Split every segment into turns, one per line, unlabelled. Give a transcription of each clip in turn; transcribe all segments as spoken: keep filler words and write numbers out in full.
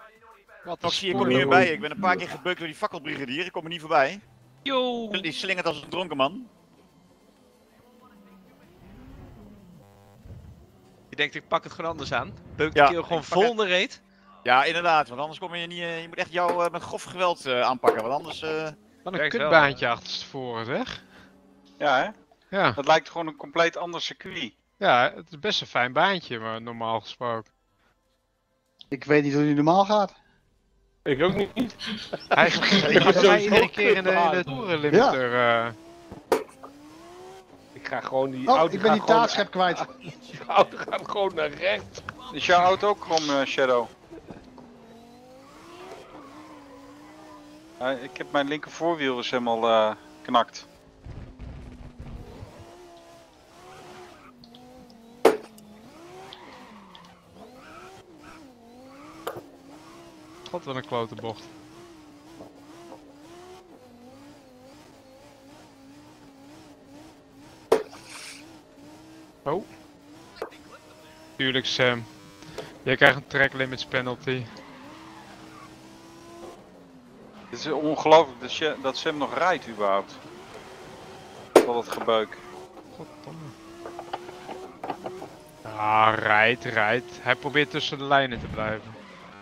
Wat
Toch zie je, ik kom er niet meer bij. Ik ben een paar keer gebeukt door die fakkelbrigadier. Ik kom er niet voorbij.
Yo!
Die slingert als een dronken man.
Je denkt, ik pak het gewoon anders aan. Beuk
Ja,
de keel gewoon
ik pak
vol
het-
in de reet.
Ja, inderdaad. Want anders kom je niet... eh, je moet echt jou eh, met grof geweld eh, aanpakken. Want anders... eh,
Wat een
Werkt wel,
kutbaantje achterstevoren, zeg.
Ja, hè?
Ja.
Dat lijkt gewoon een compleet ander circuit.
Ja, het is best een fijn baantje, maar normaal gesproken.
Ik weet niet hoe die normaal gaat.
Ik ook niet.
Hij gaat bij mij iedere keer in de, in de toerenlimiter. eh.
Ik ga gewoon die
Oh,
auto.
ik ben die
gaat gewoon-
taartschep kwijt.
Die auto gaat gewoon naar rechts.
Is jouw auto ook krom, eh, Shadow? Uh, ik heb mijn linker voorwiel is helemaal uh, knakt.
God, wat een klote bocht. Oh. Tuurlijk, Sam. Jij krijgt een track limits penalty.
Het is ongelooflijk dat, Sha- dat Sam nog rijdt überhaupt. Wat het gebeuk.
Goddomme. Ah, rijdt, rijdt. Hij probeert tussen de lijnen te blijven.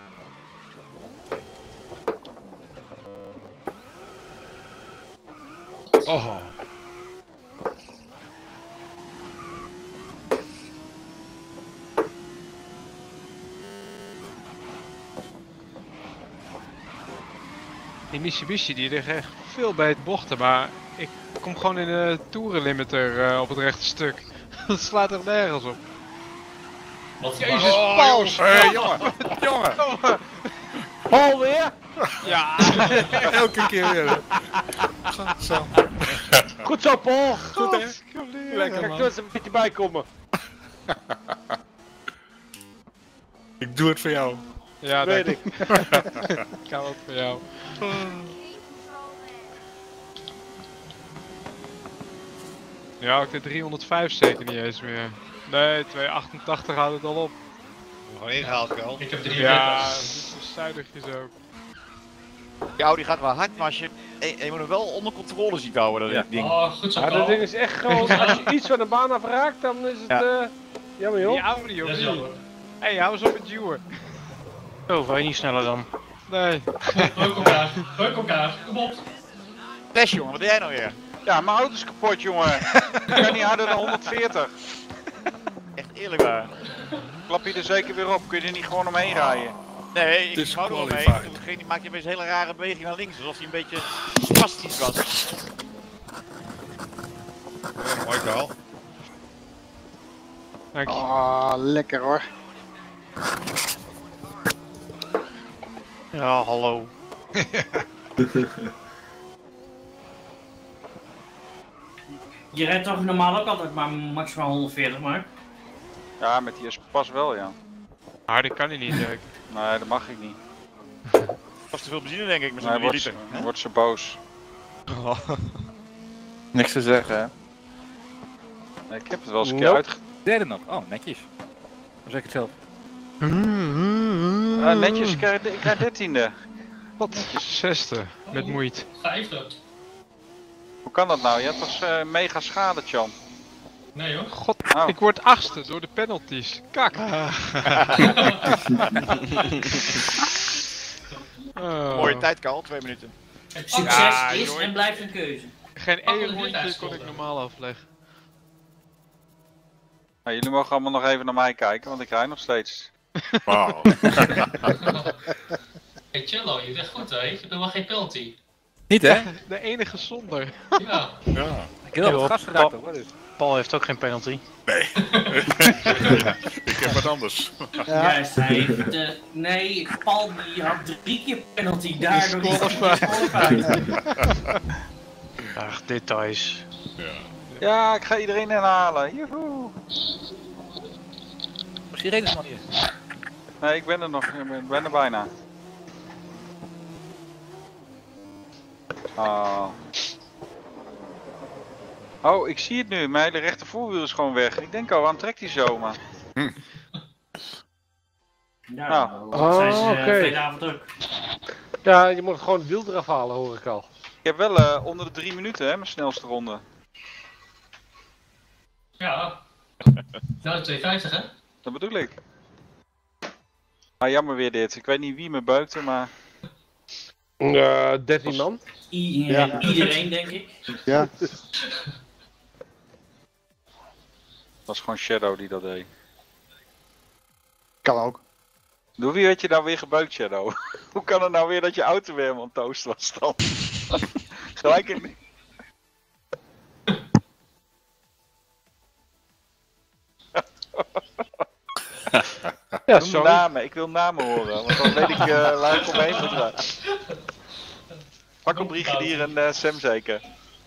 Oh. Die Mitsubishi die ligt echt veel bij het bochten, maar ik kom gewoon in de toerenlimiter uh, op het rechte stuk. Dat slaat er nergens op.
Wat
Jezus,
Oh,
Pauls!
Hé, hey, jongen! Jongen!
Paul weer?
Ja!
Elke keer weer. Zo.
Goed zo, Paul.
Goed, hè? Lekker,
Kijk,
man.
er eens een beetje bij komen.
Ik doe het voor jou.
Ja,
Weet
dat
ik.
ik kan het voor jou. Ja, ook de driehonderdvijf zeker niet eens meer. Nee, tweehonderdachtentachtig houdt het al op.
Gewoon ingehaald, wel.
Ik heb drie
Ja,
letters.
dat is zo zuinigjes ook.
Die Audi gaat wel hard, maar als je, je, je moet hem wel onder controle zien te houden, dat
Ja.
ding.
Oh, goed zo,
Ja,
Paul.
dat ding is echt gewoon, als je iets van de baan afraakt, dan is het,
Ja.
eh jammer joh.
Die Audi of
Dat is
niet?
jammer.
Hé, hey, hou eens op met duwen.
Oh, wil je niet sneller dan?
Nee.
Druk elkaar, druk elkaar, kom op.
Flash, jongen, wat doe jij nou weer?
Ja, mijn auto is kapot, jongen. Ik kan niet harder dan honderdveertig.
Echt eerlijk waar.
Klap je er zeker weer op? Kun je er niet gewoon omheen rijden?
Nee, ik
Disqualified.
hou er omheen. Toen ging- die maakte je opeens een hele rare beweging naar links, alsof hij een beetje spastisch was.
Ja, mooi Karl.
Dank je.
Ah, lekker hoor.
Ja, hallo.
Je rijdt toch normaal ook altijd maar maximaal honderdveertig, maar.
Ja, met die pas wel, ja.
Harder kan hij niet, zeker.
Nee, dat mag ik niet.
Was te veel benzine, denk ik, met zo'n
Nee,
drie
wordt ze,
liter. hè?
wordt ze boos.
Niks te zeggen, hè?
Nee, ik heb het wel eens een keer
Nope.
uitge...
Derde nog. Oh, netjes. Dan zeg ik het zelf.
Ja, netjes, ik krijg, ik krijg dertiende.
Wat? Zesde, met moeite.
Vijfde.
Hoe kan dat nou? Je hebt toch uh, mega schade, Chan?
Nee hoor.
God,
Oh.
ik word achtste door de penalties. Kak. Oh.
Mooie tijd, Karl, twee minuten.
Succes
Ja,
is
joh.
en blijft een keuze.
Geen
Pak
één
een
rondje
windijsscholder.
kon ik normaal afleggen.
Nou, jullie mogen allemaal nog even naar mij kijken, want ik rij nog steeds.
Wauw.
Hey, Cello, je bent goed hè? Je hebt nog geen penalty.
Niet, hè?
De enige zonder.
Ja.
Ja.
Ik heb wel
Joh,
het gas geraakt,
pa-
hoor. Dus.
Paul heeft ook geen penalty.
Ik heb wat anders.
Juist, hij heeft de... Nee, Paul die had drie keer penalty daardoor die disqualified.
Ach, details.
Ja, ik ga iedereen inhalen. Joehoe.
Was die redensman hier?
Nee, ik ben er nog. Ik ben, ben er bijna. Oh. Oh, ik zie het nu. Mijn hele rechter voorwiel is gewoon weg. Ik denk al, waarom trekt hij zo, man?
Ja,
Nou.
dat zijn ze
Oh,
uh,
oké.
tweede avond ook.
Ja, je moet gewoon het wiel eraf halen, hoor ik al.
Ik heb wel uh, onder de drie minuten, hè, mijn snelste ronde.
Ja. Nou, twee vijftig hè?
Dat bedoel ik. Maar jammer weer dit. Ik weet niet wie me beukte, maar...
Uh, dertien man.
I
Ja.
Iedereen, denk ik.
Ja.
Het was gewoon Shadow die dat deed.
Kan ook.
Door wie werd je nou weer gebeukt, Shadow? Hoe kan het nou weer dat je auto weer helemaal toast was dan? Gelijk in...
Ja,
Noem
sorry.
namen, ik wil namen horen, want dan weet ik uh, waar ik omheen moet gaan. Pak een brigadier en uh, Sam zeker.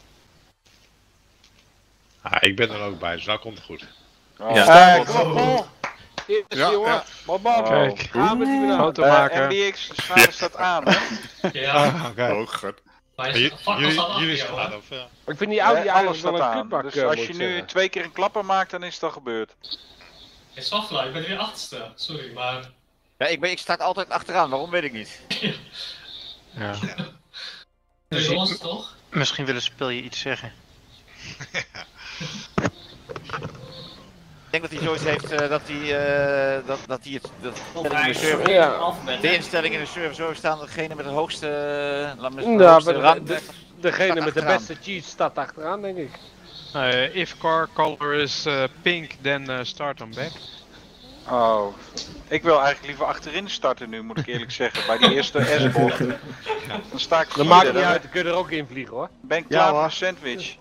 Ah, ik ben er ook bij, dus nou komt het goed.
Oh.
Ja.
Uh,
Kom op, Paul. Eerste
Ja,
jongen.
ja.
Bam, bam.
Kijk.
Ga met die banaan.
Foto
Uh,
maken.
M D X, de schade staat aan, hè?
Ja.
Ah, oké.
Oh, god.
Maar
Maar
je
j-
fakkel
Jullie
staat achter
jullie
jou,
gaan
hè?
of ja.
Ik vind die Audi
Nee,
eigenlijk
alles
wel
staat
een
aan.
kutbak,
Dus
uh,
als
moet
je
ik
nu
zeggen.
twee keer een klapper maakt, dan is het al gebeurd.
Hey, Safla, je bent weer achterste. Sorry, maar...
Ja, ik, ben, ik sta altijd achteraan, waarom weet ik niet.
Ja.
Deze was het toch?
Misschien wil het spel je iets zeggen.
Ik denk dat hij zoiets heeft uh, dat hij uh, dat, dat hij het dat in de server,
Ja.
Alfabet,
de
hè?
instellingen in de server zo staan dat degene met de hoogste, uh, laat me
Ja,
de hoogste
maar
rang,
de- de- degene met de
achteraan.
beste cheats staat achteraan, denk ik.
Uh, if car color is uh, pink, then uh, start on back.
Oh, ik wil eigenlijk liever achterin starten nu, moet ik eerlijk zeggen, bij die eerste S-bocht. Dan sta ik
Dat
vierde,
maakt niet
dan
uit, dan kun je er ook in vliegen, hoor.
ben ik
Ja,
klaar voor
hoor.
een sandwich.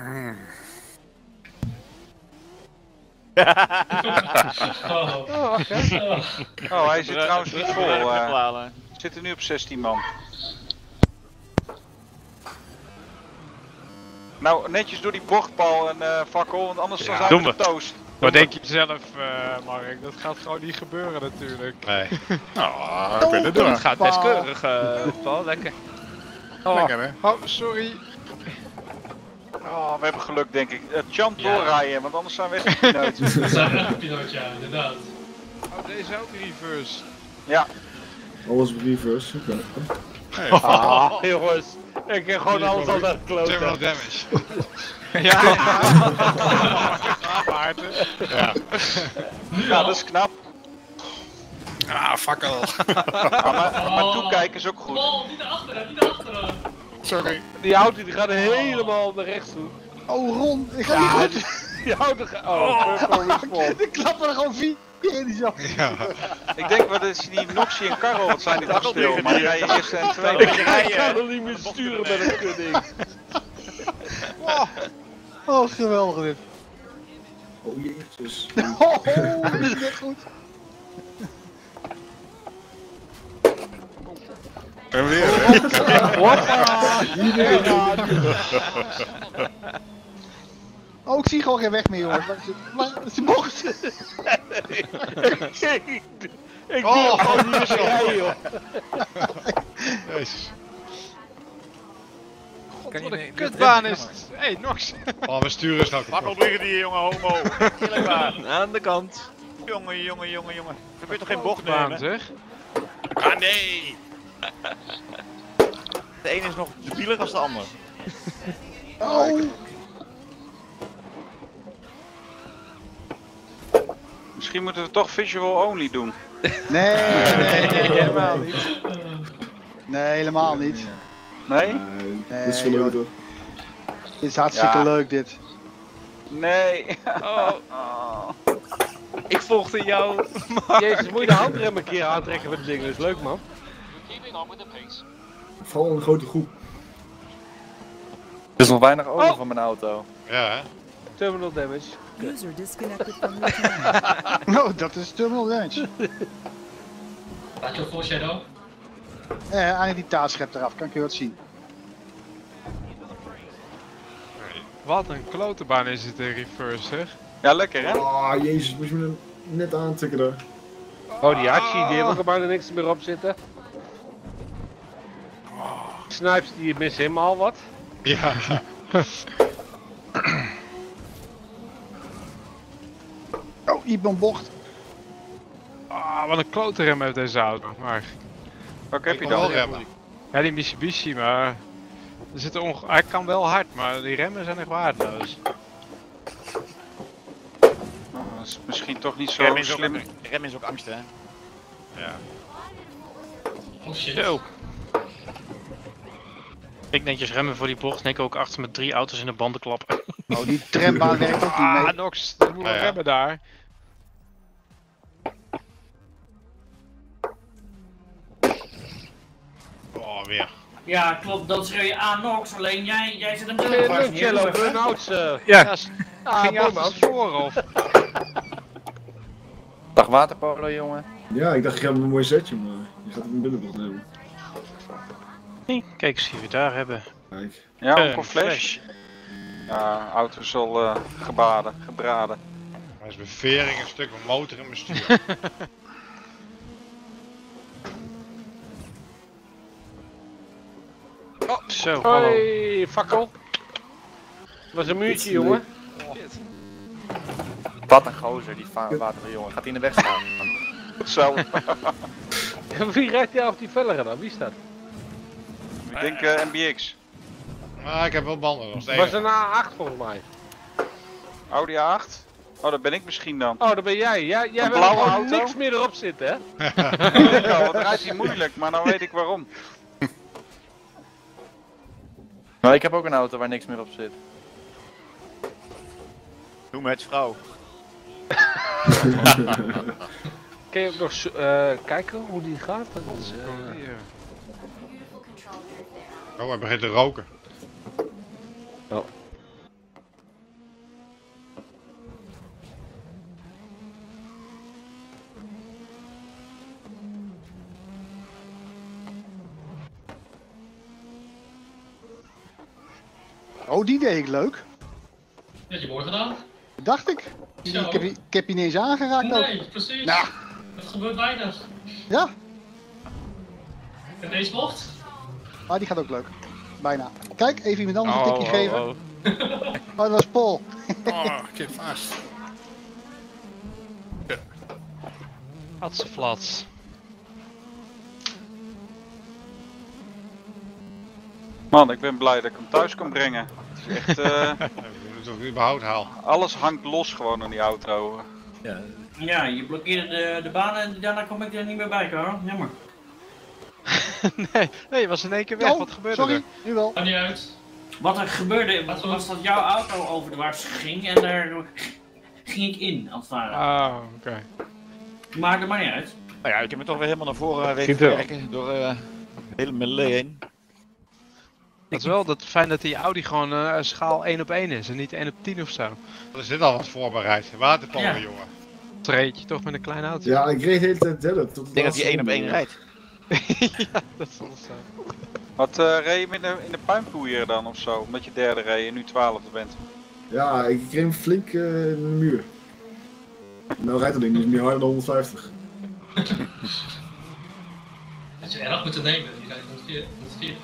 Oh.
Oh, oké.
Oh.
Oh, hij zit trouwens niet vol. Uh, we zitten nu op zestien man. Nou, netjes door die bochtpal en uh, fakkel, want anders
Ja,
zijn
doe
we de toast.
Wat denk je zelf, uh, Mark? Dat gaat gewoon niet gebeuren natuurlijk.
Nee.
Nou, ik ben er door.
Het gaat best keurig, uh, Paul, lekker.
Lekker, hè?
Oh, sorry.
Oh, we hebben geluk denk ik. Uh, Champ doorrijden, want anders zijn we echt pineut.
We zijn echt een piloot, ja, inderdaad.
Oh, deze ook reverse.
Ja.
Alles op reverse. Oké.
Hey.
Ah, jongens. Ik heb gewoon alles al naar de
Terminal
kloot.
damage.
Ja, Maarten.
Ja.
Ja, dat is knap.
Ah, fakkel.
Maar, maar, maar toekijken is ook goed.
Paul, niet naar achteren, niet naar achteren.
Sorry.
Die auto die gaat helemaal naar rechts toe.
Oh, Ron, ik ga
Ja,
niet goed.
die, die auto gaat... Oh, purple respawn.
Ik klap er gewoon vier keer in die zak.
Ja.
Ik denk wat is die Noxie en Karel, wat zijn die toch stil? Maar rij je eerste en tweede.
Ik kan er niet meer sturen met een kudding.
Oh, geweldig dit.
Oh jezus.
Oh, dit is net goed.
En weer, hè?
Oh, ik zie gewoon geen weg meer, jongens. Waar is het- waar is de bocht?
Ik doe gewoon niet meer rijden, joh.
Jezus.
God, wat een kutbaan is het. Hé, hey, Nox.
Oh, mijn stuur is nou kapot.
Fakkelbrigadier, jongen, homo. Eerlijk waar.
Aan de kant.
Jongen, jongen, jongen, jongen. Je kunt toch geen bocht
Baan
nemen?
zeg.
Ah, nee. De ene is nog debieler dan de ander.
Oh,
Misschien moeten we toch visual only doen.
nee, nee, nee, helemaal niet. Nee, helemaal niet.
Nee?
Nee,
Nee,
dit is wel
joh.
leuk toch?
Dit is hartstikke
Ja.
leuk, dit.
Nee.
Oh. Ik volgde jou.
Jezus, moet je de handrem een keer aantrekken met het ding, dat is leuk, man.
Vooral een grote groep.
Er is nog weinig over
Oh.
van mijn auto.
Ja, hè?
Terminal damage.
User disconnected from your channel.
Oh, dat is terminal damage.
Laat je voor Shadow.
Eh, eigenlijk die taartschep eraf, kan ik je wat zien.
Wat een klote baan is het in reverse zeg.
Ja, lekker hè?
Ah, jezus, moest je me net aantrekken daar.
Oh, die Hachi, die hebben er bijna niks meer op zitten. Snipes, die missen helemaal wat.
Ja.
Oh, Ibon bocht.
Ah, wat een klote rem heeft deze auto. Maar...
Welke heb je
Ik kan
dan?
wel remmen.
Ja, die Mitsubishi, maar... Er zit onge... Hij kan wel hard, maar die remmen zijn echt waardeloos.
Oh, dat is misschien toch niet zo
Rem is, ook,
slim.
rem is ook angst, hè?
Ja.
Oh shit.
Zo. Ik netjes remmen voor die bocht, Nick ook achter met drie auto's in de banden klappen.
Oh, die trambaan werkt ook niet
Ah,
mee.
Nox, er moet
Ja,
wel
ja.
remmen daar.
Oh, weer.
Ja, klopt, dat schreeuw je aan Nox, alleen jij, jij zit hem
Hey,
wel
leuk, Jello, burn-outs. eh.
Ja.
Ah, ging je achter voren of?
Dag waterpolo, jongen.
Ja, ik dacht ik heb een mooi setje, maar je gaat het een binnenbocht hebben.
Kijk eens wie we daar hebben.
Kijk.
Ja,
Eh,
Onkel Flash. Ja, auto is al uh, gebaden, gebraden.
Maar is mijn vering een stuk, mijn motor en mijn stuur.
Oh, zo, hallo.
Hoi, fakkel. Dat was een muurtje, jongen.
Wat een gozer, die va- waterpolo, jongen. Gaat hij in de weg staan?
Zo.
Wie rijdt hij af die velgen dan? Wie is dat?
Ik denk uh, M B X.
Maar ik heb wel banden, dat is het
Dat was
enige.
een A acht volgens mij.
Audi A acht? Oh, dat ben ik misschien dan.
Oh, dat ben jij. Jij, jij
Een
hebt
blauwe
gewoon
auto?
niks meer erop zitten, hè?
Ja, wat rijdt hij moeilijk, maar nou weet ik waarom.
Maar ik heb ook een auto waar niks meer op zit.
Doe met vrouw.
Kun je ook nog zo- eh, kijken hoe die gaat? Dat is, eh,
Oh, hij begint te roken.
Oh.
Oh, die deed ik leuk.
Dat je mooi gedaan.
Dacht ik. Die-
Zo.
Ik heb, die- ik heb die niet eens aangeraakt ook.
Nee, precies.
Nou.
Het gebeurt weinig.
Ja,
En deze bocht?
maar die gaat ook leuk. Bijna. Kijk, even iemand anders een
Oh,
tikje
oh,
geven.
oh.
Oh, dat was Paul.
Oh, ik zit vast.
Hatseflats.
Man, ik ben blij dat ik hem thuis kan brengen. Het is echt, uh,
Je moet toch überhaupt halen.
alles hangt los gewoon aan die auto.
Ja.
Ja, je blokkeerde de, de baan en daarna kom ik er niet meer bij, Carl. Jammer.
nee, nee, je was in één keer weg.
Oh,
Wat gebeurde
sorry,
er?
nu wel.
Maakt niet uit.
Wat er gebeurde, was, was dat jouw auto overwaarts ging en daar ging ik in, als het ware.
Ah, oké.
Maakt er maar niet uit.
Nou ja, ik heb me toch weer helemaal naar voren weten
Ziet
te
wel.
werken door uh, hele melee heen.
Het is wel dat fijn dat die Audi gewoon eh, schaal één op één is en niet één op tien of zo.
Er zit al wat voorbereid. Waterpolo,
Ja.
jongen.
Treed je toch met een klein auto?
Ja, ik reed de hele tijd derde. Tot
Ik denk dat hij één op één rijdt.
ja, dat zal het zijn.
Wat uh, reed je hem in de, in de puinpoeier dan of zo? Omdat je derde reed en nu twaalfde bent.
Ja, ik kreeg hem flink uh, in de muur. Nou rijdt dat ding dus niet harder dan honderdvijftig.
Dat je erg moeten nemen. Die rijdt honderdveertig.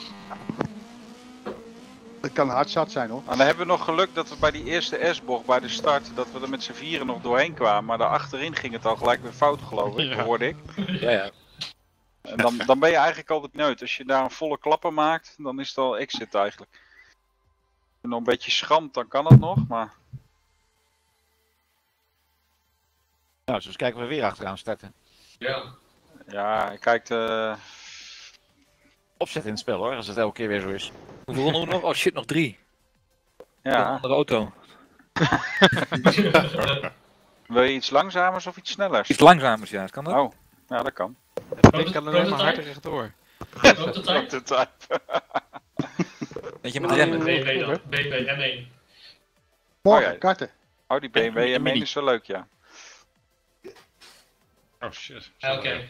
Dat kan hard zat zijn hoor.
En dan hebben we nog geluk dat we bij die eerste S-bocht bij de start, dat we er met z'n vieren nog doorheen kwamen. Maar daarachterin ging het al gelijk weer fout geloof ik,
Ja.
hoorde ik.
Ja, ja.
En dan, dan ben je eigenlijk altijd neut. Als je daar een volle klapper maakt, dan is het al exit eigenlijk. Als je nog een beetje schramt, dan kan het nog, maar...
Nou, dus kijken we weer achteraan starten.
Ja.
Ja, kijk de...
Opzet in het spel hoor, als het elke keer weer zo is. Hoeveel ronden nog? Oh shit, nog drie. Een
Ja,
andere auto.
wil je iets langzamers of iets snellers?
Iets langzamers, ja. Kan dat?
Oh, ja dat kan.
Ik kan alleen maar hard rechtdoor.
Prototype.
De type.
Weet je, met
B
remmen.
M W dan. B M W M één.
Morgen,
Oh ja.
karten.
Oh, die B M W
En
M
Mini.
één is wel leuk, ja.
Oh shit.
Ja, oké.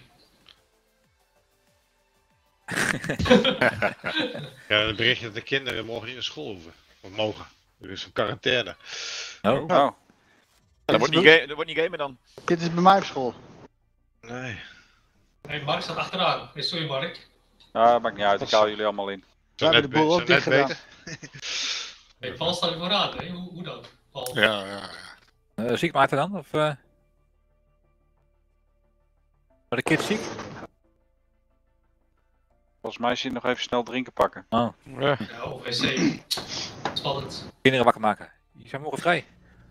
Ja, het berichtje dat de kinderen morgen niet naar school hoeven. Of mogen. Er is een quarantaine.
Oh.
Oh,
Dat wordt niet, ga- dat wordt niet gamen dan.
Dit is bij mij op school.
Nee.
Hey, Mark staat achteraan. Nee, sorry Mark.
ja, maakt niet uit, ik haal jullie allemaal in.
We
Zou
hebben de
net,
boel
be-
ook
zou
dicht
net
gedaan.
weten.
Hey, Paul staat er vooraan, hè? Hoe, hoe dan? Paul.
Ja, ja, ja.
Uh, zie ik Maarten dan? Of, uh... Maar de kids ziek?
Volgens mij zie je nog even snel drinken pakken.
Oh.
Ja.
Ja, op wc. Spannend.
Kinderen wakker maken. Die zijn morgen vrij.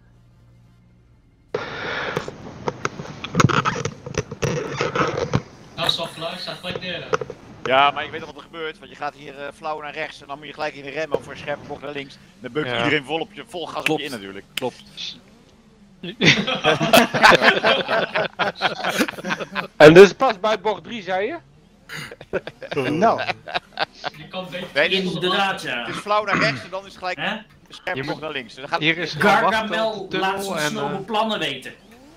Nou, Softfly, staat gelijk neer.
Ja, maar ik weet nog wat er gebeurt, want je gaat hier uh, flauw naar rechts en dan moet je gelijk in de remmen of voor een scherpe bocht naar links. Dan bukt
Ja.
iedereen vol op je, vol gas op je in natuurlijk.
Klopt.
En dus pas bij bocht drie, zei je?
Nou.
Je kan beter
Nee, het is,
Inderdaad, ja.
het is flauw naar rechts en dan is het gelijk
Hè?
een scherpe
Je
bocht
moet-
naar links. Dan gaat
Hier is
Gargamel
de
laat
tunnel
zijn
en,
snelle
eh,
plannen weten.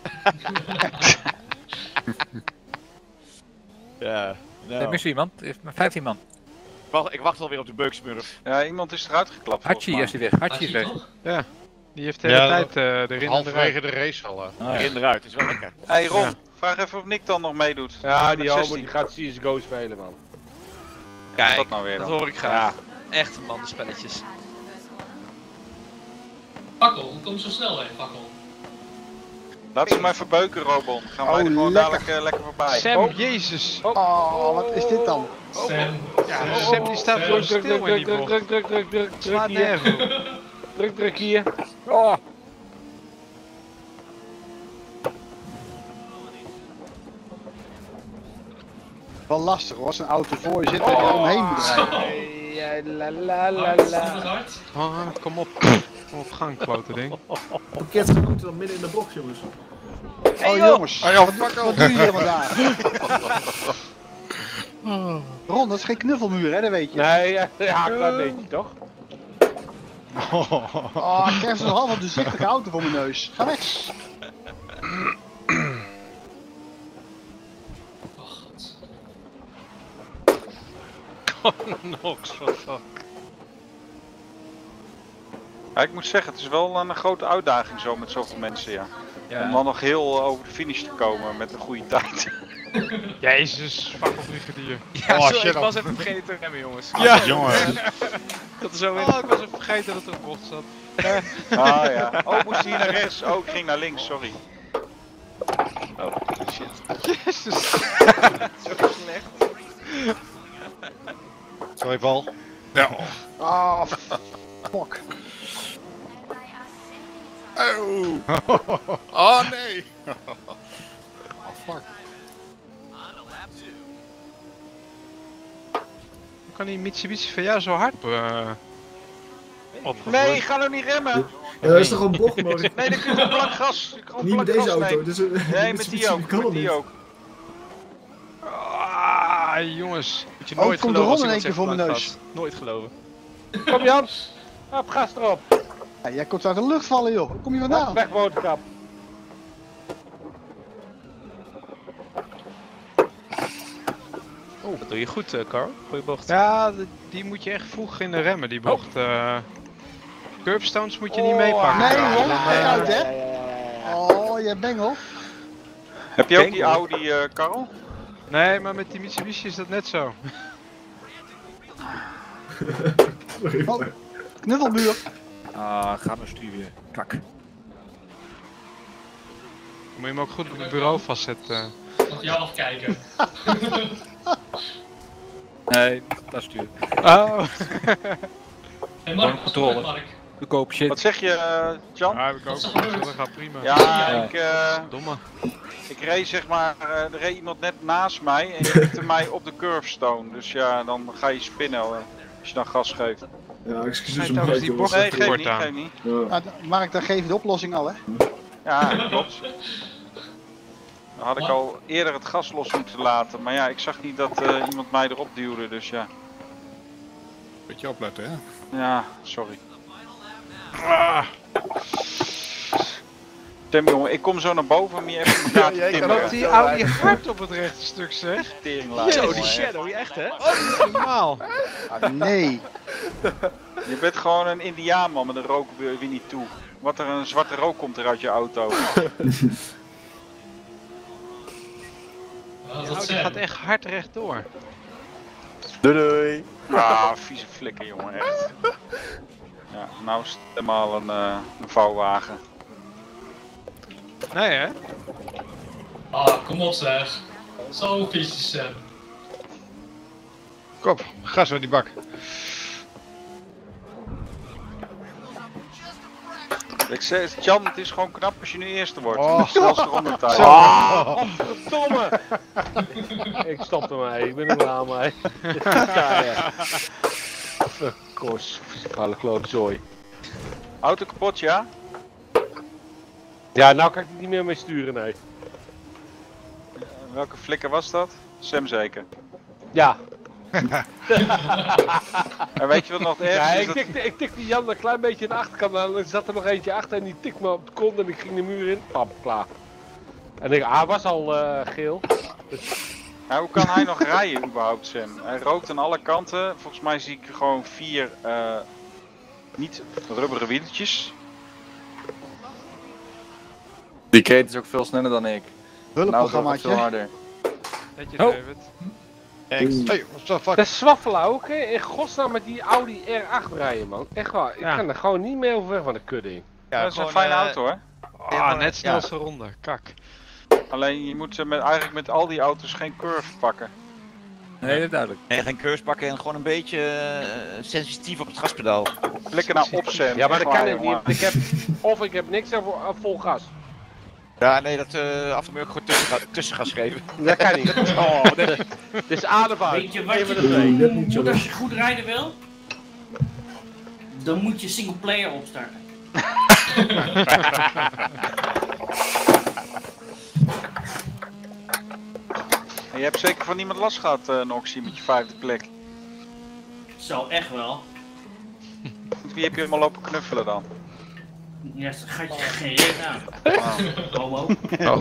Ja,
Er
nou.
mist iemand. Er is maar vijftien man.
Ik wacht, ik wacht alweer op de beuksmurf.
Ja, iemand is eruit geklapt. volgens
Hachi
mij.
is die weg. Hachi is weg.
toch?
Ja. Die heeft de hele
Ja,
tijd uh, erin en
Halverwege
eruit.
de race al. hè.
Oh, ja.
Erin eruit, is wel lekker.
Hé hey Ron,
Ja.
vraag even of Nick dan nog meedoet.
Ja, die
Met
homo
zestien.
die gaat C S G O spelen, man.
Wat
Kijk,
is dat nou weer
dat
dan?
hoor ik graag. Echt mandenspelletjes.
Fakkel, hoe kom je zo snel heen, Fakkel?
Laat ze maar even beuken, Robon. Gaan wij
Oh,
er gewoon
lekker.
dadelijk uh, lekker voorbij.
Sam,
Oh.
jezus.
Oh, wat is dit dan?
Sam.
Ja, Sam die staat
Sam.
gewoon
Druk, druk,
stil in
druk,
die
druk,
bocht.
druk, druk, druk, druk, druk
Slaat
hier.
nergens op.
Druk, druk hier.
Oh. Wel lastig hoor, als een auto voor je zit en je omheen moet rijden.
Ja, la la la
Hard,
la.
hard.
Oh, kom op. Kom op gang, klote ding.
Pakket zijn moeten dan midden in de box, jongens.
Oh jongens, wat, wat doen jullie helemaal daar? Ron, dat is geen knuffelmuur hè, dat weet je.
Nee, ja, ja, dat weet je toch?
Oh, ik krijg zo'n half op de zichtige auto voor mijn neus. Ga weg.
Oh, God.
Nox, wat fuck.
Ja, ik moet zeggen, het is wel een grote uitdaging zo met zoveel mensen, ja.
Ja.
Om dan nog heel uh, over de finish te komen met een goede tijd.
Jezus, fakkelbrigadier.
Ja,
Oh,
sorry,
shit,
ik was
op.
even vergeten te remmen, jongens.
Ja,
Jongen.
Dat er zo in.
Oh, ik was even vergeten dat er een bocht zat.
Ah ja. Oh, moest hier naar rechts? Oh, ik ging naar links, sorry. Oh, shit.
Jezus.
Zo slecht.
Sorry, Paul. Ja.
Oh, fuck.
Oh. Oh nee. Oh fuck.
Hoe kan die Mitsubishi van jou zo hard uh, opgegooid?
Nee, ga nou niet remmen!
Ja, dat is toch een bocht, man?
Nee, dan kun je gewoon blank gas. Gewoon
Niet met
blank
deze
gas
auto.
nemen.
Dus, uh,
Nee, met die ook.
kan
Met
het
die
niet.
ook.
Ah, jongens.
Moet je
Oh,
nooit
komt de
geloven
Ron
als
in één
iemand
keer
zegt
voor mijn
blank gas. Nooit geloven.
Kom Jan. Hop, gas erop.
Ja, jij komt uit de lucht vallen joh. Waar kom je
Hop,
vandaan?
weg boterkap.
Oh, dat doe je goed, uh, Carl. Goeie bocht.
Ja, die, die moet je echt vroeg in de remmen, die bocht. Uh, curbstones moet je niet
Oh,
meepakken.
Nee
Ja,
Ron,
dan,
kijk
eh,
uit hè. Oh, jij bengel.
Heb je ook
Denk
die
wel.
Audi, uh, Karel?
Nee, maar met die Mitsubishi is dat net zo.
Oh, knuffelmuur.
Ah, ga maar sturen. Klak.
Dan moet je hem ook goed op het bureau vastzetten.
Mag jou afkijken.
Nee, dat stuur.
Oh.
Hey Mark,
Gewoon
pas
controle.
op, Mark.
Goedkoop shit.
Wat zeg je, uh, Jan?
Ja, heb ik ook.
Wat is er gebeurd?
Dat gaat prima.
Ja,
Ja.
ik, uh,
Domme.
ik reed zeg maar, uh, er reed iemand net naast mij en die tikte mij op de curbstone. Dus ja, dan ga je spinnen uh, als je dan gas geeft.
Ja, excuses
Schijnt
om
trouwens
gek,
die
jongens.
bocht-
Nee, geef
kort
niet,
aan.
geef niet.
Ja.
Ah, d- Mark, daar geef je de oplossing al hè.
Ja, klopt. Dan had ik al eerder het gas los moeten laten, maar ja, ik zag niet dat uh, iemand mij erop duwde, dus ja.
Beetje opletten, hè?
Ja, sorry.
Ah.
Tim jongen, ik kom zo naar boven om je even in elkaar te
Loopt
timmeren.
die Audi hard op het rechte stuk, zeg?
Teringlaai,
Zo,
jongen,
die
echt.
shadow, echt hè?
Oh, niet normaal.
Ah, nee.
Je bent gewoon een indiaanman met een rook weer niet toe. Wat er een zwarte rook komt er uit je auto.
Wat
Die
dat
Audi
zijn?
gaat echt hard rechtdoor.
Doei doei.
Ah, vieze flikker jongen, echt. Ja, nou is het helemaal een, uh, een vouwwagen.
Nee hè?
Ah, kom op zeg. Zo vies Sam.
Kom, gas met die bak.
Ik zei, Jan, het is gewoon knap als je nu eerste wordt.
Oh.
Zelfs de rondetijd.
Oh, verdomme! Ik stop ermee, ik ben er klaar mee. Ja, ja. Verkos, alle klootzooi.
Auto kapot, ja?
Ja, nou kan ik er niet meer mee sturen, nee.
Welke flikker was dat? Sam zeker.
Ja.
En weet je wat nog het ergste
Ja,
is?
ik
Dat...
tikte, ik tikte Jan een klein beetje in de achterkant aan, er zat er nog eentje achter en die tikte me op de kont en ik ging de muur in. Pap, klaar. En ik, ah, was al uh, geel. Dus...
Ja, hoe kan hij nog rijden überhaupt, Sam? Hij rookt aan alle kanten. Volgens mij zie ik gewoon vier uh, niet rubberen wieltjes.
Die kreet is ook veel sneller dan ik.
Hulpprogrammaatje.
Nou, veel harder.
Netjes,
Oh.
David.
Hey, what the fuck?
Dat is zwaffelen ook, hè? In godsnaam met die Audi R acht rijden, man. Echt waar, ik
Ja.
kan er gewoon niet meer over weg van de kudding.
Ja, dat is een fijne auto, hoor.
Ah, net snelste ronde, kak.
Alleen je moet ze met, eigenlijk met al die auto's geen curve pakken.
Nee, dat is duidelijk. Nee, geen curves pakken en gewoon een beetje uh, sensitief op het gaspedaal.
Klikken naar op, Sam.
Ja, maar dat kan
Klaar,
ik niet.
jongen.
Ik heb, of ik heb niks aan vo- aan vol gas.
Ja, nee, dat uh, af en toe ook gewoon tussengas, tussengas geven.
Dat kan niet. Oh, dit, dit is ademuit.
Weet je wat
Een van
je
de twee.
doen moet als je goed rijden wil? Dan moet je single player opstarten.
En je hebt zeker van niemand last gehad, uh, Noxie, met je vijfde plek.
Zo, echt wel.
Met wie heb je helemaal lopen knuffelen dan?
Ja, dat gaat je geen reet aan. Homo.
Oh.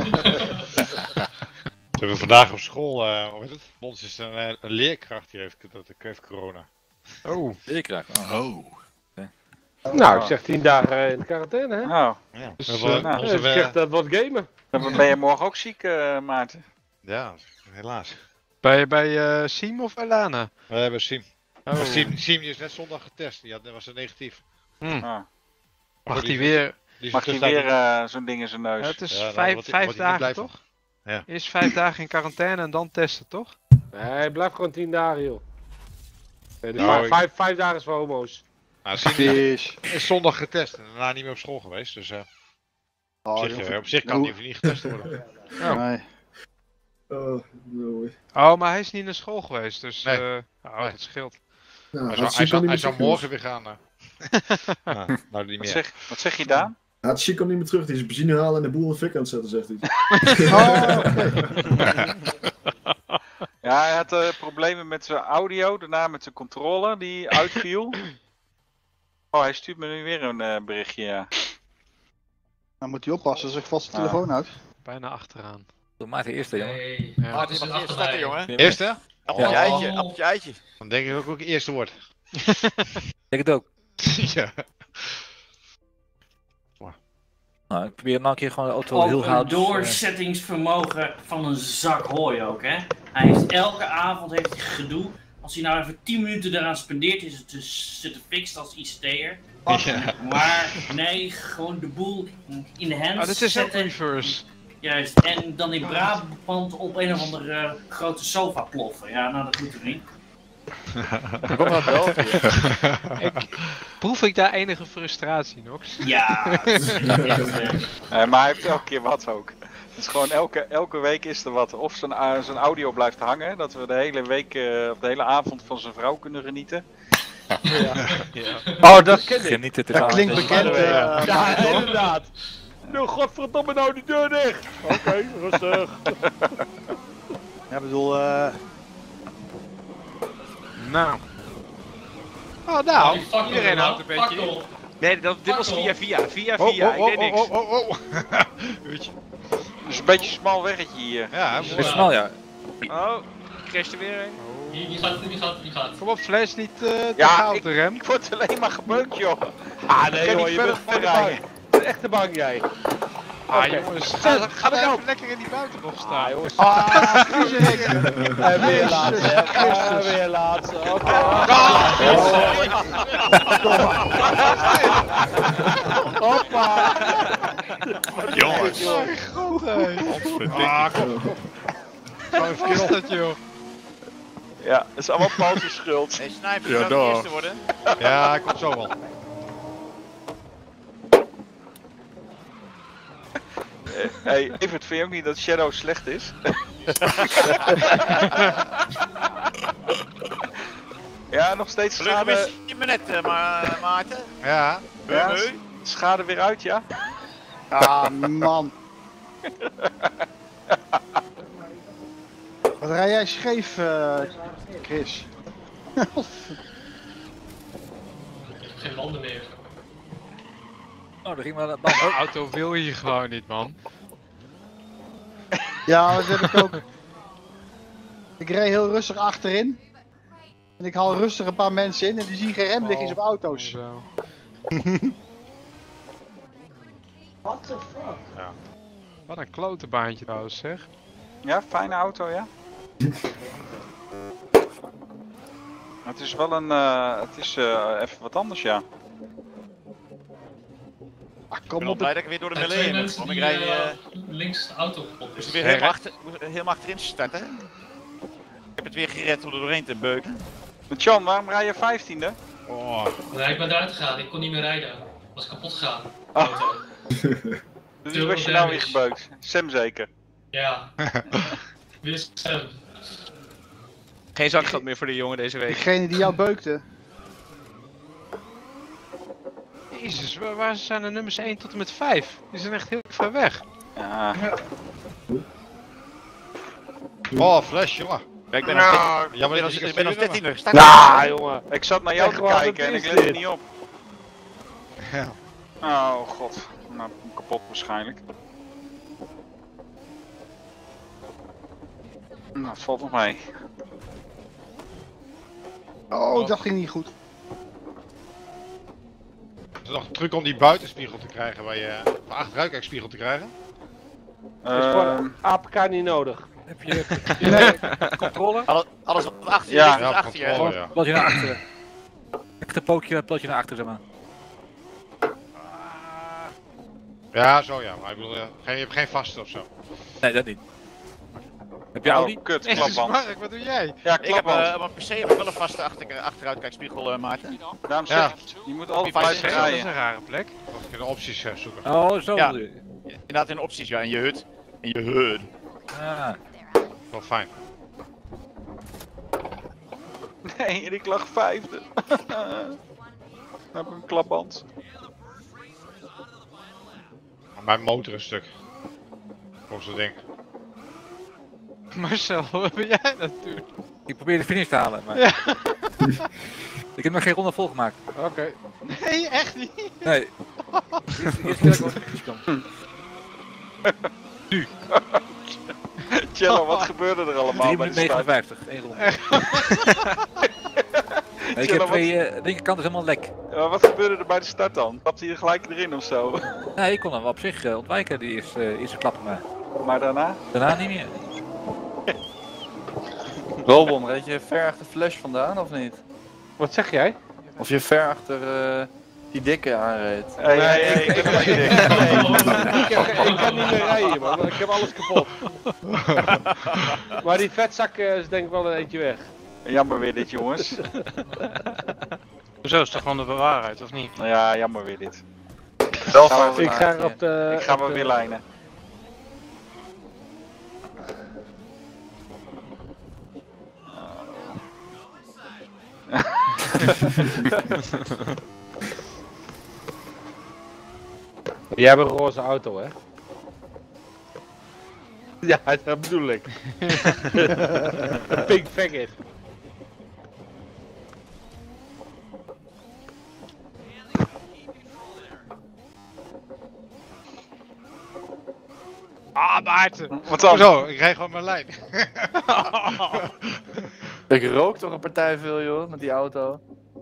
Ze hebben vandaag op school, uh, hoe heet het? Bij ons is een, een leerkracht die heeft, dat heeft corona.
Oh, leerkracht.
Oh.
Nou, ik zeg tien dagen in de quarantaine, hè?
Nou,
Ja,
Dus,
we
uh,
hebben-
nou,
onze
ik
we-
zeg dat wordt gamen.
dan ben je morgen ook ziek, uh, Maarten.
Ja, helaas.
Bij, bij uh, Siem of Alana?
We hebben Siem.
Oh.
Maar Siem, Siem die is net zondag getest, die had, dat was een negatief.
Hm.
Ah.
Mag
die
die weer...
Die is
Mag hij
tussentijd-
weer uh, zo'n ding in zijn neus?
Ja, het is
Ja, dan
vijf,
wordt hij-
vijf
wordt hij niet
dagen,
blij
toch?
Ja.
Eerst vijf dagen in quarantaine en dan testen, toch?
Nee, blijf gewoon tien dagen, joh. Nee, dus
Nou,
vijf,
ik-
vijf, vijf dagen is voor homo's.
Nou, Siem is, is zondag getest en daarna niet meer op school geweest, dus uh,
Oh,
op, zich,
joh.
uh, op zich kan
Nou.
hij niet getest worden.
Oh.
Nee.
Oh, no.
Oh, maar hij is niet naar school geweest, dus...
Nee.
Uh, oh,
Nee.
dat scheelt.
Nou,
hij
had
zou, hij
Chico
zou,
niet
hij
meer
zou
terug,
morgen weer gaan. Uh. nou, nou, niet
Wat
meer.
zeg, wat zeg je, Daan?
Hij had Chico niet meer terug, die is benzine halen en de boel in de fik aan het zetten, zegt hij.
Ja, hij had uh, problemen met zijn audio, daarna met zijn controller die uitviel. Oh, hij stuurt me nu weer een uh, berichtje, ja.
Dan moet hij oppassen, zeg vast de
Ah.
telefoon uit.
Bijna achteraan.
Doe maar de eerste, jongen.
Nee.
Ja.
Maarten, je mag eerst starten, jongen.
Eerste?
Appeltje
Oh.
eitje, appeltje eitje.
Dan denk ik ook ook eerste wordt.
Ik het ook.
ja.
Nou, ik probeer nou een keer gewoon de auto heel
Ook een
hard.
doorzettingsvermogen van een zak hooi ook, hè. Hij heeft elke avond heeft hij gedoe. Als hij nou even tien minuten eraan spendeert, is het dus zit gefixt als I C T'er.
Ja.
Maar nee, gewoon de boel in de hands
Oh, dit is ook
zetten.
reverse.
Juist, en dan in Brabant op een of andere uh, grote sofa ploffen. Ja, nou dat doet er niet.
Kom maar wel.
Ik, proef ik daar enige frustratie, Nox?
Ja, dat is echt, uh,
Uh, maar hij heeft elke keer wat ook. Het is gewoon elke, elke week is er wat. Of zijn, uh, zijn audio blijft hangen, dat we de hele week, uh, of de hele avond van zijn vrouw kunnen genieten.
Ja.
Ja.
Oh, dat ken ik.
Genieten te
Dat
gaan.
klinkt bekend.
Ja,
eh,
ja, inderdaad. Nou, godverdomme nou die deur dicht. Oké, okay, rustig.
Ja, ik bedoel, eh
Nou. Oh, nou,
Die fakkel,
iedereen
man.
houdt een beetje in.
Fakkel.
Nee, dat, dit was
Fakkel.
via via. Via
Oh,
via,
oh,
ik deed
oh,
niks.
oh, oh, oh, oh. Weet je.
Dus een beetje een smal weggetje hier.
Ja,
Het is snel, ja.
Oh, ik crasht er weer een.
Die, die gaat, die gaat, die gaat.
Kom op, Flash, niet uh, te
Ja,
gauw
ik-
te rem.
Ik word alleen maar gebeukt, joh.
Ah,
Ik
nee,
kan
hoor,
niet
je
verder
bent
voorrijden.
bang. Je bent echt te bang, jij.
Ah,
Oké.
jongens,
Zet,
ga,
ga
ga
de
er
kant.
even lekker in die buitenbocht
Ah,
staan.
jongens.
ah,
En weer laatste, hè. En weer laatste. Oké. Hoppa.
Jongens.
Mijn god, hé.
Ah, kom. Gewoon verkeerd dat, joh.
Ja, dat is allemaal Paul's schuld.
Hey, Sniper,
Ja,
zou de
dag.
eerste worden?
Ja, komt zo wel.
Hé, hey, Evert, vind je ook niet dat Shadow slecht is? Ja, nog steeds
Gelukkig
schade.
mis je me net, uh, Ma Maarten.
Ja.
Ja,
Meu.
schade weer uit, ja?
Ah, man. Wat rij jij scheef, uh, Chris?
Ik heb geen landen meer.
Oh, daar ging maar dat
De auto wil hier gewoon niet, man.
Ja, dat heb ik ook. Ik reed heel rustig achterin. En ik haal rustig een paar mensen in en die zien geen remlichtjes op auto's.
Zo.
What the fuck?
Ja. Wat een klote baantje trouwens, zeg.
Ja, fijne auto, ja. Het is wel een, uh, het is uh, even wat anders, ja.
Ah,
Ik
kom
ben al
op.
blij dat ik weer door de
Er zijn
melee
twee
ben.
mensen
Want
die
ik rij
uh,
uh,
links de auto kapot
dus
is.
weer helemaal, achter, helemaal achterin starten. Ik heb het weer gered om er doorheen te beuken.
John, waarom rij je vijftiende?
Oh.
Nee, ik ben eruit gegaan. Ik kon niet meer rijden. Ik was kapot gegaan. de
Ah.
auto.
Dus wie was je nou weer gebeukt? Sam zeker?
Ja. Wie is Sam?
Geen zakgeld meer voor de jongen deze week.
Degene die jou beukte.
Jezus, waar, waar zijn de nummers één tot en met vijf? Die zijn echt heel ver weg.
Ja.
Oh, flash, jongen.
Ja, ik ben
Nou,
nog
jammer
ik ben
dat
nog-
je
ik ben nog
het
dertiende. Sta
Nou, jongen.
Ik zat naar jou
Echt
te
waar,
kijken
wat
en ik
is
let er
dit?
niet op.
Ja.
Oh god, nou kapot waarschijnlijk. Nou, het valt nog mee.
Oh, dat ging niet goed.
Is er nog een truc om die buitenspiegel te krijgen, waar je van achteruitkijkspiegel te krijgen?
Dat is voor A P K niet nodig.
Heb je, heb je controle?
Alles, alles wat achter je
Ja.
ligt, is
Ja,
achter je. hè?
controle, ja.
Plotje naar achteren. Echt een pookje, plotje naar achteren, zeg maar.
Ja, zo ja, maar ik bedoel, ja, geen, je hebt geen vaste of zo.
Nee, dat niet. Heb je Audi?
Oh, kut,
Jezus,
klapband.
Mark, wat doe jij?
Ja,
Ik heb
klapband.
uh, op mijn P C heb ik wel een vaste achter, achteruitkijkspiegel, uh, Maarten.
Daarom
Ja.
zeg ik, je moet altijd
Vijf,
blijven
zes,
Dat is
rijden.
een rare plek.
Of ik de opties uh, zoeken.
Oh, zo.
Ja.
bedoel je.
Inderdaad in opties, ja, in je hut. In je hut.
Ah.
Wel fijn.
Nee, en ik lag vijfde. Dan heb ik een klapband.
Maar mijn motor is stuk. Volgens het ding.
Marcel, wat ben jij natuurlijk?
Ik probeer de finish te halen, maar...
Ja.
Ik heb nog geen ronde volgemaakt.
Oké.
Nee, echt niet.
Nee. Eerst eerst keer dat ik over de finish kom.
Cello, wat gebeurde er allemaal
drie
bij de
minuten
start?
negenenvijftig, één ronde. Nee, ik heb
Cello,
twee, uh, linkerkant is helemaal lek.
Ja, wat gebeurde er bij de start dan? Stapte je er gelijk erin of zo?
Nee, ik kon hem op zich uh, ontwijken, die eerste, uh, eerste klap, maar
Maar daarna?
daarna niet meer.
Robon, reed je ver achter Flash vandaan of niet?
Wat zeg jij?
Of je ver achter uh, die dikke aanreed?
Hey, hey, hey, ik ben nog niet dik.
ik, heb, ik kan niet meer rijden, man. want Ik heb alles kapot. Maar die vetzak uh, is denk ik wel een eentje weg.
Jammer weer dit, jongens.
Hoezo, is toch gewoon de waarheid, of niet?
Nou ja, jammer weer dit.
Wel
Gaan we
van
Ik ga er op de...
Ik ga
op
maar
de-
weer lijnen.
Jij hebt een roze auto, hè? Ja, dat bedoel ik. Een pink faggot.
Ah, Maarten.
Wat dan?
Zo, ik rijd gewoon mijn lijn.
Ik rook toch een partij veel, joh, met die auto.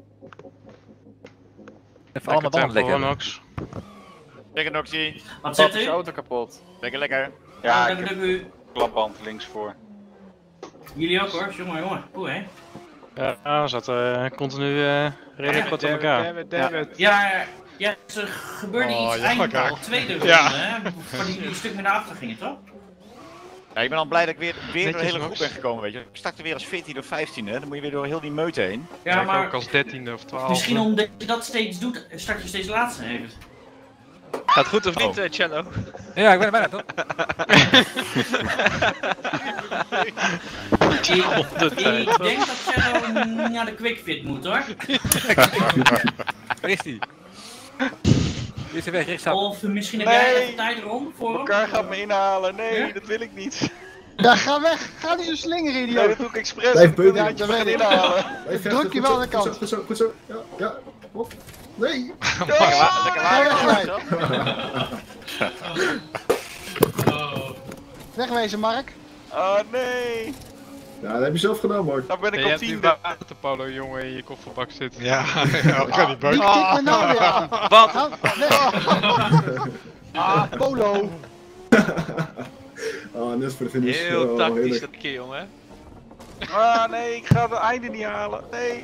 Even allemaal banden lekker.
Nox.
Lekker Noxie.
Wat
Pap
zegt
is je
u?
auto kapot.
Lekker lekker.
Ja,
Oh,
ik
dank
heb
u, dank u.
klapband links voor.
Jullie ook hoor, jongen, jongen. Poeh, hè?
Ja, we zaten uh, continu uh, redelijk wat in elkaar.
Damn it, damn it.
Ja, ja, er gebeurde
Oh,
iets
ja,
eindbal,
kijk.
tweede ronde,
Ja.
hè? Van die, die stuk met de achter gingen, toch?
Ja, ik ben al blij dat ik weer, weer door de
Netjes,
hele groep
Max.
ben gekomen, weet je. Ik stak er weer als veertiende of vijftiende, dan moet je weer door heel die meute heen.
Ja,
Ja, ik
maar
ook als dertiende of twaalfde.
misschien omdat je dat steeds doet, start je steeds laatste even.
Gaat goed of niet,
Oh.
eh, Cello?
Ja, ik ben er bijna toch?
Ik, ik denk dat Shadow naar de quickfit moet hoor.
Waar is die? Die is er weg, rechtsaf.
Of misschien heb jij
Nee.
even tijd rond voor hem.
Elkaar gaat me inhalen. Nee,
Ja?
dat wil ik niet.
Ja, ga weg. Ga niet zo slingeren,
Nee,
idioot.
dat doe ik expres.
Blijf
Ik wil
beuken.
dat je me
Ja,
gaat
weet ik.
inhalen.
Blijf
Druk
vechten,
je
goed
wel
zo,
aan de kant.
Goed zo, goed zo, goed zo. Ja, ja. Hop. Nee.
Lekker wa- lekker
Ga
wagen.
wegwezen.
Oh.
Wegwezen, Mark.
Oh nee.
Ja, dat heb je zelf gedaan, Mark.
Dan ben
Ja,
ik
je
op
hebt die
tiende.
waterpolo jongen in je kofferbak zitten.
Ja, ja, ik kan niet
Wie
buiten.
tikt me nou weer aan?
Wat?
Nou, weg. Ah, polo.
Ah, net voor de finish.
Heel
Oh,
tactisch
heerlijk.
dat keer, jongen.
Ah nee, ik ga het einde niet halen. Nee.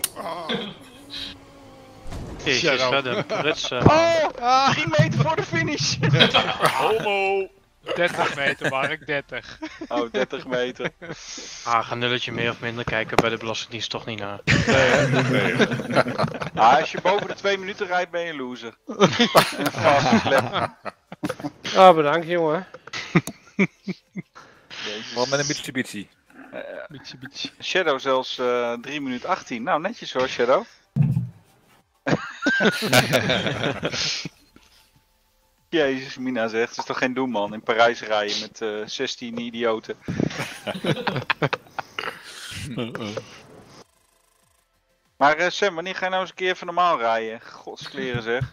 Jezus,
Shadow.
wat een prutsen.
Oh, drie meter voor de finish.
Homo!
dertig meter, Mark, dertig.
Oh, dertig meter.
Ah, ga nulletje meer of minder kijken bij de Belastingdienst toch niet naar.
Ah, als je boven de twee minuten rijdt, ben je een loser. En vast klep.
Ah, bedankt jongen.
Wat met een Mitsubishi.
Mitsubishi.
Shadow zelfs eh drie minuten achttien. Nou, netjes hoor, Shadow. Jezus, Mina zegt, het is toch geen doelman in Parijs rijden met eh zestien idioten. Maar eh, Sam, wanneer ga je nou eens een keer even normaal rijden? Godskleren zeg.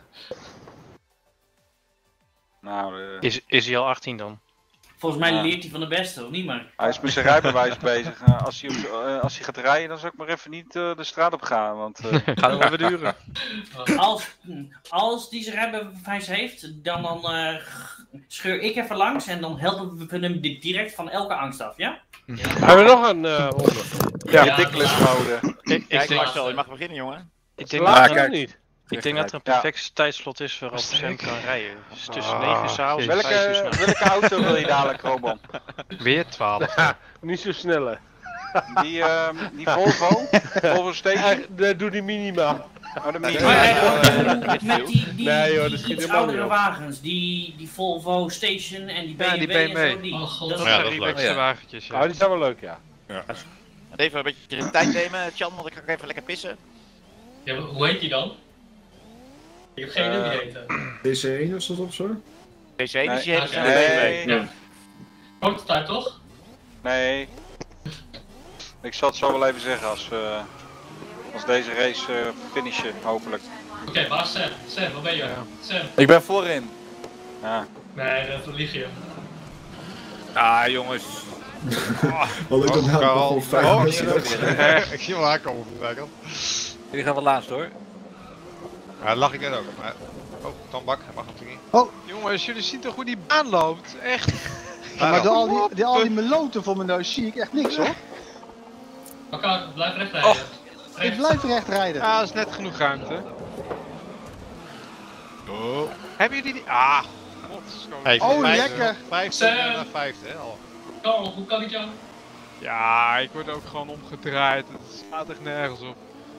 Nou, eh,
Is, is hij al achttien dan?
Volgens mij
Ja.
leert hij van de beste, of niet maar?
hij is met zijn rijbewijs bezig. Eh, als, hij op, eh, als hij gaat rijden, dan zou ik maar even niet eh, de straat op gaan. Want eh,
Gaat nog even duren.
Als, als die zijn rijbewijs heeft, dan, dan eh, scheur ik even langs en dan helpen we hem di- direct van elke angst af, ja?
Hebben we nog een uh, ronde?
ja, ridiculous mode.
Ik, ik
Kijk
denk,
Marcel, je mag beginnen jongen.
ik
De
denk,
laatste
kijk.
nog niet.
ik denk dat er een
Ja.
perfect tijdslot is waarop Sam kan rijden. Dus tussen
Ah,
negen uur s'avonds en
jezus.
vijf uur
Welke,
s'nachts.
welke auto wil je dadelijk, Robon?
Weer twaalf.
Niet zo snel hè.
Die, ehm, die Volvo? Volvo Station?
Echt, dat doe die minima.
Oh, de Mini.
Maar, eh,
Ja,
met die, die,
Nee, joh, dat
die
schiet
iets
helemaal
oudere
niet op.
wagens, die, die Volvo Station en die B M W,
Ja, die
en
B M W.
zo, die,
Oh, god.
dat is
Ja,
Ja,
dat is leuk.
relaxte
Ja.
wagentjes, ja.
Oh, die zijn wel leuk ja.
Even een beetje de tijd nemen, Tjan, want ik ga ook even lekker pissen.
Ja, maar hoe heet die dan? Ik heb geen idee hoe die heet.
D C één was dat of zo?
Deze ene is die hele
Nee.
snelle
Nee.
B M W.
Ja. Prototype toch?
Nee. Ik zal het zo wel even zeggen als, eh, als deze race eh, finishen, hopelijk.
Oké, waar is Sam? Sam, waar ben je? Sam?
Ik ben voorin.
Ja.
Nee, dat lieg je.
Ah, jongens.
Had ik dan
Oh,
nou
Karl.
nog wel vijf
Oh,
mensen
ik
dat-
ik zie hem aankomen. Kijk dan.
Jullie gaan wel laatst hoor.
Ja, dat lag ik net ook. Maar... Oh, Tambak, hij mag natuurlijk niet.
Jongens, jullie zien toch hoe die baan loopt? Echt.
Ja, maar door al die, die, al die meloten voor mijn neus zie ik echt niks hoor.
Elkaar, blijf recht rijden.
Ik
Recht.
blijf recht rijden.
Ja, dat is net genoeg ruimte.
Oh.
Hebben jullie die... Ah, god.
Hey,
Oh,
vijf-
lekker.
vijftig
Sam.
naar vijfde, hè, al.
Karl, hoe kan ik jou?
Ja, ik word ook gewoon omgedraaid. Het slaat echt nergens op.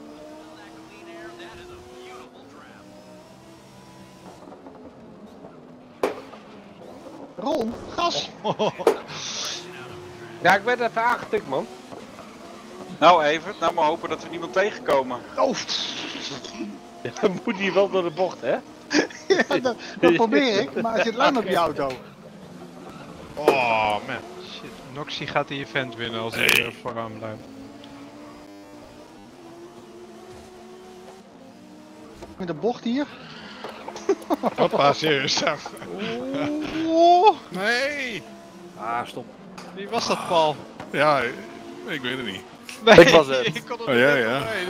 Ron, gas.
Ja, ik werd even aangetikt man.
Nou even, nou maar hopen dat we niemand tegenkomen.
Oh,
Ja, dan moet hij wel door de bocht hè.
ja, dat, dat probeer ik, maar er zit lang op je auto.
Oh, man.
Shit, Noxie gaat die event winnen als hij er vooraan blijft.
Met de bocht hier.
Hoppa, serieus.
Oh,
Nee.
Ah, stop.
wie was dat, Paul?
Ja, ik weet het niet.
Nee,
Ik was het.
ik kon er
Oh,
niet
ja,
echt
ja.
doorheen.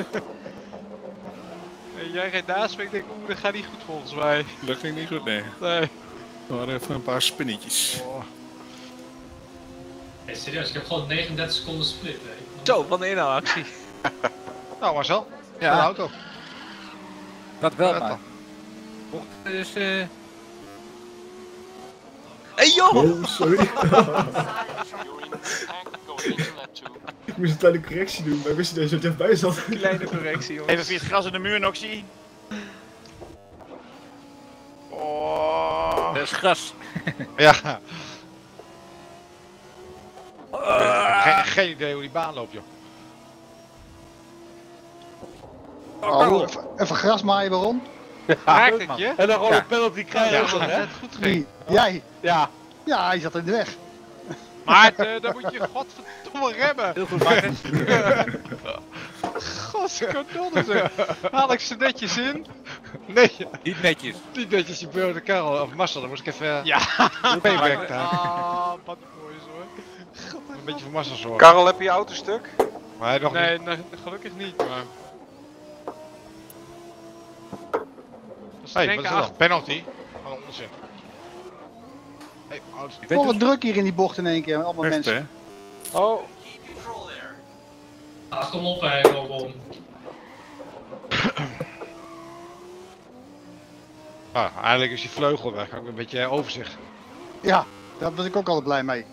En jij reed naast me, ik denk, oeh, dat gaat niet goed volgens mij.
Dat ging niet goed, nee.
Nee.
Er waren even een paar spinnetjes.
Oh.
Hey, serieus, ik heb gewoon negenendertig seconden split. Hè.
Zo, wat een inhaalactie.
Nou, Marcel.
Ja.
De auto.
Dat wel
Ja,
maar.
dan.
Bocht is eh...
Hé,
Nee joh!
Oh, sorry. Ik moest een kleine correctie doen, maar ik wist niet dat je er even bij zat.
Kleine correctie, jongens.
Even via het gras in de muur, Noxie. Oh.
Dat is gras.
Ja. Uh, geen, geen idee hoe die baan loopt, joh.
Oh, even, even gras maaien, waarom?
Raak ik je?
En dan gewoon
Ja.
een penalty krijgen.
Ja,
nog,
dat
hè?
het goed ging.
Wie? Jij?
Ja.
Ja, hij zat in de weg.
Maarten, dan moet je godverdomme remmen.
Heel goed, Maarten.
Godverdomme zeg. Haal ik ze netjes in? Nee.
Niet netjes.
Niet netjes je beurde Karel of Marcel, dan moest ik even...
Ja.
Payback daar.
Ah, wat moois hoor.
Een beetje voor Marcel zorgen.
Karel, heb je je auto stuk?
Maar hij nog
Nee,
niet.
nee, gelukkig niet, maar...
Hey, wat is dat dan? Penalty? Wat een onzin. Hey, oud.
Oh, wat druk hier in die bocht in één keer, met allemaal
Echt,
mensen.
hè?
Oh.
Ah, kom op, hè, Robon.
Ah, eigenlijk is die vleugel weg, ook een beetje overzicht.
Ja, daar was ik ook altijd blij mee.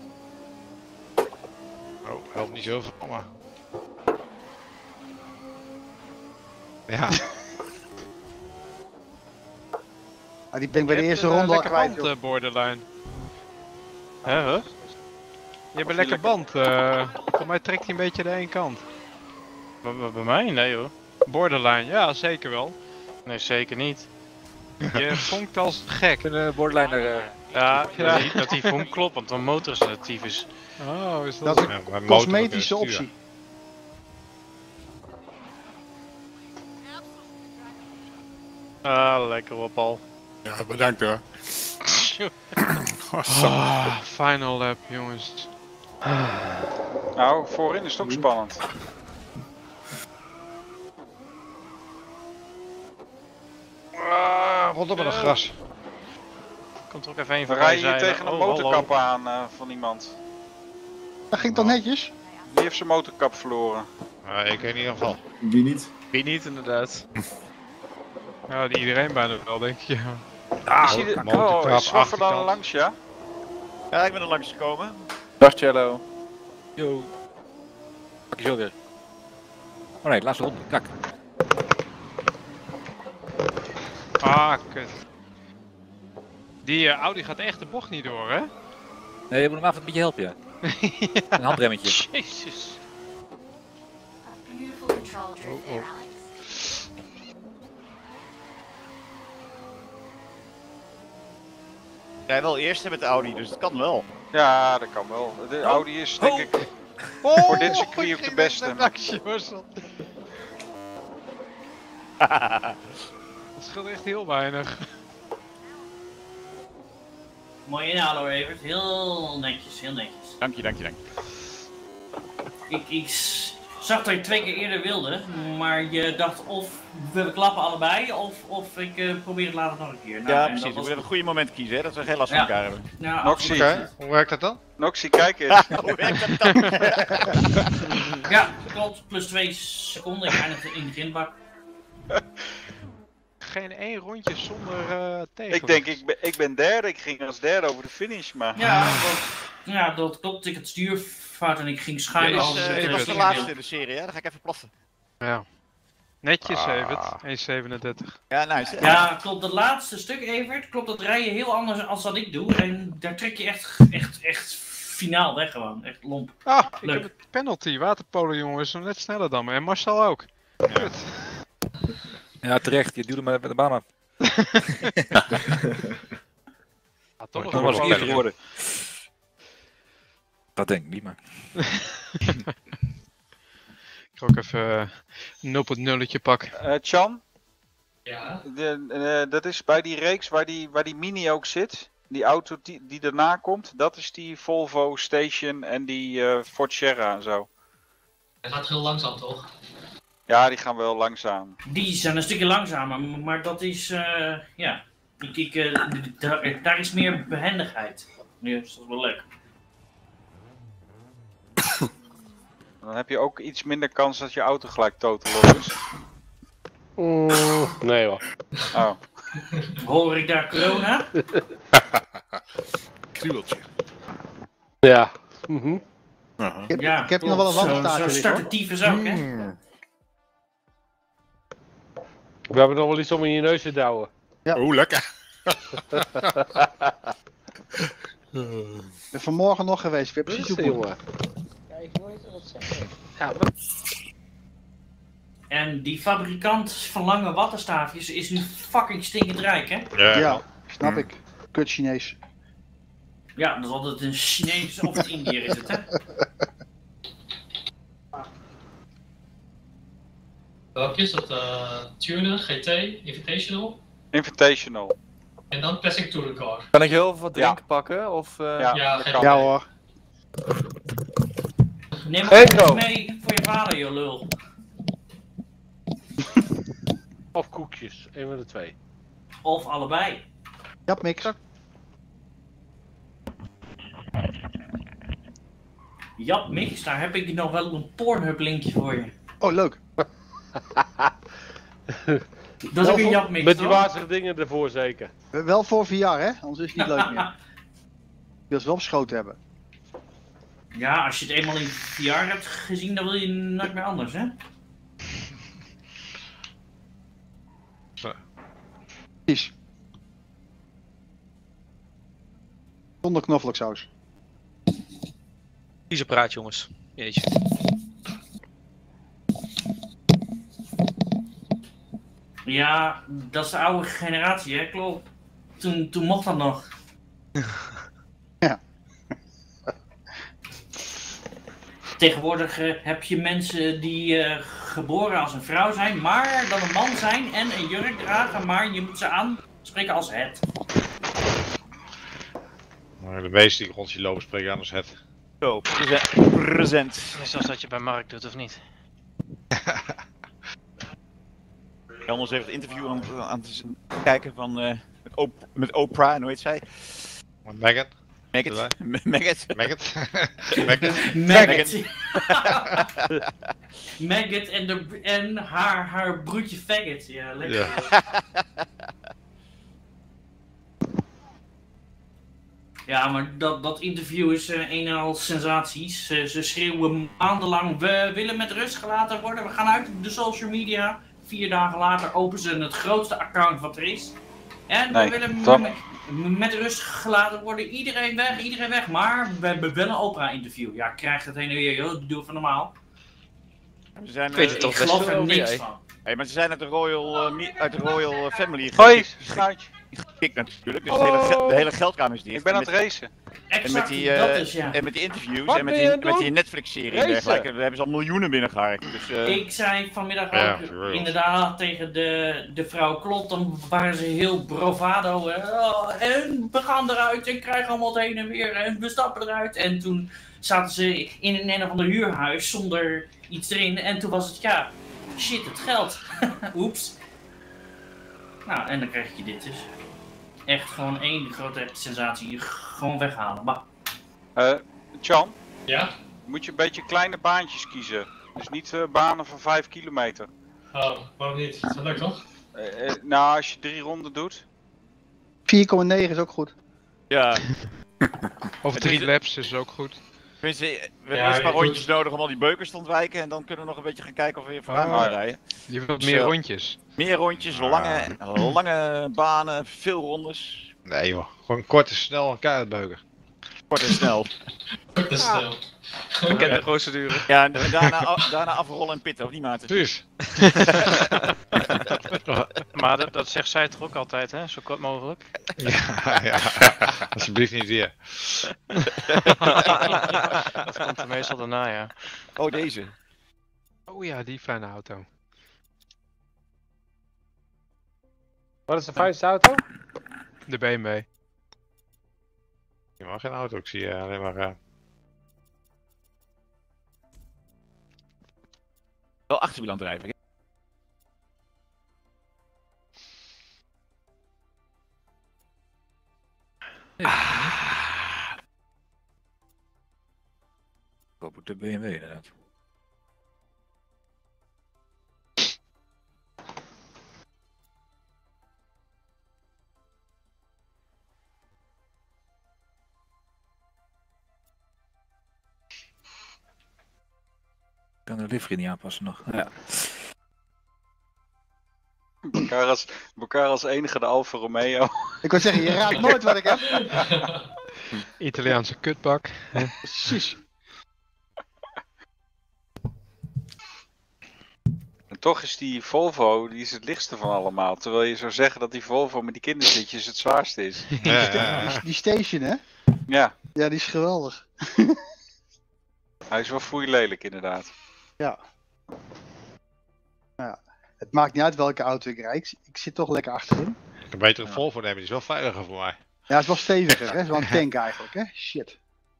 Oh, helpt niet zoveel, maar... Ja.
Ah, die ben ik bij de
Je
eerste
hebt een,
ronde al
eh,
kwijt,
lekker
joh.
band, uh, borderline. Hè, huh? Je hebt een lekker band. Uh, voor mij trekt hij een beetje de één kant.
Bij mij? Nee hoor.
Borderline, ja zeker wel.
Nee, zeker niet.
Je vonkt als gek.
Een borderline er... Uh...
Ja, ja. Niet dat die vonk klopt, want mijn motor is relatief is.
Oh, is
Dat
dat...
is
Ja,
een
mijn motor
cosmetische
ook, uh, stuur.
optie.
Ah, lekker op al.
Ja, bedankt hoor.
Ah, final lap, jongens.
Nou, voorin is het ook spannend.
Ah, rondom met een gras.
Komt er ook even een
Dan
van
rij je hier tegen een
oh,
motorkap
hallo.
aan uh, van iemand.
Dat ging toch netjes?
Die heeft zijn motorkap verloren.
Uh, ik in ieder geval.
Wie niet?
Wie niet, inderdaad.
Ja, die iedereen bijna wel, denk ik. Ja.
Ah, is hij de...
motorkap,
Oh, is Zwaffer dan
achterkant.
langs, ja?
Ja, ik ben er langs gekomen.
Dag Cello.
Yo. Pak je zo weer. Oh nee, laatste ronde. Kak.
Ah, kut. Die uh, Audi gaat echt de bocht niet door, hè?
Nee, je moet hem even een beetje helpen, ja. Een handremmetje.
Jezus.
Oh, oh.
Jij wel eerste met de Audi, dus het kan wel.
Ja, dat kan wel. De
Oh.
Audi is denk
Oh.
ik
Oh,
voor dit circuit ook de beste.
Dat scheelt echt heel weinig.
Mooi inhalen hoor, Evert. Heel netjes, heel netjes.
Dank je, dank je, dank je.
Ik, ik s- zag dat je twee keer eerder wilde, maar je dacht of we klappen allebei, of, of ik uh, probeer het later nog een keer. Nou,
Ja,
en
precies.
dat
We
was-
moeten een goede moment kiezen, hè, dat we geen last van
Ja.
elkaar hebben.
Ja,
Noxie,
Oké, hoe werkt dat dan?
Noxie, kijk eens.
Hoe werkt dat dan?
ja, klopt. Plus twee seconden. Ik eindigde in de grindbak.
Geen één rondje zonder uh, tegen.
Ik denk, ik ben, ik ben derde. Ik ging als derde over de finish, maar...
Ja, dat, ja, dat klopt. Ik had stuurfout en ik ging schuin
Dit
als
is, uh, dit was de laatste in de serie, hè? Dan ga ik even ploffen.
Ja. Netjes,
Ah.
Evert. één zevenendertig.
Ja, nice. hè?
Ja, klopt. Dat laatste stuk, Evert, klopt dat rijden heel anders als dat ik doe. En daar trek je echt, echt, echt finaal weg gewoon. Echt lomp.
Ah, ik
Leuk.
heb het penalty. Waterpolo, jongen, is nog net sneller dan me. En Marcel ook. Kut.
Ja, terecht. Je duwde me met de baan af.
Ah, toch nog
Dat
een
was
foto.
vier geworden. Dat denk ik niet, maar...
Ik ga ook even uh, nul punt nulletje pakken.
Eh Chan,
Ja.
de, eh, dat is bij die reeks waar die, waar die Mini ook zit. Die auto die, die daarna komt, dat is die Volvo Station en die eh, Ford Sierra en zo.
Het gaat heel langzaam, toch?
Ja, die gaan wel langzaam.
Die zijn een stukje langzamer, maar dat is, eh, ja. Ik, ik, eh, d- daar, daar is meer behendigheid. Ja, dus dat is wel leuk.
Dan heb je ook iets minder kans dat je auto gelijk totaal is.
Mm, nee hoor.
Oh.
Hoor ik daar corona?
gruweltje.
Ja. Mhm.
Ik heb,
Ja,
ik heb nog
klopt.
wel een
Zo-
waterstaartje
Zo
liggen,
start
hoor.
de tyfus ook, hè?
Mm.
We hebben nog wel iets om in je neus te douwen.
Ja.
Oh, lekker.
Ik ben vanmorgen nog geweest. Ik weet precies hoe het moet.
jongen.
Ja, ik hoor je wat zeggen.
Ja, wat?
En die fabrikant van lange wattenstaafjes is nu fucking stinkend rijk, hè?
Ja.
Ja, snap ik. Kut Chinees.
Ja, dat is altijd een Chinees of een Indiër is het, hè?
Welke is dat? Uh, Tuner, G T, Invitational
Invitational.
en dan Passing to the Car.
Kan ik heel even wat
Ja.
drinken pakken? Of, uh...
Ja,
Ja,
dat
geen
kan.
Ja hoor.
Neem maar
Henko.
even mee voor je vader, joh lul.
Of koekjes, een van de twee.
Of allebei.
Ja, mix.
Jap Mix, daar heb ik nog wel een Pornhub linkje voor je.
Oh, leuk.
Dat is ook een Jap Mix,
Met die
toch?
wazige dingen ervoor zeker.
Wel voor V R, hè? Anders is het niet leuk meer. Ik wil ze wel beschoten hebben.
Ja, als je het eenmaal in V R hebt gezien, dan wil je nooit meer anders, hè?
Precies. Zonder knoflooksaus.
Vieze praat, jongens. Jeetje.
Ja, dat is de oude generatie, hè? Klopt. Toen, toen mocht dat nog.
Ja.
Tegenwoordig uh, heb je mensen die uh, geboren als een vrouw zijn, maar dan een man zijn en een jurk dragen, maar je moet ze aanspreken als het.
Maar de meesten die rond je lopen spreken aan als het.
Zo, prese- present.
Zoals dat je bij Mark doet, of niet?
Anders even het interview aan, aan te kijken van, uh, met, Op met Oprah en hoe heet zij?
Megan?
Maggot? Maggot?
Maggot?
Maggot.
Maggot.
Maggot en, de, en haar, haar broertje Faggot. Ja, lekker.
Ja.
Ja, maar dat, dat interview is uh, een en al sensaties. Ze, ze schreeuwen maandenlang, we willen met rust gelaten worden. We gaan uit de social media. Vier dagen later openen ze het grootste account wat er is. En
Nee,
we willen
toch?
met, met rust gelaten worden. Iedereen weg, iedereen weg. Maar we hebben wel een Oprah-interview. Ja, krijg het heen en weer, joh. Doe even normaal.
Ze zijn,
Ik weet
uh,
het toch
Ik
best
geloof
wel
er
over
niks
jij.
van.
Hey, maar ze zijn uit de Royal, uh, me- uit de Royal Family
Hoi, schuitje.
gekikt natuurlijk. Dus de hele, ge- de hele geldkamer is dicht.
Ik ben aan
En
het
met-
racen.
En
Exact,
met die, uh,
dat is ja.
en met die interviews
Wat
en met
ben
die,
je aan het
met die
doen?
Netflix-serie en
Racen.
dergelijke, daar hebben ze al miljoenen binnengehaald. Dus, uh,
Ik zei vanmiddag
Ja,
ook
sure.
inderdaad tegen de, de vrouw Klot, dan waren ze heel bravado. hè. Oh, en we gaan eruit en krijgen allemaal het heen en weer en we stappen eruit. En toen zaten ze in een een of ander huurhuis zonder iets erin en toen was het ja, shit het geld. Oeps. Nou en dan krijg je dit dus. Echt gewoon één grote sensatie, gewoon weghalen. Maar
Eh, Chan,
Ja?
moet je een beetje kleine baantjes kiezen. Dus niet eh, banen van vijf kilometer.
Oh, waarom niet? Dat is wel leuk toch?
Eh, eh, nou, als je drie ronden doet.
vier komma negen is ook goed.
ja,
Of
Het
drie
is-
laps is ook goed.
tenminste, we hebben
Ja,
eerst een paar
je doet-
rondjes nodig om al die beukers te ontwijken en dan kunnen we nog een beetje gaan kijken of we weer vooraan
Ah.
kunnen rijden.
Je wilt
Dus,
meer
eh,
rondjes.
Meer rondjes, lange, lange banen, veel rondes,
Nee joh, gewoon kort en snel een keihard beuken.
kort en snel.
Dat is snel.
Bekende procedure.
Ja, en daarna, af- daarna afrollen en pitten, of niet Maarten?
Precies.
Maar dat, dat zegt zij toch ook altijd, hè? Zo kort mogelijk.
Ja, ja. Alsjeblieft niet weer.
Dat komt er meestal daarna, ja.
Oh, deze.
Oh ja, die fijne auto.
Wat is de fijnste auto?
De B M W.
Je mag geen auto, ik zie eh, alleen maar... eh,
Wel achterwiel aan het drijven. hè?
Ik hoop ook de B M W inderdaad. kan de livery niet aanpassen nog. Ja.
Elkaar als, elkaar als enige de Alfa Romeo.
Ik wil zeggen, je raadt nooit wat ik heb.
Italiaanse kutbak.
Precies.
En toch is die Volvo, die is het lichtste van allemaal. Terwijl je zou zeggen dat die Volvo met die kinderzitjes het zwaarste is.
Ja, ja, ja. Die, die station, hè?
Ja.
Ja, die is geweldig.
Hij is wel foeilelijk inderdaad.
Ja. Ja. Het maakt niet uit welke auto ik rijd. Ik, ik zit toch lekker achterin.
Ik kan beter een Volvo nemen, die is wel veiliger voor mij.
Ja, het is wel steviger, hè? Het is wel een tank eigenlijk, hè? Shit.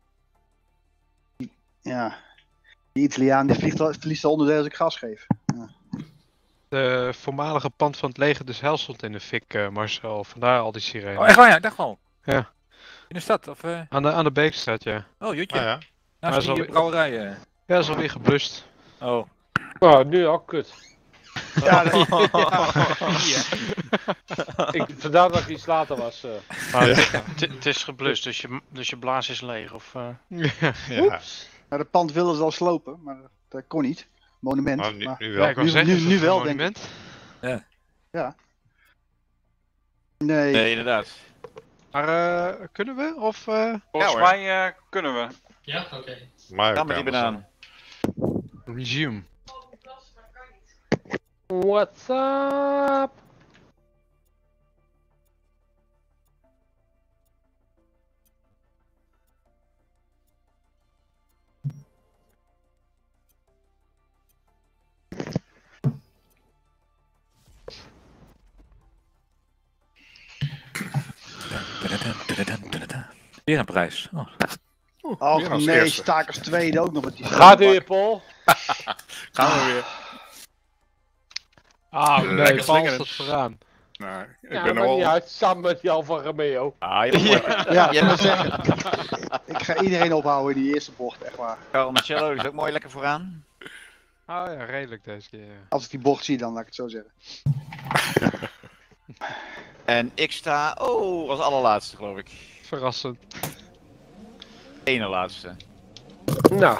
Ja. Die Italiaan die vliegt al, verliest al onderdeel als ik gas geef. Ja.
De voormalige pand van het leger dus Hel stond in de fik, uh, Marcel. Vandaar al die sirene.
Oh, echt waar? Ja, ik dacht al.
Ja.
In de stad? Of, uh...
aan, de, aan de Beekstraat, ja.
Oh, jutje.
Ah, ja.
Naast die brouwerij. Uh...
Ja, dat is alweer geblust.
Oh.
Oh, nu ook kut.
Ja, dat...
ja. Ik, vandaar dat ik iets later was. Uh.
Maar het is geblust, dus je, dus je blaas is leeg, of... Uh...
ja.
Ja. Nou, de pand wilden ze al slopen, maar dat kon niet. Monument.
Oh, nu,
maar...
nu wel.
Ja,
nu,
zeggen,
nu, nu wel,
monument?
denk ik.
Ja.
Ja. Nee.
Nee, inderdaad.
Maar uh, kunnen we? Of, uh...
Volgens
ja,
mij uh, kunnen we.
Ja, oké. Okay.
Maar
met die banaan.
Resume.
What's up?
Weer een prijs. Oh,
oh nee, Stakers tweede ook nog met die.
Gaat u weer, Paul?
Gaan we weer.
Ah, nee,
lekker
Paul
slingeren.
staat vooraan.
Nou, ik
Ja,
ben
maar
al...
niet uit, samen met die Alfa Romeo.
Ah, je moet
Ja, ja, ik moet zeggen. Ik ga iedereen ophouden in die eerste bocht, echt waar.
Carl Marcello is ook mooi lekker vooraan.
Oh ja, redelijk deze keer. Ja.
Als ik die bocht zie, dan laat ik het zo zeggen.
En ik sta, oh, als allerlaatste geloof ik.
Verrassend.
Ene laatste.
Nou.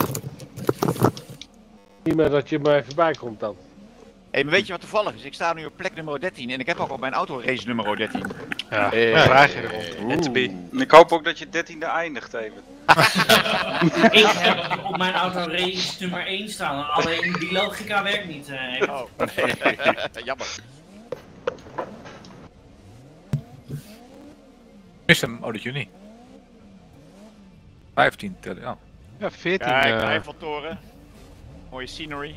Niet meer dat je maar even bij komt dan.
Hé, hey, maar weet je wat toevallig is? Ik sta nu op plek nummer dertien en ik heb ook op mijn auto race nummer dertien.
Ja,
hey,
ja vraag je erom.
Net to be.
En ik hoop ook dat je dertiende eindigt even.
Ik heb op mijn auto race nummer één staan, alleen die logica werkt niet. Uh,
oh, nee. Jammer.
Is hem, oh dat juni. vijftien, ja.
Ja, veertien.
Kijk,
uh...
Eiffeltoren. Mooie scenery.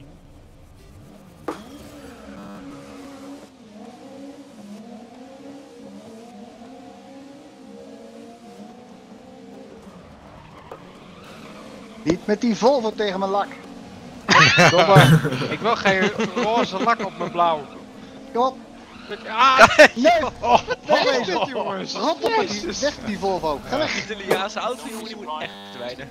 Niet met die Volvo tegen mijn lak.
Kom maar. Ik wil geen roze lak op mijn blauw.
Kom op.
Ah,
nee!
Oh,
Weg
wat is
wezen.
dit, jongens?
Rot op met die, weg met die Volvo. Ga weg.
Italiaanse auto, jongen, die moet echt verdwijnen.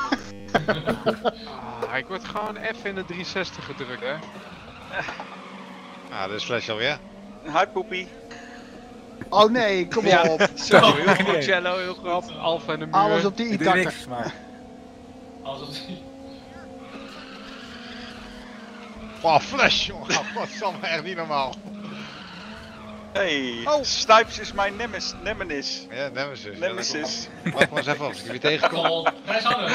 Ah, ik word gewoon even in de driehonderdzestig gedrukt, hè.
Ah, dat is Flash alweer.
Hi poepie.
Oh nee, kom
Ja.
op.
Zo, heel goed, Cello, heel goed.
Alfa en de muur.
Alles op die
Ik doe
i-takker.
niks, maar...
Alsof
Oh, Flash, jongen. Wat is allemaal echt niet normaal.
Hey,
Oh.
Snipes is mijn nemes, nemesis.
Ja, Nemesis.
Nemesis.
Wacht maar eens even op, als ik je weer tegenkom.
Paul, wij zouden.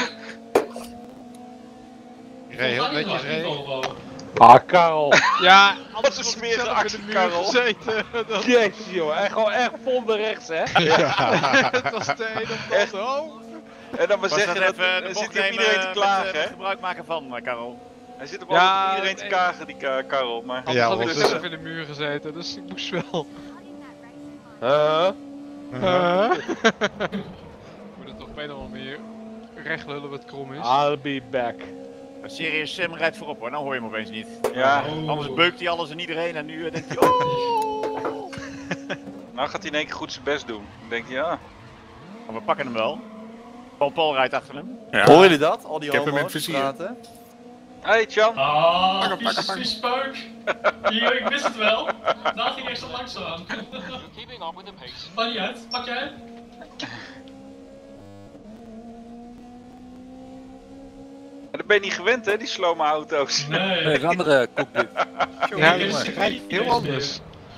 Je reed heel netjes reed.
Ah, Karel.
Ja,
Wat een smerige actie, Karel.
gezeten. Dat,
Jezus, joh. Echt gewoon echt vol de rechts, hè?
dat was de ene
Echt.
Oh.
En dan maar
Was
zeggen
dat
dat,
even
dan
de
zit
bocht
hij op
nemen
iedereen te
met,
klagen,
eh,
hè?
gebruik maken van, uh, Karel.
Hij zit op
Ja,
altijd iedereen te
en-
klagen, die Ka- Karel. Maar
Anders
Ja,
had ik
wat
dus
is
even in de muur gezeten, dus ik moest wel.
Huh?
Huh? Ik moet het toch op een of andere manier recht lullen wat krom is.
I'll be back.
Serieus, Sam rijdt voorop hoor, nou hoor je hem opeens niet.
ja,
Anders beukt hij alles en iedereen en nu uh, denkt hij, oh!
nou gaat hij in één keer goed zijn best doen. Dan denkt hij, ja.
Maar we pakken hem wel. Paul Paul rijdt achter hem.
Ja. Horen jullie dat? Al die
Ik heb hem in
homo's
het vizier.
praten?
Hey Chan.
Ah, vies, vies peuk. Hier, ik wist het wel. Daar ging ik zo langzaam. Maakt niet uit, pak jij?
De dat ben je niet gewend hè, die slome auto's.
Nee.
Nee, een andere cockpit.
Ja, dat is heel anders.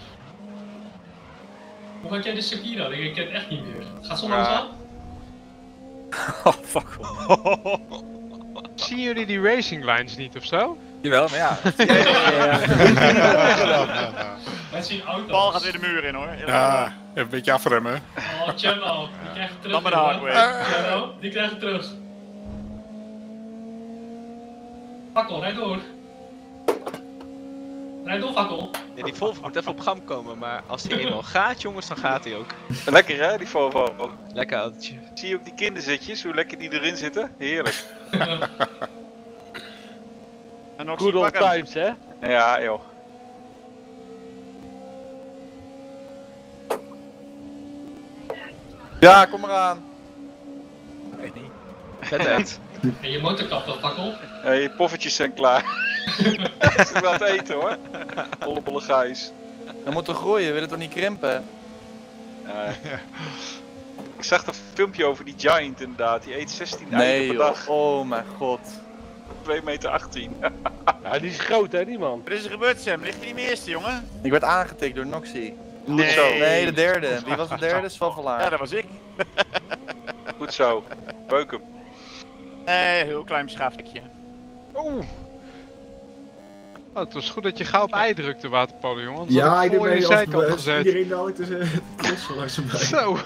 Hoe gaat jij de circuit dan? Ik ken het echt niet meer. Het gaat zo
Ja.
langzaam?
Oh, fuck off.
Zien jullie die racing lines niet of zo?
Jawel, maar ja.
Wij zien auto's.
Paul gaat weer de muur in hoor.
Ja, even een beetje afremmen.
Oh, Channel, die krijgt het terug.
Dan maar de
jongen.
hardware.
Channel, die krijgt het terug. Fakkel, rijd door. Rijd door, Fakkel.
Ja, die Volvo moet even op gang komen, maar als hij eenmaal gaat, jongens, dan gaat hij ook.
Lekker hè, die Volvo.
Lekker autootje.
Zie je ook die kinderzitjes, hoe lekker die erin zitten? Heerlijk.
En nog
Good old times, hè?
Ja, joh.
Ja, kom eraan.
Weet niet.
Vet uit.
En je motorkap dat, Fakkel.
Ja, je poffertjes zijn klaar. Ze zijn aan het eten hoor. Hollebolle gijs.
We moeten groeien, we willen toch niet krimpen?
Ja. Ik zag dat filmpje over die Giant inderdaad, die eet zestien
Nee
eieren per
joh,
dag.
oh mijn god.
twee meter achttien.
Ja, die is groot hè, die man.
Wat is er gebeurd, Sam? Ligt hij niet meer eerste, jongen?
Ik werd aangetikt door Noxy.
Goed zo.
Nee, de derde. Wie was de derde? Swaffelaar.
Ja, dat was ik.
Goed zo. Beuk hem.
Nee, heel klein schaafdekje.
Oeh. Oh, het was goed dat je gauw op ei drukte, Waterpolo, jongen. Want
Ja,
had
ik
ik
doe
voor je
mee
zijkant
als
gezet.
iedereen dadelijk dus het kruisel langs hem bij.
Zo.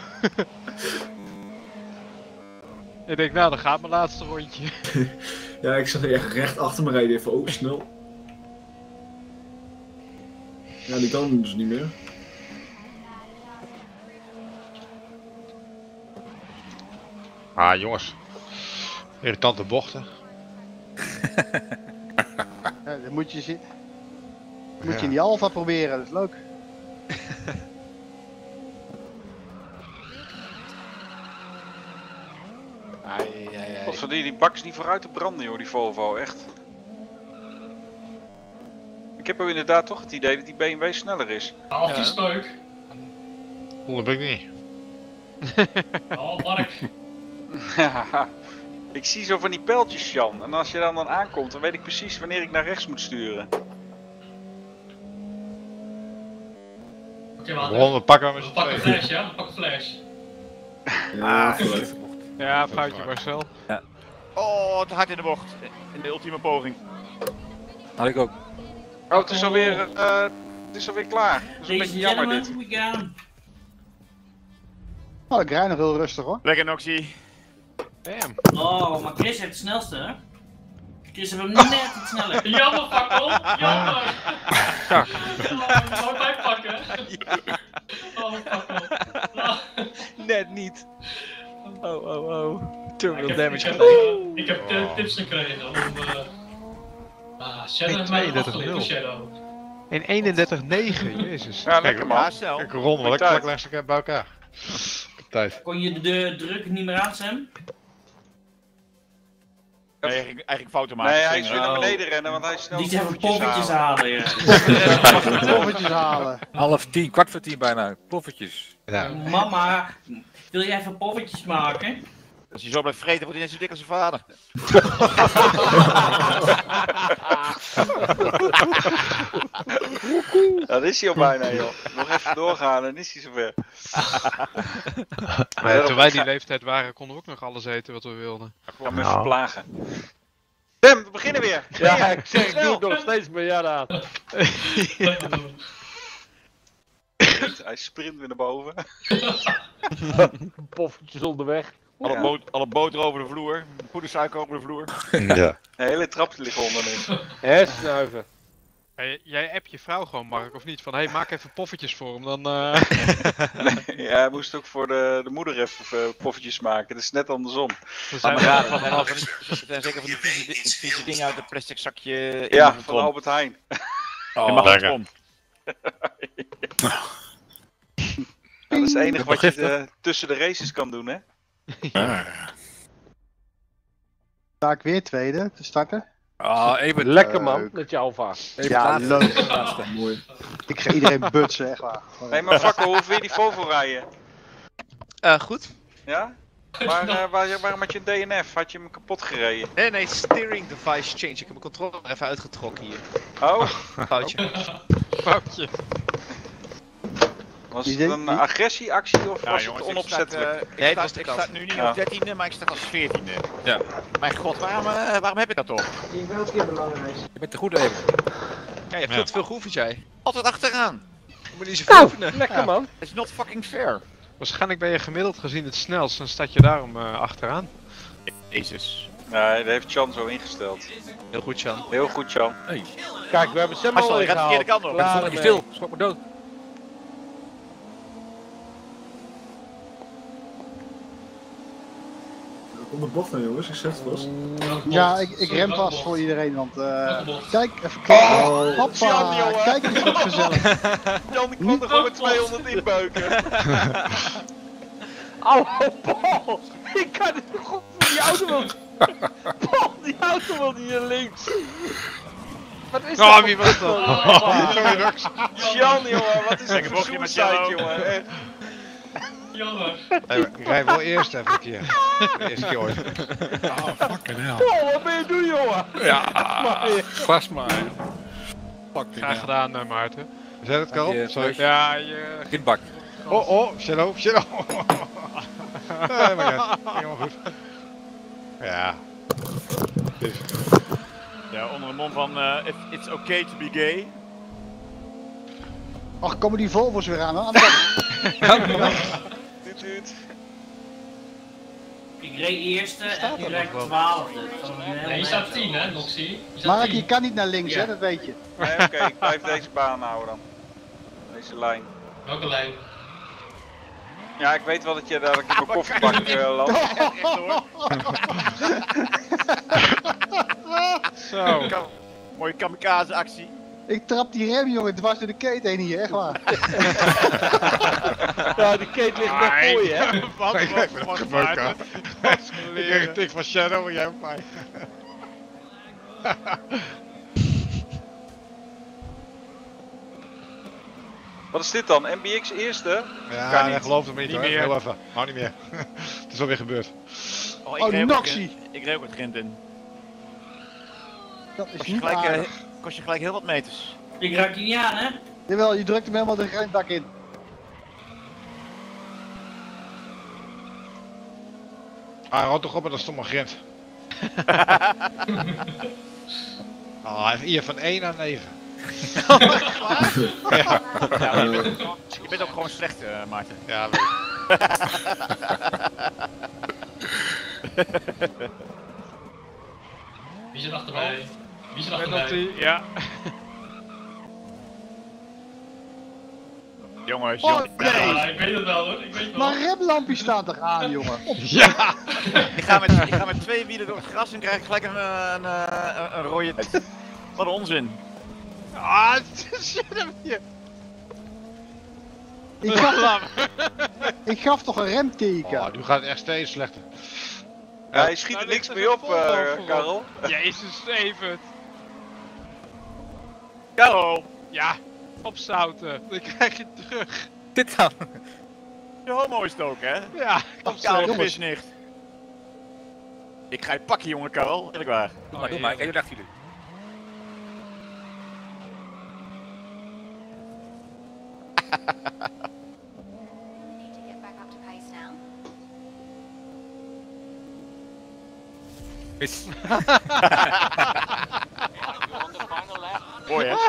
Ik denk, nou, dan gaat mijn laatste rondje.
Ja, ik zag echt recht achter me rijden even, oh snel. Ja, die kan dus niet meer.
Ah, jongens. Irritante bochten.
Ja, dan moet je, zi- moet je in die Alfa proberen, dat is leuk.
Ai, ai, ai. Wat voor die, die bak is niet vooruit te branden joh, die Volvo, echt. Ik heb ook inderdaad toch het idee dat die B M W sneller is.
Half die speuk.
Dat ben ik niet.
Oh, Mark.
Ik zie zo van die pijltjes, Jan. En als je dan, dan aankomt, dan weet ik precies wanneer ik naar rechts moet sturen.
Oké, wacht.
Ron, we pakken hem eens
We pakken
twee.
flash, ja? We pakken flash.
Ja,
Ah,
vooruit.
Ja, foutje Marcel.
Ja.
Oh, te hard in de bocht. In de ultieme poging.
Had ik ook.
Oh, het is alweer, uh, het is alweer klaar. Dat is een beetje jammer dit.
Gentlemen, we gaan.
Oh, ik rij nog heel rustig hoor.
Lekker Noxy.
Bam.
Oh, maar Chris heeft het snelste, hè? Chris heeft hem net iets sneller.
Jammer, Fakkel. Jammer.
Kak.
Oh, moet mij pakken. Oh, Fakkel. Oh.
Net niet. Oh, oh, oh. Terminal
Ik heb,
damage
ik heb,
geleden.
uh, ik heb uh, tips gekregen om... Uh... Ah, Shadow heeft mij afgeleid door Shadow.
In eenendertig negen, jezus.
Ja, lekker
Ja,
man.
snel.
Kijk, Ron, wat ik plak langs elkaar bij elkaar. Ik heb tijd.
Kon je de, de druk niet meer aan, Sam?
Nee, eigenlijk, eigenlijk fouten maken.
Nee, hij is weer naar
Oh.
beneden rennen, want hij is snel
Die even
poffertjes
poffertjes
halen.
halen, ja.
Poffertjes halen.
Half tien, kwart voor tien bijna. Poffertjes.
Ja.
Mama, wil jij even poffertjes maken?
Als je zo blijft vreten, wordt hij net zo dik als zijn vader.
Ja, dat is hij al bijna joh. Nog even doorgaan en is hij zover.
Maar toen wij die leeftijd waren, konden we ook nog alles eten wat we wilden.
Ik ga me even plagen. Bam, we beginnen weer.
Ja, ik zeg, ik doe
Snel.
het nog steeds bij jou aan.
Hij sprint weer naar boven.
Poffertjes onderweg.
Alle,
Ja.
boot, alle boter over de vloer, poedersuiker over de vloer.
Ja.
De hele trap ligt onderin.
Hè, snuiven.
Hey, jij appt je vrouw gewoon, Mark, of niet? Van, hé, hey, maak even poffertjes voor hem, dan... Uh...
Ja, hij moest ook voor de, de moeder even uh, poffertjes maken. Dat is net andersom.
Dan zijn
Maar
we
ja,
van
dat zijn
af.
al van die- dat zijn zeker van die vieze, di- vieze dingen uit een plastic zakje. in
Ja,
de
van
ton.
Albert Heijn.
Je mag het
lekker.
om.
Ja, dat is het enige wat je de, tussen de races kan doen, hè?
Sta ik weer tweede te starten.
Ah, even
Lekker man,
Leuk.
met je Alfa.
Ja, leuk.
Mooi.
Ik ga iedereen butsen, echt waar.
Hé, hey, maar Fakkel, hoe vind je die Volvo rijden?
Uh, goed.
Ja? Maar uh, waar, waarom had je een D N F? Had je hem kapot gereden?
Nee, nee, steering device change. Ik heb mijn controller even uitgetrokken hier.
Oh?
Foutje.
Foutje.
Was het een agressieactie of
Ja,
was
jongens,
het
ik sta,
onopzettelijk?
eh, ik
Nee, het
sta-
was de
ik
kant.
sta nu niet
Ja.
op dertiende, maar ik sta als veertiende. Ja. Mijn god, waarom, uh, waarom heb ik dat toch?
Je bent een keer belangrijk.
Je bent te goed even.
Ja, je hebt veel te veel geoefend, jij.
Altijd achteraan.
Je moet niet zoveel oefenen.
Lekker man.
It's not fucking fair.
Waarschijnlijk ben je gemiddeld gezien het snelst, dan staat je daarom uh, achteraan.
Jezus.
Nee, dat heeft Chan zo ingesteld.
Heel goed, Jan.
Heel goed, Chan.
Hey.
Kijk, we hebben Sam
Marcel,
al
je gaat de verkeerde
ingehaald.
kant op.
Ben
Klaar
stond niet
ermee.
stil. Schrok me dood.
Er komt een bocht aan, jongens. Ik zet het vast.
Ja, ik, ik rem vast voor iedereen, want uh,
bocht?
kijk, even kijken.
Oh.
Jan,
Hoppa,
jongen.
kijk eens wat gezellig.
Jan, ik kwam er gewoon met tweehonderd inbeuken.
Oh, Paul! Ik kan het goed voor die auto wil. Paul, die auto wil niet naar links. Wat is
Oh,
dat?
wie was dat?
Jan, jongen, wat is
Kijk,
het
een
voor
bochtje met
suicide,
jou.
jongen. Echt.
Jammer.
Nee, ik rij wel eerst even een keer. De eerste keer ooit.
Oh, fucking hell.
Paul, wat ben je doen, jongen?
Ja,
Maar weer.
glas maar. Fucking
Graag
hell.
gedaan, uh, Maarten.
Zet het, Karel?
je,
Sorry.
Ja, je...
Kindbak.
Oh, oh, Shadow, Shadow. Nee, maar ja, helemaal goed. Ja. Dus.
Ja, onder de mond van uh, it, it's okay to be gay.
Ach, komen die Volvo's weer aan, hè? Aan de kant.
Tuut, tuut.
Ik reed eerste en
Staat
nu
er
rijd
nog
ik
wel.
twaalfde. Gewoon een heel
Nee, je staat
eind.
tien hè, Noxie. Je staat
Mark,
tien.
je kan niet naar links,
Ja.
hè? Dat weet je.
Nee, oké, ik blijf deze baan houden dan. Deze lijn.
Welke lijn?
Ja, ik weet wel dat je daar in mijn kofferbak uh, landt.
Echt hoor.
Zo.
Kam- Mooie kamikaze actie.
Ik trap die rem, jongen, dwars door de keten heen hier, echt waar.
Ja, die keet ligt nog voor je, hè?
Wat
Ik heb het
wat
gebruikt,
Maarten.
Ik kreeg een tik van Shadow en jij op mij.
Wat is dit dan? M B X eerste?
Ja,
Kan
hij
niet.
gelooft het me niet,
Niet
hoor.
meer.
Heel even. Nou, niet meer. Het is alweer gebeurd.
Oh, ik
Oh,
reed ook
Noxie.
het grind- Ik reed ook het grind in.
Dat is
Kost je,
niet
gelijk,
aardig.
uh, kost je gelijk heel wat meters.
Ik raak die niet aan, hè?
Jawel, je drukt hem helemaal de remdak in.
Ah, houd toch op met dat stomme grind. Oh, hij heeft hier van één naar negen. Ja.
Ja, maar je, bent, je bent ook gewoon slecht, uh, Maarten.
Ja, weet ik.
Wie zit achter mij? Wie zit achter mij?
Penalty, ja.
Jongens,
Oh,
jongens.
nee.
Ja, ik weet het wel hoor, ik weet het wel.
Maar remlampje staat toch aan, jongen?
Ja!
Ik ga, met, ik ga met twee wielen door het gras en krijg ik gelijk een, een, een, een rode... Wat een onzin.
Ah, shit hem hier.
Ik gaf, ik gaf toch een remteken?
Oh, nu gaat het echt steeds slechter.
Ja, je schiet er
Nou,
niks
ligt er
mee
een
op,
Volvo
uh,
voorop.
Karel.
Jezus, Evert.
Karel,
Ja, opzouten. Dan krijg je het terug.
Dit dan.
je homo is het ook, hè?
Ja,
Karel,
opzouten.
pisnicht. Ik ga je pakken, jongen, Karel. Eerlijk waar.
Doe maar, doe maar. Ik heb jullie. Mis.
Mooi, hè?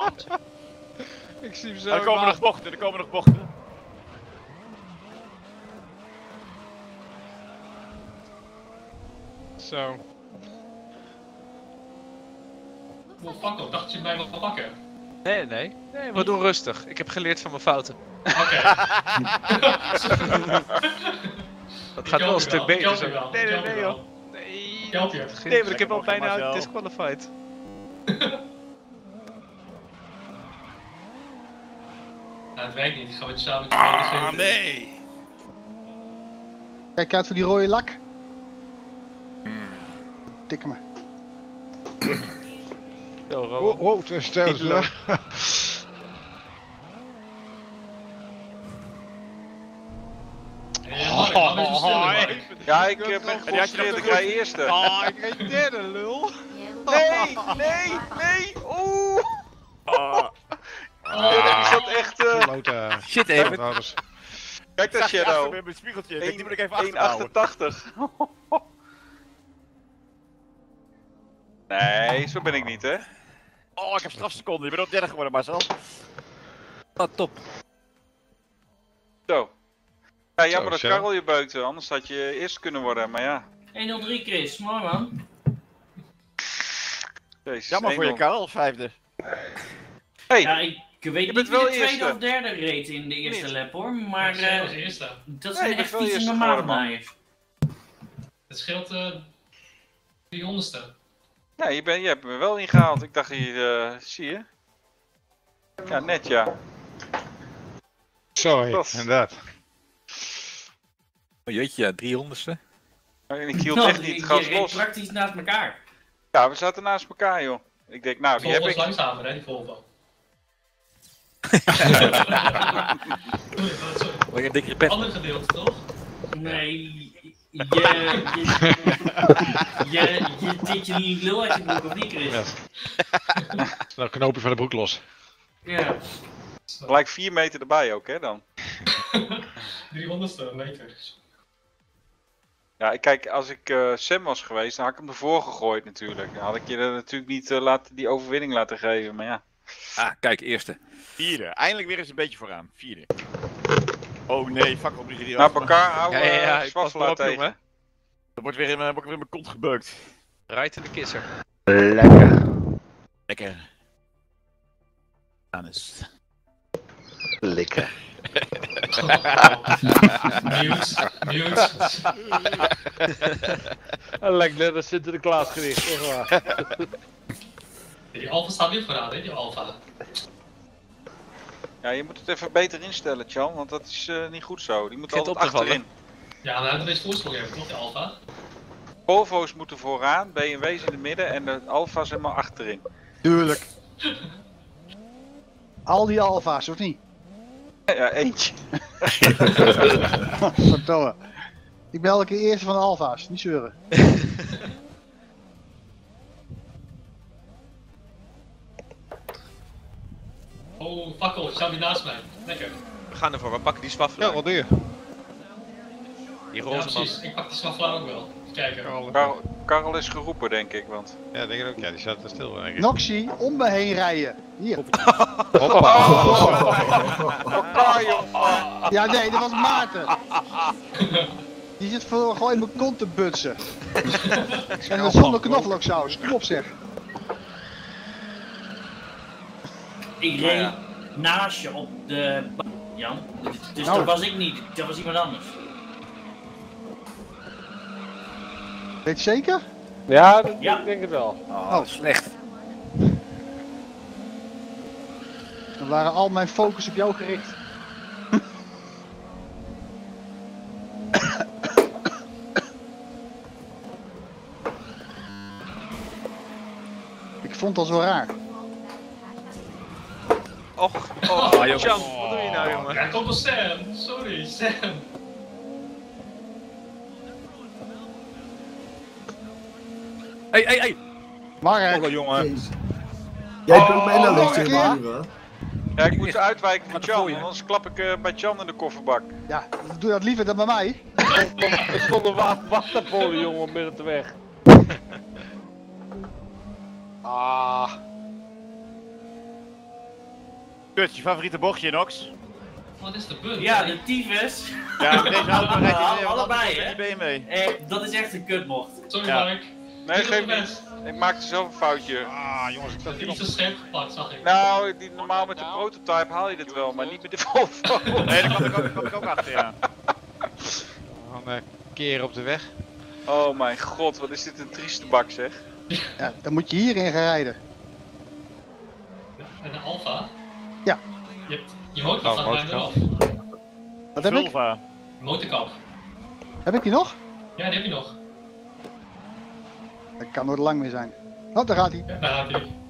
Ik zie hem zo.
Er komen
naast-
nog bochten, er komen nog bochten.
Zo.
Oh, fuck op, dacht dat je mij wil pakken.
Nee, nee. Nee, we doen rustig. Ik heb geleerd van mijn fouten.
Oké.
Dat gaat wel een stuk beter zo.
Wel,
Nee, nee,
help je
nee,
wel.
joh. Nee,
Help je.
nee, maar ik heb al
Lekker
bijna
Marcel.
disqualified.
Nou, het werkt niet, ik ga met je samen met je mee.
Ah, nee.
Kijk uit voor die rode lak. Tik me.
Zo,
Oh,
Rowan.
oh, het is stel.
Ja, Mark, waarom is het stil, Mark?
Ja, ik uh, ben gefrustreerd, ik rij eerste.
Oh, ik reed derde, lul.
Nee, nee, nee, oeh.
Oh.
Ja, is dat echt... Uh...
Klote.
Shit even.
Kijk dat Shadow.
Met mijn spiegeltje. Kijk, die moet ik even achterhouden.
één achtentachtig. Nee, zo ben ik niet, hè?
Oh, ik heb strafseconden. Je bent op derde geworden, Marcel. Oh, top.
Zo. Ja, jammer
Zo,
dat
Shadow.
Karel je beukte, anders had je eerst kunnen worden, maar ja.
één nul drie Chris, mooi man.
Jezus,
Jammer voor je
één nul.
Karel, vijfde.
Hey,
Ja, ik weet
je
niet
bent
wie
wel
de tweede
eerste.
of derde reed in de eerste
Niet.
lap hoor, maar
Zij
eh,
was eerste.
dat
Nee,
zijn
je bent
echt
wel
fietsen
eerste
normaal
geworden, man.
draaien.
Het scheelt uh, driehonderdste.
nee, je, bent, je hebt me wel ingehaald. Ik dacht hier, uh, zie je? Ja, net ja.
Sorry,
Dat-
inderdaad.
Oh jeetje, ja, driehonderdste.
En ik hield
Nou,
echt
je-
niet het
je
gas
reed
los.
praktisch naast elkaar.
Ja, we zaten naast elkaar, joh. Ik denk, nou, die
Volvo
heb
is
ik.
langzamer, hè, die Volvo.
Wil je een dikkere pet?
Ander gedeelte, toch?
Nee, je, je, je, je dit je lul uit je broek of niet Chris?
Ja. Nou, een knoopje van de broek los.
Ja.
Gelijk vier meter erbij ook, hè, dan.
driehonderdste meter.
Ja, kijk, als ik uh, Sam was geweest, dan had ik hem ervoor gegooid natuurlijk. Dan had ik je er natuurlijk niet uh, laten, die overwinning laten geven, maar ja.
Ah, kijk, eerste.
Vierde. Eindelijk weer eens een beetje vooraan. Vierde. Oh nee, fuck op, die zit hier
Naar
achter me.
elkaar houden,
Ja, ja, ja,
uh,
ik pas
Zwaffelaar
erop,
tegen.
jongen.
Er wordt weer in, uh, wordt weer in mijn kont gebeukt.
Rijdt in de kisser.
Lekker. Lekker. Anus. Lekker.
Mute, mute.
Hij lijkt net een Sinterklaas gericht, echt waar.
Die Alfa staat weer vooraan, hè, die Alfa.
Ja, je moet het even beter instellen, Tjan, want dat is uh, niet goed zo. Die moet
Begint
altijd
op te vallen.
achterin.
Ja, maar hij moet deze voorsprong hebben, toch, die Alfa?
Volvo's moeten vooraan, B M W's in het midden en de Alfa's helemaal achterin.
Tuurlijk. Al die alfa's, of niet?
Ja, eentje.
Verdomme. Ik ben elke keer eerste van de alfa's, niet zeuren.
Oh, fakkel, Xavi naast mij. Lekker.
We gaan ervoor, we pakken die zwaffelaar.
Ja, wat doe je?
Die
Ja,
roze man.
precies. Ik pak die zwaffelaar ook wel. Even kijken.
Karel, Karel is geroepen, denk ik, want...
Ja, denk ik ook. Ja, die staat er stil, denk ik.
Noxie, om me heen rijden. Hier.
Hoppa.
Elkaar, joh.
Ja, nee, dat was Maarten. Die zit voor gewoon in mijn kont te butsen. En dan zonder knoflooksaus. Kom op zeg.
Ik reed naast je op de ba- Jan. Dus
Nou.
dat was ik niet, dat was iemand anders.
Weet je zeker?
Ja, dat,
Ja.
ik denk het wel.
Oh, slecht.
Dan waren al mijn focus op jou gericht. Ik vond het al zo raar.
Och,
Ah,
oh,
jongen.
Jan, wat doe je nou, jongen?
Ja, kom op Sam. Sorry, Sam.
Hey, hey, hey.
Mark,
Oh, jongen.
Jezus. Jij kunt
Oh,
mij nou
oh,
links
nog
tegen
een
de muur, hè?
Ja, ik moet uitwijken van
Wat
Tjan,
voor je?
want anders klap ik uh, bij Tjan in de kofferbak.
ja, doe dat liever dan bij mij.
Er stond een wa waterpolen, jongen, midden te weg.
Ah,
Kut, je favoriete bochtje, Nox?
Wat is de punt?
Ja, de tyfus.
Ja, met deze auto rijdt hij weer, want
Allebei,
anders
hè?
wordt die B M W.
Eh, dat is echt een kutmocht.
Sorry,
Ja.
Mark.
Nee,
Doe
geef
het
niet.
best.
Ik maakte zelf een foutje.
Ah, jongens, ik
Ik
zat
heb
hier
iets
nog.
te scherp gepakt, zag ik.
Nou, die, normaal met de prototype haal je dit wel, maar niet met de Volvo.
Nee, daar kwam ik ook, daar kwam ik ook achter, ja.
Een uh, keer op de weg.
Oh mijn god, wat is dit een trieste bak zeg.
ja, dan moet je hierin gaan rijden.
En de Alfa?
Ja.
Je, hebt, je motorkap
Oh,
gaat bijna eraf.
motorkap.
Wat heb ik?
Vulva.
Motorkap.
Heb ik die nog?
Ja, die heb je nog.
Dat kan nooit lang meer zijn. Oh, daar gaat hij.
Ja, daar gaat hij.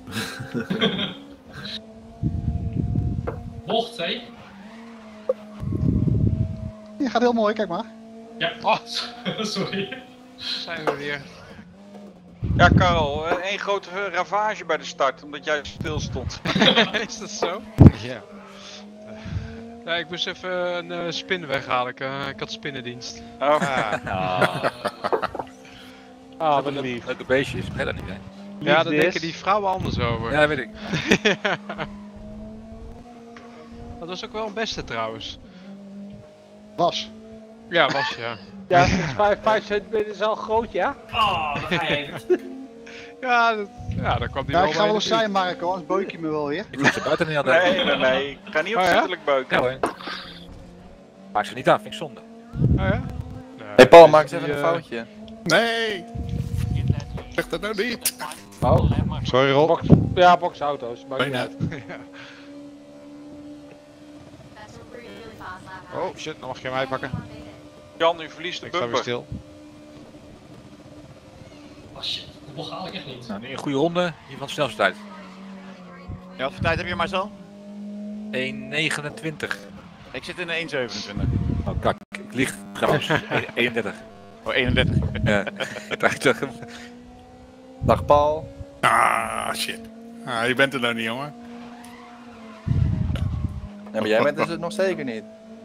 Bocht, hé.
Die gaat heel mooi, kijk maar.
Ja,
oh.
sorry.
Zijn we weer.
Ja, Karel, eh, één grote ravage bij de start, omdat jij stil stond.
Is dat zo?
Ja.
Ja, ik moest even een uh, spin weghalen. Ik, uh, ik had spinnendienst.
Oh.
Ah,
Ah,
ah
wat lief.
Leuke beestjes, begrijp dat niet, hè?
Ja, daar denken die vrouwen anders over.
Ja, dat weet ik.
Dat was ook wel een beste trouwens.
Was.
Ja, was ja.
Ja, vijf centimeter is al groot, ja?
Oh, daar ga je even.
Ja, dat, ja, daar kwam die
Ja,
wel
ik ga
bij
wel
de
eens zijn, Marco, anders beuk je me wel weer.
Ik hoef ze buiten niet altijd.
Nee, nee, nee. Ik ga niet
Oh, ja?
opzettelijk beuken.
Ja hoor. Maak ze niet aan, vind ik zonde.
Oh ja?
Hé hey Paul, maak eens
die,
even een
uh,
foutje.
Nee! Zeg dat nou niet!
Oh,
Sorry Rob.
box, ja, boxauto's, maakt niet
Bijna.
uit.
Oh shit, dan mag je mij pakken.
Jan, u verliest de
Ik sta weer
bumper.
stil.
Oh shit, de bocht haal ik echt niet.
Nou, nu een goede ronde, hier van de snelste tijd.
Ja, wat voor tijd heb je Marcel?
één negenentwintig.
Ik zit in de één zevenentwintig.
Oh kak, ik lieg trouwens. eenendertig.
Oh, eenendertig.
Ja, ik dacht
Dag Paul.
Ah, shit. Ah, je bent er nou niet, jongen.
Ja, maar jij bent het nog zeker niet.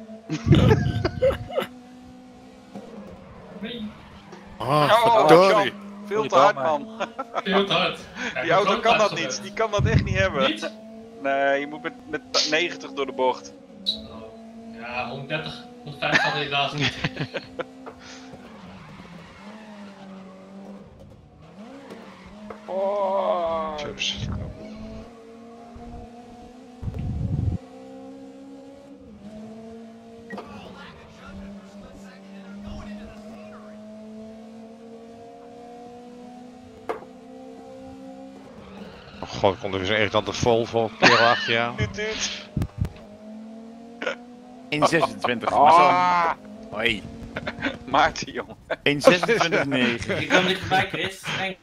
Nee,
Oh,
Oh,
verdorie.
Jan, veel te hard, man.
veel te hard. Ja,
Die auto
ik
kan
heb
dat
ook
niet.
gezet.
Die kan dat echt niet hebben.
Niet?
Nee, je moet met, met negentig door de bocht.
Ja, honderddertig, honderdvijftig gaat helaas niet.
Oh,
Chips. Oh god, ik kon er weer zo'n irritante Volvo kerel achter jou.
Tuut, tuut.
één zesentwintig.
Ah.
Marcel. Hoi.
Maarten, jongen.
één zesentwintig negen.
Je kan dichterbij, Chris. Nee.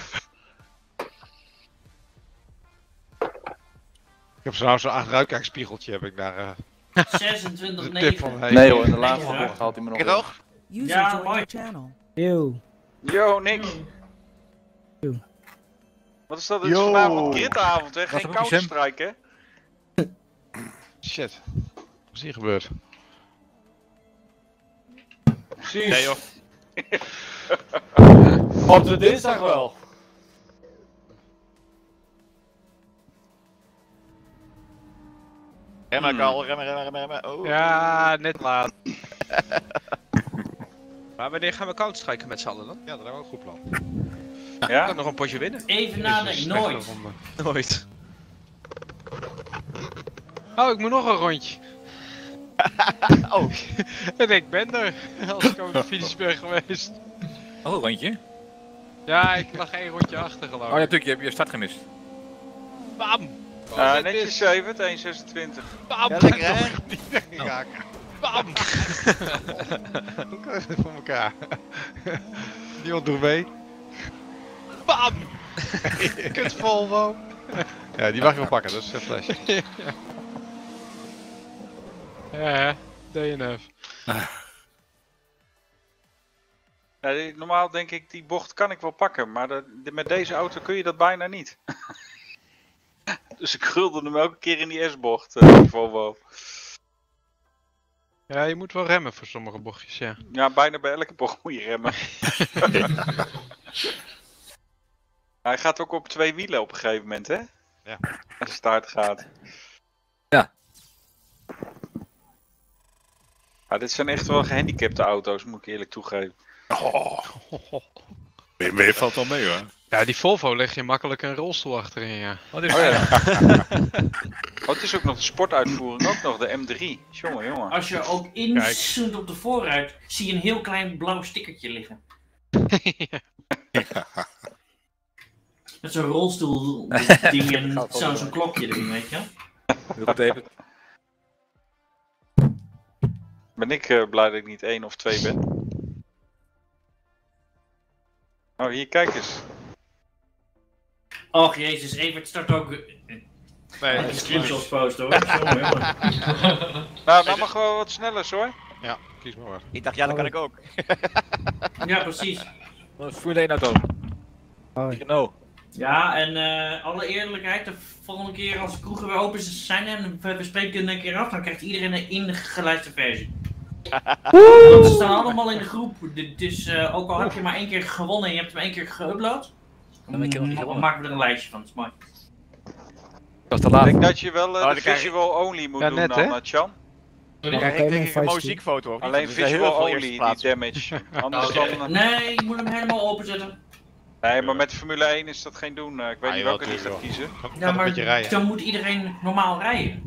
Ik heb zo nou zo'n achteruitkijkspiegeltje heb ik daar. Uh,
zesentwintig
de tip van
negen.
hey.
Nee hoor, in de laatste bocht haalt hij me nog
Kijk
in.
toch?
Ja, mooi.
Yo.
Yo, Nick.
Yo.
Wat is dat? Het is
Yo.
vanavond gridavond, hè?
Wat
Geen
heb je,
Counter-Strike, hè?
Shit. Wat is hier gebeurd?
precies.
Nee joh.
Op de dinsdag wel.
Remmen, Karl, remmen, remmen, remmen, remmen. Oh.
Ja, net laat.
Maar wanneer gaan we Counter-Striken met z'n allen dan?
Ja, dat hebben we ook een goed plan.
Ik
Ja?
kan nog een potje winnen.
Even
Dit is een
nadenken,
slechte
nooit.
ronde.
Nooit.
Oh, ik moet nog een rondje.
Oh.
En ik ben er. Als ik over de finish ben geweest.
Oh, rondje.
Ja, ik lag één rondje achter geloof
Oh
ik.
ja, natuurlijk, je hebt je start gemist.
Bam!
Uh,
dit
netjes
is-
zeven, één zesentwintig.
Bam!
Ja, lekker hè?
Ja,
Bam!
hoe krijg je het voor elkaar? Niemand doet mee.
Bam!
Kut Volvo. Ja, die mag je wel pakken, dat is een flash.
Ja, D N F.
Ja, die- normaal denk ik, die bocht kan ik wel pakken, maar de, de- met deze auto kun je dat bijna niet. Dus ik gulde hem elke keer in die S-bocht, uh, die Volvo.
Ja, je moet wel remmen voor sommige bochtjes, ja.
Ja, bijna bij elke bocht moet je remmen. Hij gaat ook op twee wielen op een gegeven moment, hè?
Ja.
Als de start gaat.
Ja.
Ja, dit zijn echt wel gehandicapte auto's, moet ik eerlijk toegeven.
Oh. B M W valt wel mee hoor.
Ja, die Volvo leg je makkelijk een rolstoel achterin, ja.
Wat is
Oh, ja. Oh, het is ook nog de sportuitvoering, ook nog de M drie. Jongen, jongen.
Als je ook inzoomt op de voorruit, zie je een heel klein blauw stickertje liggen. Met zo'n rolstoel ding en zo- zo'n klokje erin, weet je.
Heel goed even.
Ben ik uh, blij dat ik niet één of twee ben. Oh, hier, kijk eens.
Och jezus, Evert start ook...
Nee,
een screenshots posten hoor. Jongen, jongen.
Nou, dan mag wel wat sneller hoor.
Ja, kies maar.
Ik dacht, ja, dat kan ik ook.
Ja, precies.
Dat is Formule één auto. Renault.
Ja, en uh, alle eerlijkheid, de volgende keer als de kroegen weer open zijn en we bespreken een keer af, dan krijgt iedereen een ingelijste versie. Want ze staan allemaal in de groep, dus uh, ook al heb je maar één keer gewonnen en je hebt hem één keer geüpload, dan mm, maken we er een lijstje van, dat is mooi.
Dat is te laat.
Ik denk dat je wel uh,
oh,
de visual only moet
ja,
doen
net,
dan, uh, Chan.
Dan krijg ik denk ik een mooie ziekfoto.
Alleen visual only, die damage. Anders
okay.
dan...
Nee, je moet hem helemaal openzetten.
Nee, maar met Formule één is dat geen doen. Uh, ik weet ah, niet welke die gaat kiezen.
Ja, maar dan moet iedereen normaal rijden.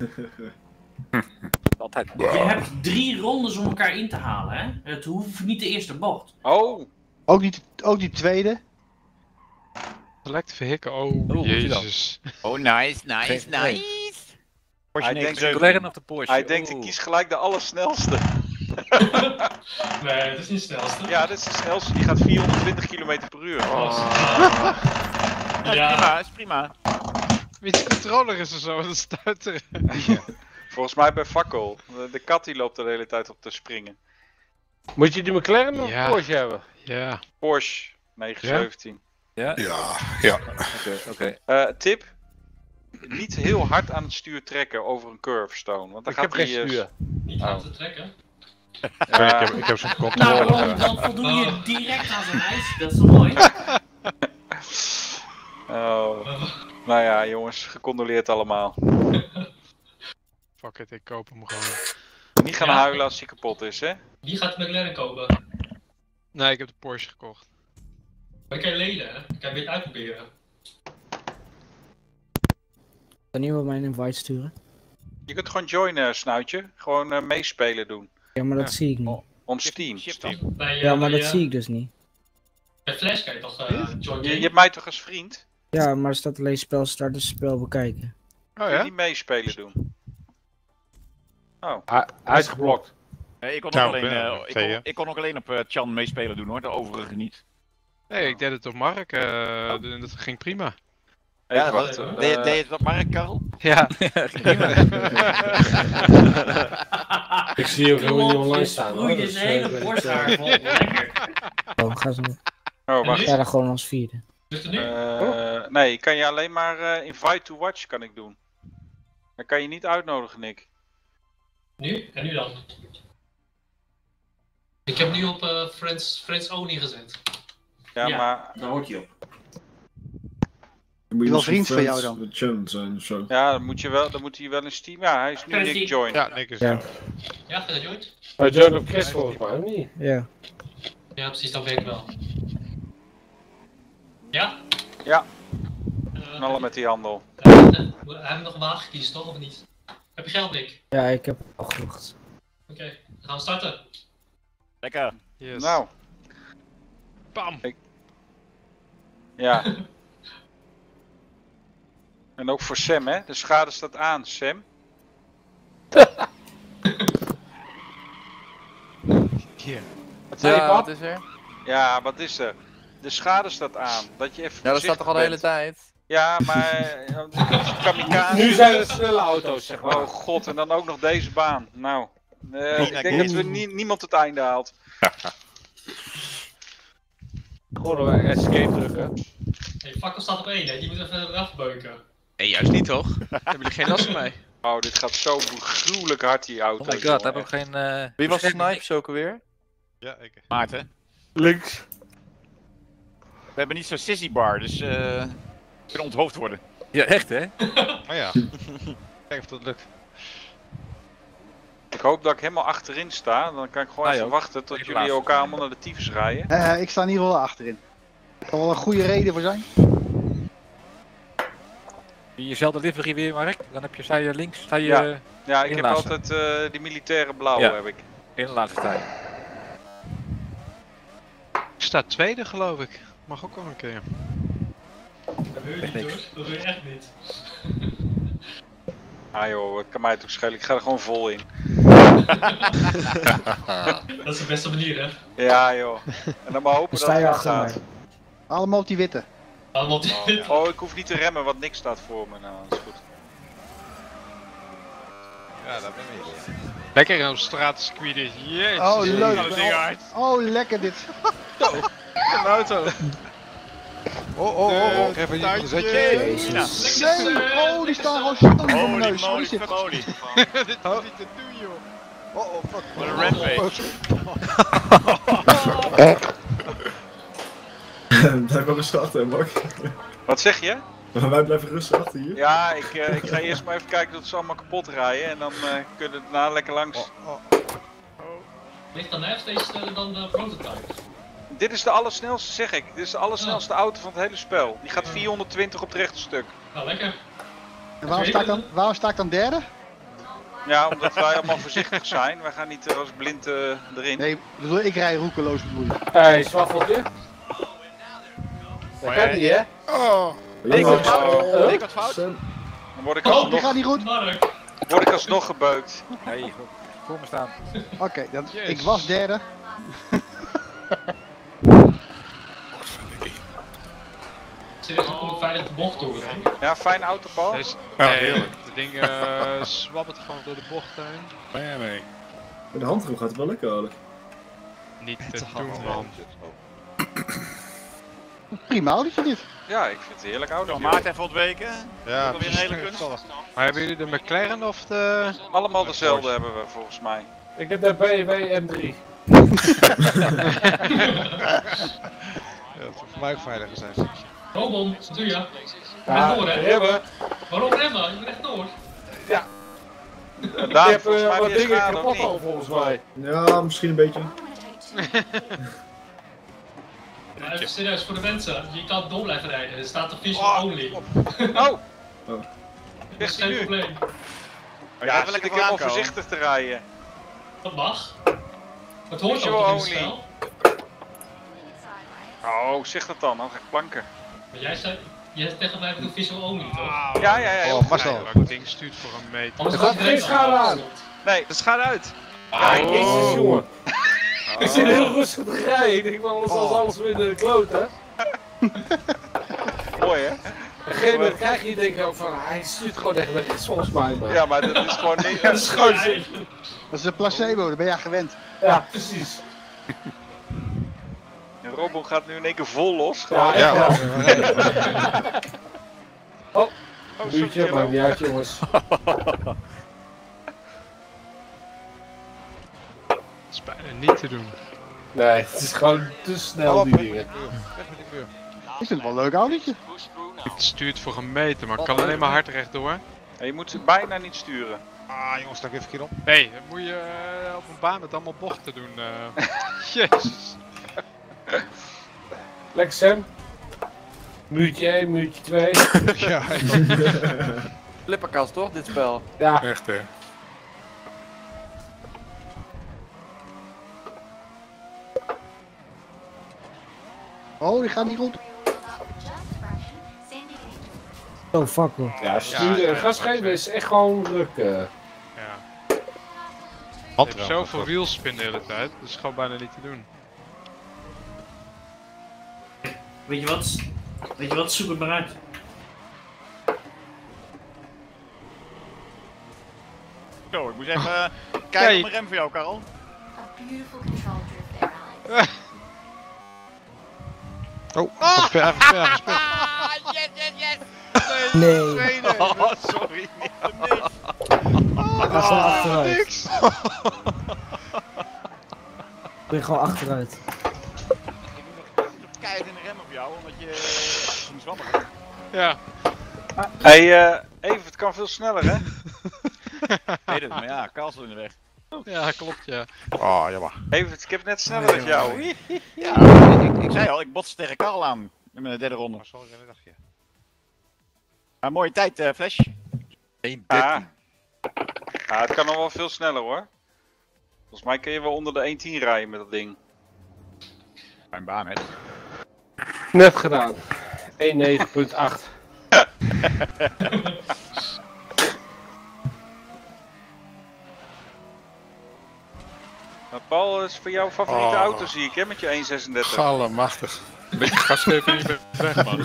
Altijd.
Je hebt drie rondes om elkaar in te halen, hè? Het hoeft niet de eerste bocht.
Oh!
Ook niet, ook die tweede.
Select vehicle, oh, oh jezus.
Oh, nice, nice, nice.
Porsche hij denkt,
McLaren of de Porsche?
Hij denkt, ik kies gelijk de allersnelste.
Nee, dat is niet de snelste.
Ja, dit is de snelste. Die gaat vierhonderdtwintig kilometer per uur.
Oh. Ja,
ja,
is prima, is prima.
Met je controller is er zo aan het stuiteren.
Ja. Volgens mij bij Fakkel. De, de kat die loopt er de hele tijd op te springen.
Moet je die McLaren of
ja.
Porsche hebben?
Ja.
Porsche negen zeventien.
Ja?
Ja, ja.
Oké, oké.
Uh, tip. Niet heel hard aan het stuur trekken over een curve stone. Want dan
ik
gaat
heb geen
die,
stuur.
Niet hard te trekken.
Ja. Ik heb, ik heb zo'n controle.
Nou, dan, dan voldoe je direct aan zijn eis. Dat is zo mooi.
Oh. Nou ja, jongens, gecondoleerd allemaal.
Fuck it, ik koop hem gewoon.
Niet gaan
ja.
huilen als hij kapot is, hè?
Wie gaat de McLaren kopen?
Nee, ik heb de Porsche gekocht.
Maar kan je lenen, hè? Kan je een beetje uitproberen.
Kan iemand mij een invite sturen?
Je kunt gewoon joinen, snuitje. Gewoon uh, meespelen doen.
Ja, maar dat
ja.
zie ik niet.
Om Steam. Steam.
Bij, uh,
Ja, maar
bij,
dat
uh,
zie ik dus niet.
Bij Flash kan je toch uh, join
Je, je hebt mij toch als vriend?
Ja, maar er staat alleen spel starten, spel bekijken.
Oh
Kun je
ja?
niet meespelen doen? Oh.
Hij, hij is geblokt.
Nee, ik, kon
Nou,
ook alleen,
ben,
uh, ik, kon, ik kon ook alleen op uh, Chan meespelen doen hoor, de overige niet.
Nee, ik deed het op Mark, uh, oh. dat ging prima.
Even
ja,
wachten.
Deed je uh, het op Mark, Karel?
Ja.
Ik zie ook helemaal niet online staan hoor.
Sproei je zijn hele borsthaar vol. Lekker.
Oh, ga zo.
Oh, wacht.
Ja, dan gewoon als vierde.
Doet het nu?
Uh, nee, ik kan je alleen maar uh, invite to watch kan ik doen. Dan kan je niet uitnodigen, Nick.
Nu? En nu dan? Ik heb nu op uh, Friends, Friends Only gezet.
Ja,
Ja,
maar...
daar hoort hij op.
Dan moet je
wel
dus
vriend van
friends
jou dan?
with Chan zijn of zo.
Ja, dan moet, je wel, dan moet hij wel in Steam... Ja, hij is nu
Kan is
Nick
die-
join.
Ja, Nick is
Ja.
ja.
Ja, ga je joint?
Hij joint op Chris volgens mij, of niet?
Ja.
Ja, precies, dat weet ik wel. Ja?
Ja,
Uh,
knallen met die handel.
uh, uh, we hebben nog een wagen gekiezen, toch? Of niet? Heb je geld, Nick?
Ja, ik heb al gewacht.
Oké, okay, dan gaan we starten.
Lekker.
Yes.
Nou,
Bam!
ik... Ja. En ook voor Sam, hè? De schade staat aan, Sam.
Yeah.
Wat zei je,
Ja,
pap?
wat is er?
Ja, wat is er? De schade staat aan. Dat je even
Ja, dat staat toch al de hele tijd?
Ja, maar... uh, kamikaze.
Nu zijn er snelle auto's, zeg maar.
Oh god, en dan ook nog deze baan. Nou, uh,
Niet
ik
naar
denk dat we nie niemand het einde haalt.
Gewoon een escape drukken.
Hey, fakkel staat op één, hè? Die moet even eraf beuken.
Nee, juist niet toch? Daar hebben jullie geen last van mij.
Oh, dit gaat zo gruwelijk hard, die auto.
Oh my god, daar heb ik geen... Uh,
Wie was Snipes ook alweer?
Ja, ik.
Maarten.
Links.
We hebben niet zo'n sissy bar, dus eh. Uh, kunnen onthoofd worden.
Ja, echt hè?
Oh ja. Kijk of dat lukt.
Ik hoop dat ik helemaal achterin sta. Dan kan ik gewoon
Ah,
even
joh.
wachten tot
Even
jullie
laatste.
elkaar allemaal naar de tyfus rijden.
Uh, ik sta in ieder geval achterin. Er kan wel een goede reden voor zijn.
Jezelfde livery weer, Mark. Dan heb je, sta je links, sta je...
Ja. Ja, ik
in
heb
laatste.
altijd uh, die militaire blauwe
Ja.
heb ik.
In de laatste tijd.
Ik sta tweede geloof ik. Mag ook wel een keer.
Dat wil je niet hoor, dat wil je echt niet.
Ah joh, het kan mij toch schelen. Ik ga er gewoon vol in.
Dat is de beste manier, hè?
Ja joh. En dan maar hopen
Dan
dat
sta
het
je
goed
achter
gaat.
mij. Allemaal op die witte.
Allemaal die...
Oh, oh, ik hoef niet te remmen, want niks staat voor me. Nou, dat is goed.
Ja, dat ben ik.
Lekker op straatcircuit dit. Jezus.
Oh, leuk.
Alle dingen uit.
Oh, lekker dit.
Een auto.
Oh, oh, oh, oh. Even hier een zetje.
Zee. Oh, die staan gewoon stoom voor mijn neus. Wat is dit?
Fuck holy.
Dit is niet te doen, joh.
Oh, oh, fuck.
Wat een rampage.
Blijf maar rustig achter, Mark.
Wat zeg je?
Maar wij blijven rustig achter hier.
Ja, ik, uh, ik ga eerst maar even kijken dat ze allemaal kapot rijden en dan uh, kunnen we daarna lekker langs.
Oh, oh.
Ligt dan net steeds sneller dan de prototype.
Dit is de allersnelste, zeg ik. Dit is de allersnelste auto van het hele spel. Die gaat vierhonderdtwintig op het rechte stuk.
Nou, lekker.
En waarom sta ik dan, waarom sta ik dan derde?
Ja, omdat wij allemaal voorzichtig zijn. Wij gaan niet uh, als blind uh, erin.
Nee, bedoel, ik rij roekeloos bedoel je.
Hé, hey, zwaffeltje. Dat kan niet, hè?
Oh.
Ik wat fout. Ik wat fout.
Dan word ik
Oh, die
alsnog,
gaat niet goed.
Mark.
word ik alsnog gebeukt.
Nee, voor me staan.
Oké, okay, dan- ik was derde.
Zit er ook veilig de bocht door, hè?
Ja, fijn auto, Paul.
Deze,
Ja,
nee,
heerlijk.
de ding uh, zwabbert gewoon door de bocht heen.
Nee, nee.
Met de handrem gaat het wel lekker, hoor.
Niet te doen, man.
Prima autootje dit.
Ja, ik vind het een heerlijk auto.
Nog Maarten even ontweken.
Ja,
Alweer een hele kunst.
Maar hebben jullie de McLaren of de...
Allemaal dezelfde hebben we volgens mij.
Ik heb de B M W M drie.
Ja, dat zou voor mij ook veiliger zijn.
Robom, wat doe je? Je
Ja,
bent door, hè?
remmen.
Waarom remmen? Je bent echt door.
Ja.
Uh,
Ik
Daan,
heb
volgens
uh,
mij
wat
weer
dingen
schade, of
kapot
niet?
al volgens mij.
Ja, misschien een beetje.
Maar even serieus voor de mensen, je kan door blijven rijden. Er staat er visual only.
Oh!
Oh.
Dat is
Ligt hij
geen
nu?
probleem.
Ja, zit ik helemaal voorzichtig te rijden.
Dat mag. Het hoort
Visual
ook in het
only.
spel.
Oh, zeg dat dan, dan ga ik planken.
Maar jij zei, jij zei tegen mij dat ik visual only, toch?
Ja, ja, ja. heel
Oh,
goed.
Marcel.
Dat ding stuurt voor een meter.
Anders
Er
gaat
gaat geen
iedereen
schade
aan.
aan.
Nee, dat gaat uit.
Ah, jezus jongen. Ik zit heel rustig te rijden. Ik denk wel, anders als alles weer in de kloot, hè.
Mooi, hè?
Op een gegeven moment krijg je denk ik ook van, hij stuurt gewoon echt met iets volgens mij. Maar.
Ja, maar dat is gewoon niet...
Dat is gewoon zin.
Dat is een placebo, daar ben jij gewend.
Ja, precies.
En Robon gaat nu in één keer vol los.
Ja, echt
Ja,
wel.
Oh,
Oh,
sorry,
buurtje,
Jello.
maakt niet uit jongens.
Dat is bijna niet te doen.
Nee, het is gewoon te snel die dingen.
Weg met die muur.
Ik vind het wel een leuk autootje.
Het stuurt voor een meter, maar ik kan alleen maar hard rechtdoor.
Ja, je moet ze bijna niet sturen.
Ah, jongens, stak even een keer op.
Nee, dat moet je uh, op een baan met allemaal bochten doen. Uh. Jezus.
Lekker Sam. Muurtje één, muurtje twee.
Ja,
Flipperkast toch, dit spel?
Ja.
echt hè.
Oh, die gaat niet goed.
Oh, fuck hoor.
Ja, sturen en gas geven is echt gewoon druk. Uh.
Ja. Ik heb zoveel wielspin de hele tijd, dat is gewoon bijna niet te doen.
Weet je wat? Weet je wat? Zoek het maar uit.
Zo, ik moet even uh, kijken op mijn rem voor jou, Karel.
Oh, ah! Ver, ver gespeeld.
Yes, yes, yes!
Nee.
Tweede. Oh, sorry.
Ga gewoon achteruit.
Niks.
Ik ben gewoon achteruit.
Keihard in de rem op jou, omdat je ging zwabberen.
Ja.
Hé, hey, uh, even, het kan veel sneller, hè?
Nee, dat, maar ja, Karel is in de weg.
Ja, klopt, ja.
Oh, jammer.
Even, ik heb het net sneller dan jou.
Ja, ik, ik zei al, ik botste tegen Karel aan in mijn derde ronde.
Sorry, een dagje.
Maar mooie tijd, uh, Flash.
één
Ah. Ah, het kan nog wel veel sneller, hoor. Volgens mij kun je wel onder de één tien rijden met dat ding.
Mijn baan, hè.
Net gedaan. één negen punt acht.
Maar Paul, is voor jouw favoriete
Oh.
auto, zie ik, hè? Met je één zesendertig.
Gallemachtig. Een beetje gas geven en je bent weg, man.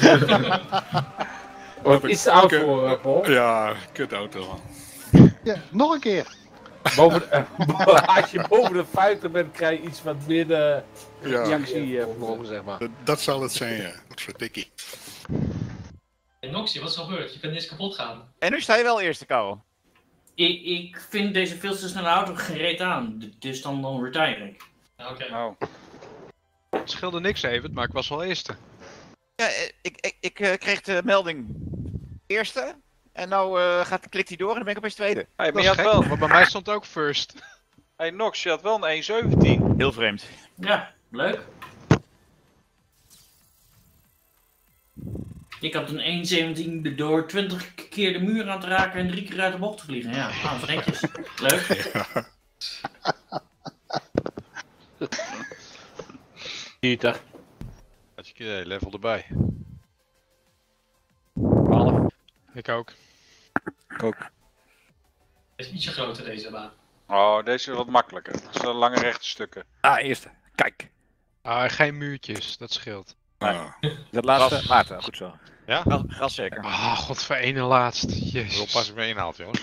Wat is de oud voor, uh, Paul?
Ja, kut auto, man.
Ja, nog een keer.
Boven, uh, als je boven de vijftig bent, krijg je iets wat meer de
Ja.
reactievermogen, zeg maar.
Dat, dat zal het zijn, ja. Wat verdikkie.
Hey, Noxie, wat is er gebeurd? Je kunt niet eens kapot gaan.
En nu sta je wel eerste, Karel.
Ik, ik vind deze veel te snelle auto gereed aan, dus dan, dan retire ik.
Ja, Oké.
Oh.
Het scheelde niks even, maar ik was wel eerste.
Ja, eh, ik, ik, ik eh, kreeg de melding eerste. En nou eh, gaat, klikt hij door en dan ben ik opeens tweede.
Hey, maar
Dat
je
is
had
gek,
wel...
want bij mij stond ook first.
Hey Nox, je had wel een één zeventien.
Heel vreemd.
Ja, leuk. Ik had een één zeventien door twintig keer de muur aan te raken en drie keer uit de bocht te vliegen. Ja, nou, netjes. Leuk.
Pieter.
Had je een level erbij.
twaalf.
Ik ook.
Ik ook.
Het is ietsje groter deze baan.
Oh, deze is wat makkelijker. Het zijn lange rechte stukken.
Ah, eerste. Kijk.
Ah, geen muurtjes, dat scheelt.
Nee. Dat laatste?
Gras.
Maarten, goed zo.
Ja?
Gras, gras zeker.
Ah, god, voor ene laatst. Jezus.
Wel pas ik me inhaalt, jongens.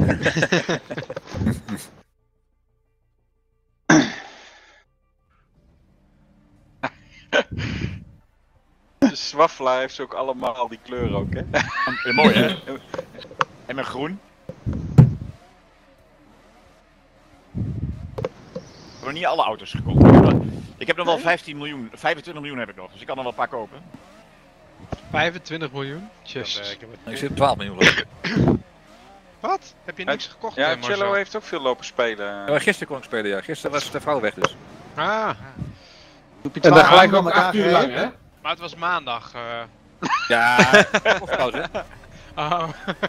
De Swaffla heeft ze ook allemaal die kleur ook, hè?
Ja, mooi, hè? En met groen. Ik heb nog niet alle auto's gekocht. Ik heb nog wel vijftien miljoen, vijfentwintig miljoen heb ik nog, dus ik kan er wel een paar kopen.
vijfentwintig miljoen? Jezus.
Dan, uh, ik heb het...
Ik zit op twaalf miljoen. geloof ik.
Wat? Heb je niks gekocht?
Ja,
hè, Marcel?
Cello heeft ook veel lopen spelen.
Ja, maar gisteren kon ik spelen, ja. Gisteren was de vrouw weg dus.
Ah,
Doe je
En dan
twaalf
gelijk
uur
ook
met
acht uur lang, hè?
maar het was maandag. eh.
Ja, of pauze.
Oh.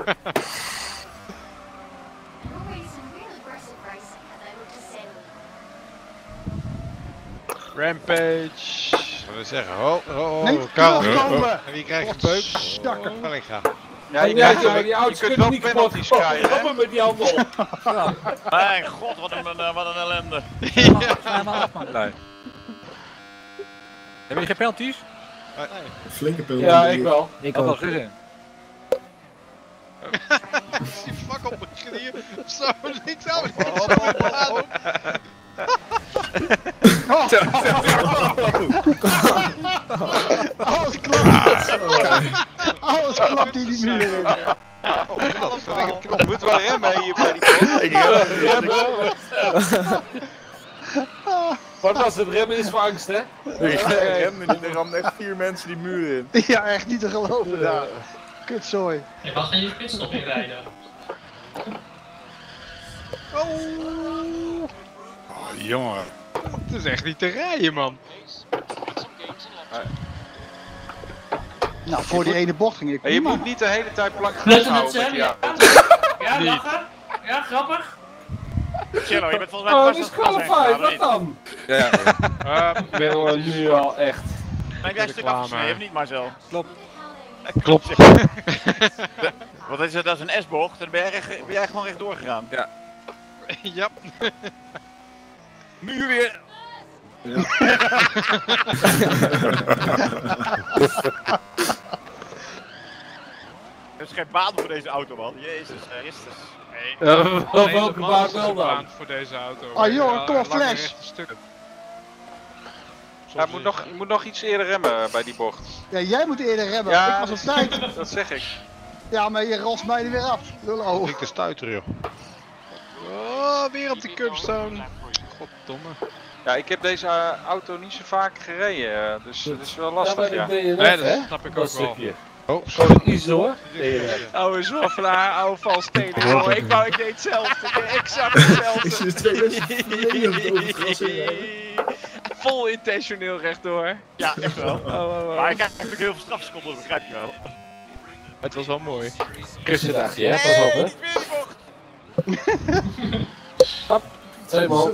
Rampage.
Wat wil ik zeggen? Oh, oh, oh.
Nee,
Karel.
terugkomen!
En wie krijgt een beuk?
Stakker.
Kan ik gaan.
Ja, je,
Ja,
kunt,
ja,
wel-
die auto's
je kunt
kunnen
wel
niet
penalties
kapot.
krijgen, hè?
Kom maar met die handel.
Mijn god, wat een, eh, wat een ellende.
Ga maar af, man. Nee. Hebben jullie geen penalties?
Flinke penalty.
Ja, ik wel.
Ik
Dat
ook.
was zin.
Die fuck op mijn knieën. Zo, niks aan. Oh,
Alles klapt! Alles klapt in die muur in.
Je moet wel remmen hier bij die bocht.
Wat was het? Remmen is voor angst, hè?
Hij remde niet, er ramden echt vier mensen die muur in.
Ja, echt niet te geloven daar. Kutzooi.
Je mag geen pitstop inrijden.
Oh, jongen.
Het is echt niet te rijden, man.
Nou, voor die ene bocht ging ik
En je
prima.
moet niet de hele tijd plank
Letten met
vasthouden met
Sam,
die
ja.
auto.
Ja,
Niet.
lachen. Ja, grappig.
Cello, je bent volgens mij
Oh,
vast
dat is
aan het gas heen
qualified,
gegaan,
wat
niet?
dan?
Ja, ja.
Uh,
Ik ben wel nu al echt.
Nee, jij een stuk
Reclame.
afgesneden, of niet Marcel?
Klopt.
Klopt. Wat is het, dat is een S-bocht, dan ben jij, recht, ben jij gewoon recht doorgegaan.
Ja.
ja.
Nu weer.
Ja.
Er is geen baan voor deze auto, man. Jezus Christus.
Nee.
Ja,
Alleen
wel
de
welke
man
baan
is
wel dan?
gebaan voor deze auto.
Ah, joh,
Ja,
kom op,
lange
Flash.
rechte stukken.
Ja, je, moet nog, je moet nog iets eerder remmen bij die bocht.
Ja, jij moet eerder remmen.
Ja,
ik was op tijd.
Dat zeg ik.
Ja, maar je rost mij er weer af. Lullo.
Ik de stuiter, joh.
Oh, weer op de curbstone. Goddomme.
Ja, ik heb deze uh, auto niet zo vaak gereden, uh, dus het is wel
Ja,
lastig,
maar
ja.
ik ben je
Nee,
net,
dat
hè?
snap ik
Dat
ook wel.
stukje.
Oh,
Gewoon iets hoor. Nee, nee.
Oude zwaffelaar, oude valsteden. Oh, ik wou, ik deed hetzelfde. Ik deed exact hetzelfde.
Ik zie de twee mensen volledig over het gras heen rijden.
Vol intentioneel rechtdoor.
Ja, echt wel.
Oh, oh, oh.
Maar ik krijg natuurlijk heel veel strafseconden, dat begrijp je wel.
Het was wel mooi.
Christen dacht je, hè? Pas op, hè?
Niet meer die bocht.
Stap. Tweemaal.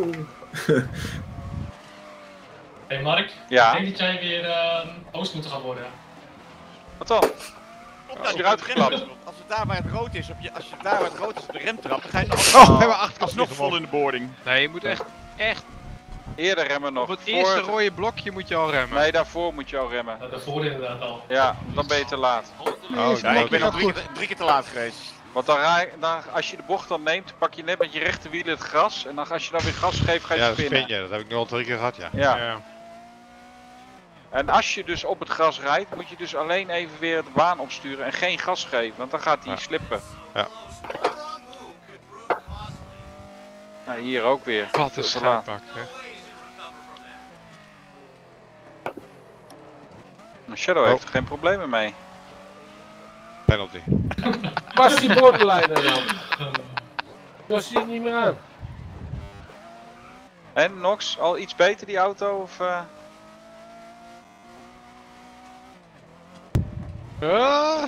Hé hey Mark,
Ja?
ik denk dat jij weer uh, host moet gaan worden.
Wat dan?
Komt nou, die
eruit
rem-
geklapt.
Als het daar waar het rood is, op je, als je daar waar het rood is op de rem trapt, dan ga je nog,
Oh, we hebben achterkant
alsnog
liggen,
vol
man.
in de boarding.
Nee, je moet echt, echt
Eerder remmen nog.
op het
Voor-
eerste rode blokje moet je al remmen.
Nee, daarvoor moet je al remmen.
Nou, daarvoor inderdaad al.
Ja, dan ben je te laat.
Oh,
Eerst
Ja,
blokje
ik ben al
gaat
drie
goed.
keer, drie keer te laat geweest.
Want dan, rij, dan, als je de bocht dan neemt, pak je net met je rechterwiel het gras. En dan, als je dan weer gas geeft, ga je
Ja, dat
spinnen.
vind je. Dat heb ik nu al drie keer gehad, ja.
Ja.
Ja.
En als je dus op het gras rijdt, moet je dus alleen even weer de baan opsturen en geen gas geven. Want dan gaat hij
Ja.
slippen.
Ja.
Nou, hier ook weer.
Wat een
Te laat.
scheidbak, hè.
Shadow
Oh.
heeft er geen problemen mee.
Penalty.
Pas die borderline dan. Was die niet meer aan.
En Nox, al iets beter die auto? Of, uh...
Ah.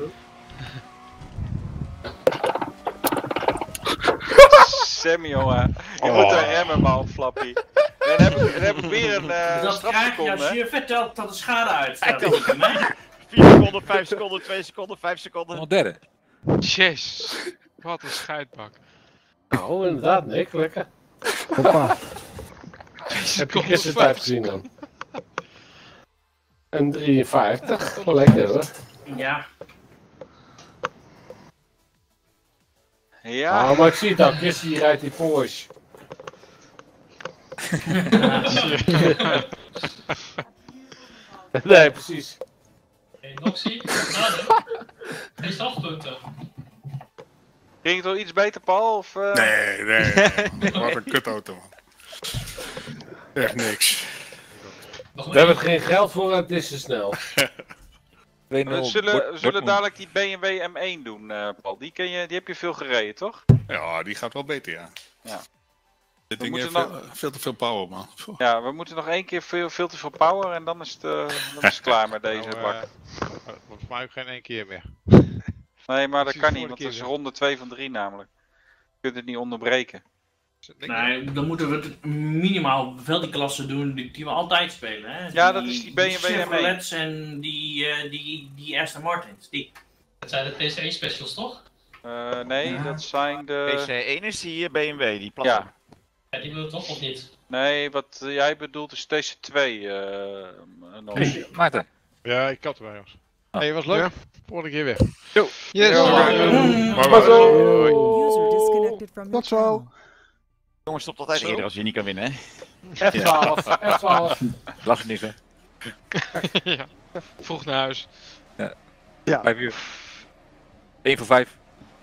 Sam, jongen. Je
Oh.
moet daar remmen, man, Flappy. Dan heb ik, dan heb ik weer een uh,
Dat krijg je
strafseconde.
als je vertelt dat de schade uitstaat. tegen mij.
vier seconden, vijf seconden, twee seconden, vijf seconden.
Nog derde.
Jezus. Wat een scheidbak.
Oh, inderdaad, Nick, lekker.
Hoppa.
Heb je gisteren tijd gezien dan? En drieënvijftig, lekker hoor.
Ja.
Ja.
Ah, maar ik zie het al, Christy die rijdt die Porsche. Nee, precies.
Hey, Noxie, Adam, geen strafpunten.
Ging het wel iets beter, Paul? Of, uh...
Nee, nee, nee. Wat een kutauto, man. Echt niks.
Nog
We hebben er geen geld voor en het is te snel.
We zullen, we zullen dadelijk die B M W M één doen, uh, Paul. Die, ken je, die heb je veel gereden, toch?
Ja, die gaat wel beter, ja.
Ja.
Dit
We
ding heeft
moeten
veel,
nog-
veel te veel power, man. Pff.
Ja, we moeten nog één keer veel, veel te veel power en dan is het, uh, dan is het klaar met deze
Nou,
bak.
eh, volgens mij ook geen één keer meer.
Nee, maar dat
precies
kan
de
niet, want
vorige
het is
keer,
ronde twee van drie namelijk. Je kunt het niet onderbreken.
Nee, dan moeten we het minimaal wel die klassen doen die, die we altijd spelen. Hè?
Ja, dat is die B M W M één.
Chevrolets en die, uh, die, die Aston Martins. Die.
Het zijn de P C één specials, toch?
Uh, nee,
Ja.
dat zijn de...
P C één is die B M W, die platte.
Ja.
Ja, die wil het toch of niet?
Nee, wat uh, jij bedoelt is T C twee. Uh,
Hey, Maarten.
Ja, ik had erbij, jongens. Hé, hey, was leuk.
Ja.
Volgende keer weer.
Yo.
Yes.
Yo.
Bye bye.
Pas op.
User
disconnected from
Tot zo.
Jongens, stop altijd
Zo.
eerder als je niet kan winnen, hè?
F twaalf, F twaalf.
Lach niet, hè?
Ja. Vroeg naar huis.
Ja.
Vijf uur. Eén voor vijf.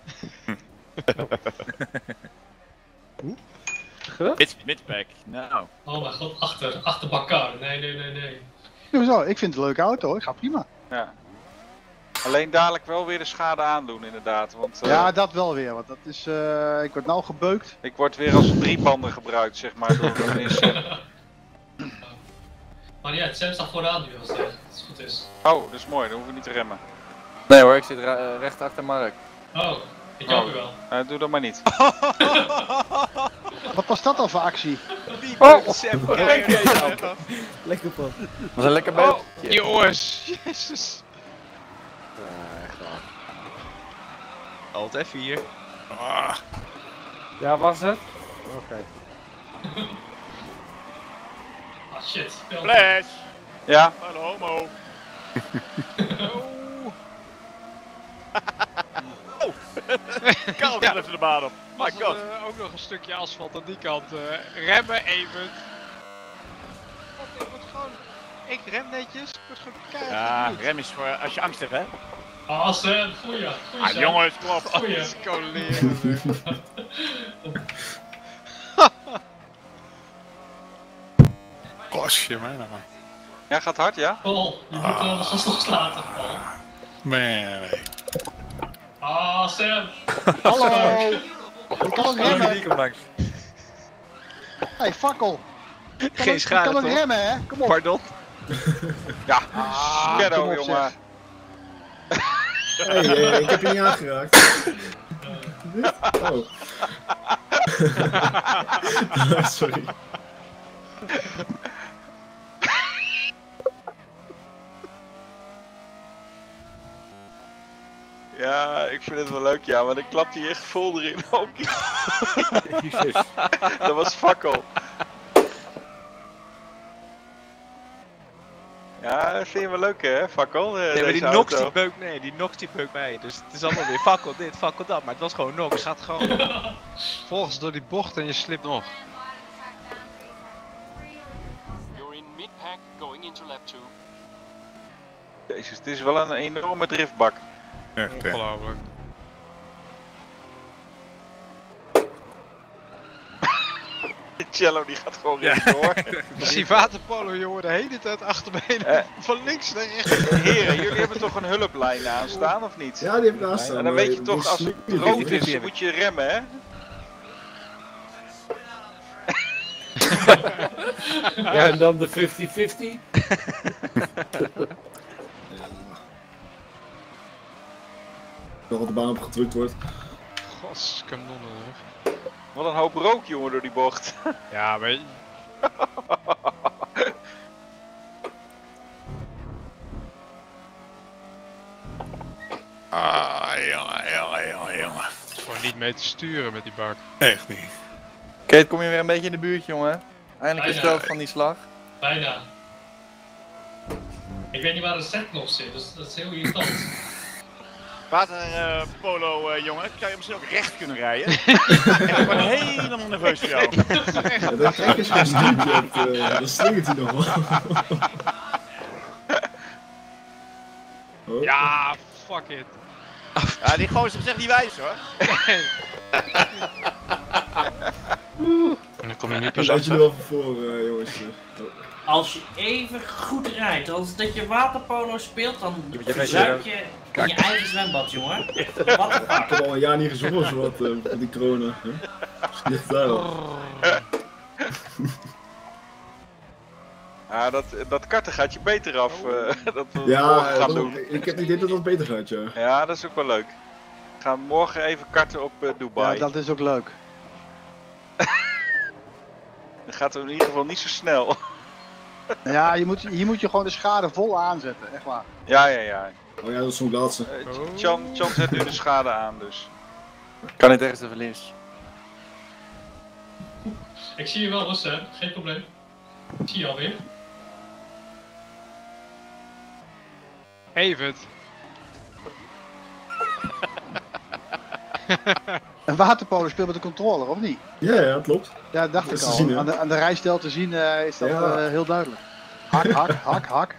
Mid, midpack. Nou.
Oh mijn god, achter, achter Bakar. Nee, nee, nee, nee.
Hoezo? Ik vind het een leuke auto hoor. Gaat prima.
Ja. Alleen dadelijk wel weer de schade aandoen inderdaad. Want uh,
Ja, dat wel weer. Want dat is, eh, ik word nou gebeukt.
ik word weer als driebanden gebruikt, zeg maar, door de minister.
Maar ja, Sam staat vooraan nu als het, als het goed is.
Oh, dat is mooi, dan hoeven we niet te remmen.
Nee hoor, ik zit ra- recht achter Mark.
Oh, ik help u wel.
Uh, doe dat maar niet.
Wat was dat al voor actie?
Oh, Sam, kijk
Lekker pap.
Was een lekker
Oh,
beeld.
jongens. Jezus.
Alt F vier.
Ah,
Ja, was het? Oké.
Ah shit.
Flash!
Ja.
Een homo. Oh! Karel gaat even de baan op. My
Was
god.
er, uh, ook nog een stukje asfalt aan die kant. Uh, remmen even. God, ik word gewoon... Ik rem netjes. Ik word gewoon keihard
Ja,
geduwd.
rem is voor als je angst hebt, hè?
Ah Sam, goeie. Goeie
Ah,
Sam.
jongens, kom op.
Goeie.
Scoleren.
kostje mij nou.
Ja, gaat hard, ja?
Paul, je moet wel eens vast loslaten, Paul.
Nee, nee.
Ah Sam.
Hallo! Ik kan ook remmen.
Die komt langs.
Hey, fakkel.
Geen schade,
Ik kan ook
toch?
remmen, hè? Kom op.
Pardon?
Ja,
Ah,
Shadow,
kom op,
jongen.
zeg.
Hey, eh, ik heb je niet aangeraakt. Oh. Sorry.
Ja, ik vind het wel leuk, ja, want ik klap die echt vol erin ook. Dat was fakkel. Ja, Ja, dat vind je wel leuk hè, fakkel? Uh,
Nee, maar die
deze
Nox die
auto.
beukt mee, die Nox die beukt mee. Dus het is allemaal weer fakkel dit, fakkel dat, maar het was gewoon Nox.
Je gaat gewoon volgens door die bocht en je slipt nog.
You're in mid-pack going into lap two.
Jezus, het is wel een enorme driftbak.
Echt, hè.
Ongelooflijk.
Cello die gaat gewoon rechtdoor.
Dat is die waterpolo jongen de hele tijd achterbeen.
Eh.
Van links naar rechts.
Heren, jullie hebben toch een hulplijn aanstaan of niet?
Ja, die heb ik naast staan.
En dan
maar
weet je toch,
die
als het
sliep-
rood is, dan moet je remmen hè?
Ja, en dan de vijftig vijftig.
Dat op de baan op gedrukt wordt.
Goskanonnen.
Wat een hoop rook jongen door die bocht.
Ja, maar...
Ah, jongen, jongen, jongen, jongen.
Het is gewoon niet mee te sturen met die bak.
Echt niet.
Kate, kom je weer een beetje in de buurt, jongen? Eindelijk is het
Bijna.
over van die slag.
Bijna. Ik weet niet waar de set nog zit, dus dat is heel irritant.
Waterpolo uh, jongen, zou je misschien ook recht kunnen rijden? Ik ben helemaal nerveus voor jou.
Ja, dat kijk eens als je stuurtje hebt, uh, dan slingert hij nog wel. Oh.
Ja, fuck it.
Ja, die gozer is echt niet wijs hoor.
En dan kom je niet
Dat
pas
had
af.
je er wel van voor, uh, jongens. Oh.
Als je even goed rijdt, als dat je waterpolo speelt, dan
Je bent
verzuip
je-
je in je eigen zwembad, jongen. What the
Ik
fuck?
heb al een jaar niet gezongen zo wat uh, met die corona. Hè? Ligt daar al.
Ja, dat, dat karten gaat je beter af. Uh, dat we
Ja,
morgen gaan
dat-
doen.
ik heb niet idee dat dat beter gaat, ja.
Ja, dat is ook wel leuk. We gaan morgen even karten op uh, Dubai.
Ja, dat is ook leuk.
Dan gaat het in ieder geval niet zo snel.
Ja, je moet, hier moet je gewoon de schade vol aanzetten, echt waar.
Ja, ja, ja.
Oh ja, dat is zo'n laatste.
Uh, Chan, Chan zet nu de schade aan, dus.
Kan niet ergens de verlies.
Ik zie je wel rust, hè? Geen probleem. Ik zie je alweer.
Evert.
Een waterpolo speelt met de controller, of niet?
Ja, ja, klopt.
Ja, dat dacht
Dat
ik
is
al.
te zien, hè?
aan, de, aan de rijstijl te zien uh, is dat
Ja.
uh, heel duidelijk. Hak, hak, hak, hak.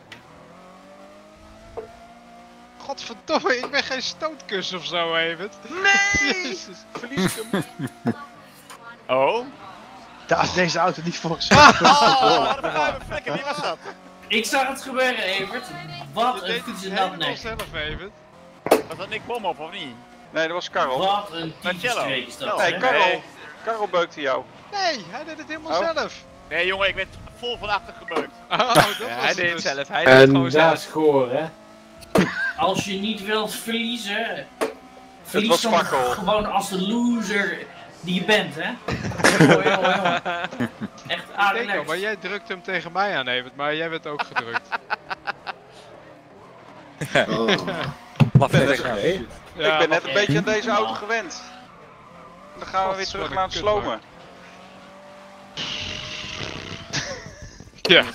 Godverdomme, ik ben geen stootkus of zo, Evert.
Nee!
Jezus.
Verlies ik hem.
Oh?
Daar is deze auto niet voor
Oh,
gezet.
wat een ruime vlekken, wie was dat?
Ik zag het gebeuren, Evert. Wat een fiets in dat nek.
zelf, Evert.
Was dat Nick Bom op of niet?
Nee, dat was Karel.
Wat een
Marcello.
tyfusstreek is dat,
Nee,
hè?
Karel. Karel beukte jou.
Nee, hij deed het helemaal
Oh.
zelf.
Nee jongen, ik werd vol van achter gebeukt.
Oh, dat was
Ja, hij
het
deed het
dus.
zelf, hij deed het
En
gewoon
daar
zelf.
is goor, hè?
Als je niet wilt verliezen, verlies
was
dan
fakkel.
gewoon als de loser die je bent, hè? Jongen, jongen, jongen. Echt
Ik
aardig
denk al,
lekker.
maar jij drukt hem tegen mij aan, Evert, maar jij werd ook gedrukt.
Oh.
Nee.
Ja,
ik ben net
maar-
een beetje aan deze auto gewend. Dan gaan we weer
God,
terug
wat
naar
een
het
kutbak.
slomen.
Ja.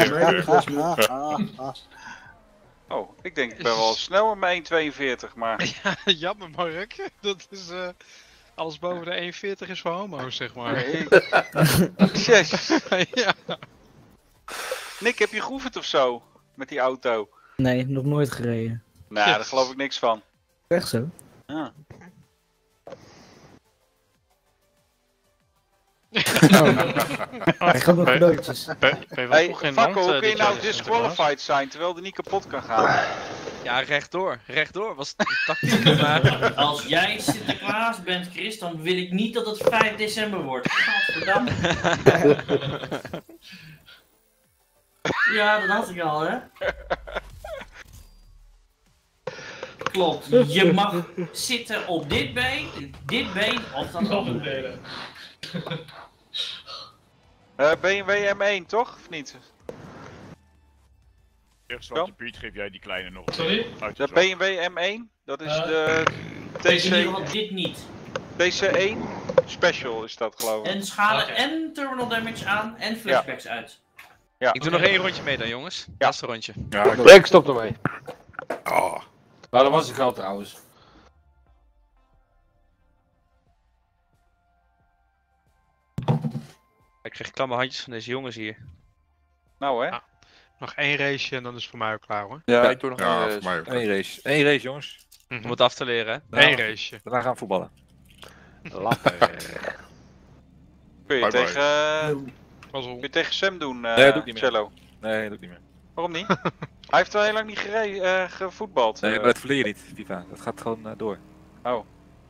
Oh, ik denk ik ben wel snel met één tweeënveertig, maar...
Ja, jammer Mark. Dat is, eh alles boven de één veertig is voor homo's, zeg maar.
Nee. Jezus.
Ja.
Nick, heb je geoefend of zo? Met die auto?
Nee, nog nooit gereden.
Nou, daar geloof ik niks van.
Echt zo?
Ja.
Hij gaat nog cadeautjes.
Hey, Fakko, hoe kun je nou disqualified zijn terwijl die niet kapot kan gaan?
Ja, rechtdoor. Rechtdoor was de tactiek, maar...
Als jij Sinterklaas bent, Chris, dan wil ik niet dat het vijf december wordt. Gadverdamme. Ja, dat had ik al, hè? Klopt, je mag zitten op dit been, dit been of dat andere been.
Uh, B M W M één, toch? Of niet?
Eerst Zwarte Piet, geef jij die kleine nog.
Sorry?
Uit
De B M W M één, dat is
Uh,
de
In ieder
T
geval
C,
dit niet.
T C één Special is dat geloof ik.
En schade
Oké.
en terminal damage aan en flashbacks uit.
Ja.
Ik doe nog één rondje mee dan, jongens. Laatste rondje.
Ja,
ik, ik stop ermee.
Oh.
Maar dat was ik al trouwens.
Ik krijg klamme handjes van deze jongens hier.
Nou hè?
Ah, nog één raceje en dan is het voor mij ook klaar hoor.
Ja, ik doe nog
Ja,
een
voor mij ook.
Eén race. Eén race, jongens.
Mhm.
Om het af te leren, hè?
Daarna-
Eén raceje.
Daarna gaan we voetballen.
Lapper.
Kun je
Bye bye.
tegen, eh,
Pas op.
kun je tegen Sam doen, eh
Nee, dat doe ik niet meer.
Cello?
Nee, dat doe ik niet meer.
Waarom niet? Hij heeft al heel lang niet gere- eh, gevoetbald.
Nee,
eh.
maar dat verleer je niet, FIFA. Dat gaat gewoon eh, door.
Oh.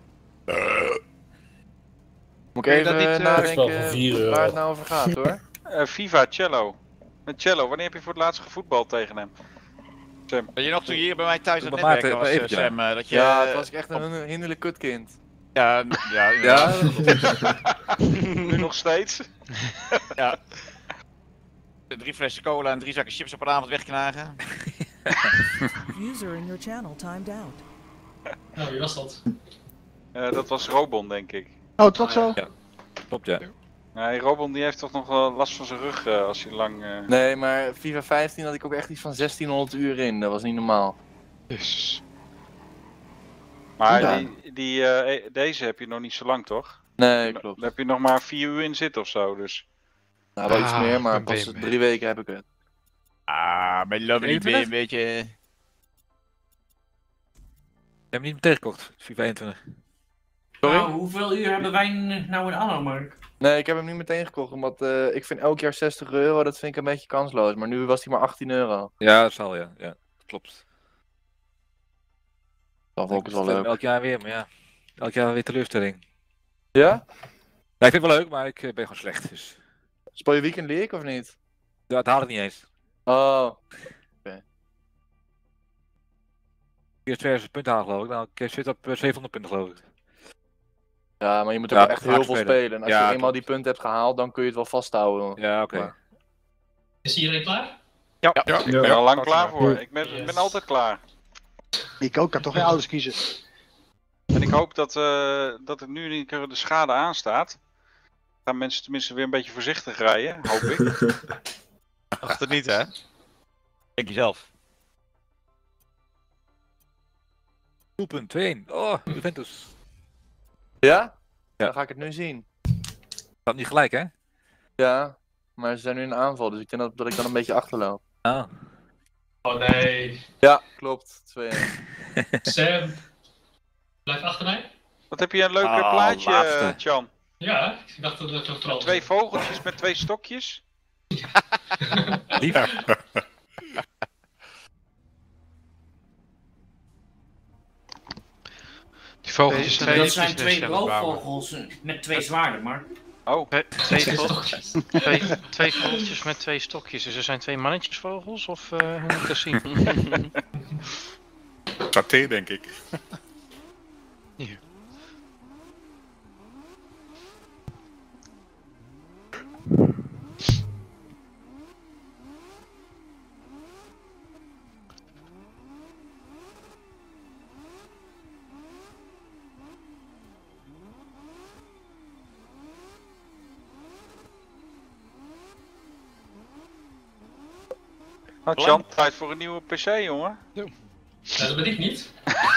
Moet ik
Kun je dat
even
niet, eh,
Het spel van
nadenken
vier euro.
waar het nou over gaat hoor.
Eh, FIFA, Cello. Met Cello, wanneer heb je voor het laatst gevoetbald tegen hem? Sam.
Weet je nog toen je hier bij mij thuis aan het
Maar Maarten,
netwerken was,
maar even,
eh, Sam, eh, dat je...
Ja,
eh,
het was ik echt een hinderlijk kutkind.
Ja, n- ja,
Ja,
inderdaad.
Nu nog steeds?
Ja. Drie flessen cola en drie zakken chips op een avond wegknagen.
User in your channel timed out.
Nou, wie was dat?
Eh, dat was Robon, denk ik.
Oh, toch zo?
Ja. Klopt, ja.
Nee, Robon die heeft toch nog wel last van zijn rug eh, als hij lang... eh,
nee, maar FIFA vijftien had ik ook echt iets van zestienhonderd uur in. Dat was niet normaal.
Jezus.
Maar
Ja.
die, die, eh, deze heb je nog niet zo lang, toch?
Nee, klopt.
Daar heb je nog maar vier uur in zitten of zo, dus...
Nou, wel iets
Ah,
meer, maar
dan ben
pas
je mee.
drie weken heb ik het.
Ah, met Lovely ben je
eenentwintig?
een beetje...
Je hebt hem niet meteen gekocht, FIFA eenentwintig.
Sorry?
Nou, hoeveel uur hebben wij n- nou in Anno, Mark?
Nee, ik heb hem niet meteen gekocht, omdat eh, ik vind elk jaar zestig euro, dat vind ik een beetje kansloos. Maar nu was hij maar achttien euro.
Ja, dat zal ja. Ja, klopt.
Dat vond ik het wel
speel hem
leuk.
elk jaar weer, maar ja. Elk jaar weer teleurstelling.
Ja?
Ja, ik vind het wel leuk, maar ik eh, ben gewoon slecht. Dus.
Speel je Weekend League of niet?
Ja, dat haal ik niet eens.
Oh.
Ik heb tweeduizend punten halen geloof ik. Nou, ik zit op eh, zevenhonderd punten geloof ik.
Ja, maar je moet ook
Ja,
echt
hard
heel veel
spelen.
spelen. En als
Ja,
je eenmaal
klopt.
die punten hebt gehaald, dan kun je het wel vasthouden.
Ja, oké.
Maar-
Is iedereen klaar?
Ja,
Ja.
ik ben
Ja.
al lang klaar voor.
Ja.
Ik ben, ik ben
Yes.
altijd klaar.
Ik ook, kan toch geen ouders kiezen.
En ik hoop dat, eh, dat er nu een keer de schade aanstaat. Gaan mensen tenminste weer een beetje voorzichtig rijden, hoop ik.
Dacht het niet, hè?
Denk jezelf.
Doelpunt twee-een. Oh, Juventus.
Ja?
Ja.
Dan ga ik het nu zien.
Dat niet gelijk, hè?
Ja, maar ze zijn nu in aanval, dus ik denk dat, dat ik dan een beetje achterloop.
Ah.
Oh nee.
Ja, klopt. twee-een.
Sam. Blijf achter mij.
Wat heb je een leuk eh,
Ah,
plaatje,
laatste.
eh, Tjan?
Ja, ik dacht dat het nog trots.
Twee vogeltjes met twee stokjes.
Lief.
Die vogeltjes
Nee,
zijn
Dat
niet
zijn
precies
twee
aan het bouwen.
roofvogels eh, met twee zwaarden, Mark.
Oh,
Twee, twee,
Twee
vogel-
stokjes.
twee, twee vogeltjes met twee stokjes. Dus er zijn twee mannetjesvogels of eh hoe moet ik dat zien?
Saté, denk ik.
Nou, Tjan, tijd voor een nieuwe P C, jongen.
Ja, dat ben ik niet.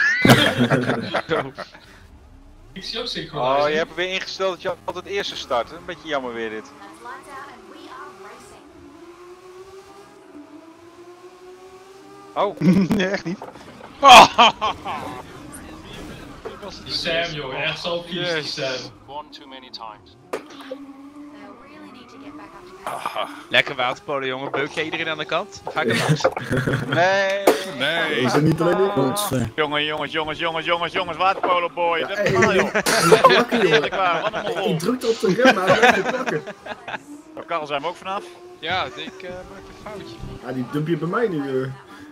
Ik zie ook synchronize.
Oh, je hebt weer ingesteld dat je altijd eerste start. Een beetje jammer weer dit. Oh.
Nee, echt niet.
Die Sam, jongen, echt zo vies, die Sam.
One too many times.
Lekker waterpolen, jongen. Beuk je iedereen aan de kant? Ga ik er langs?
Nee.
Nee.
Is het niet alleen dit?
Jongen, jongens, jongens, jongens, jongens, jongens, waterpolo boy. Dat is
Hey,
normaal, joh.
plakken, joh.
Eerlijk waar, wat een
Ik
mogol.
drukte op de rem, maar hij blijft plakken.
Op Karel zijn we ook vanaf.
Ja, ik uh, maak een foutje.
Ah, die dump je bij mij nu. eh.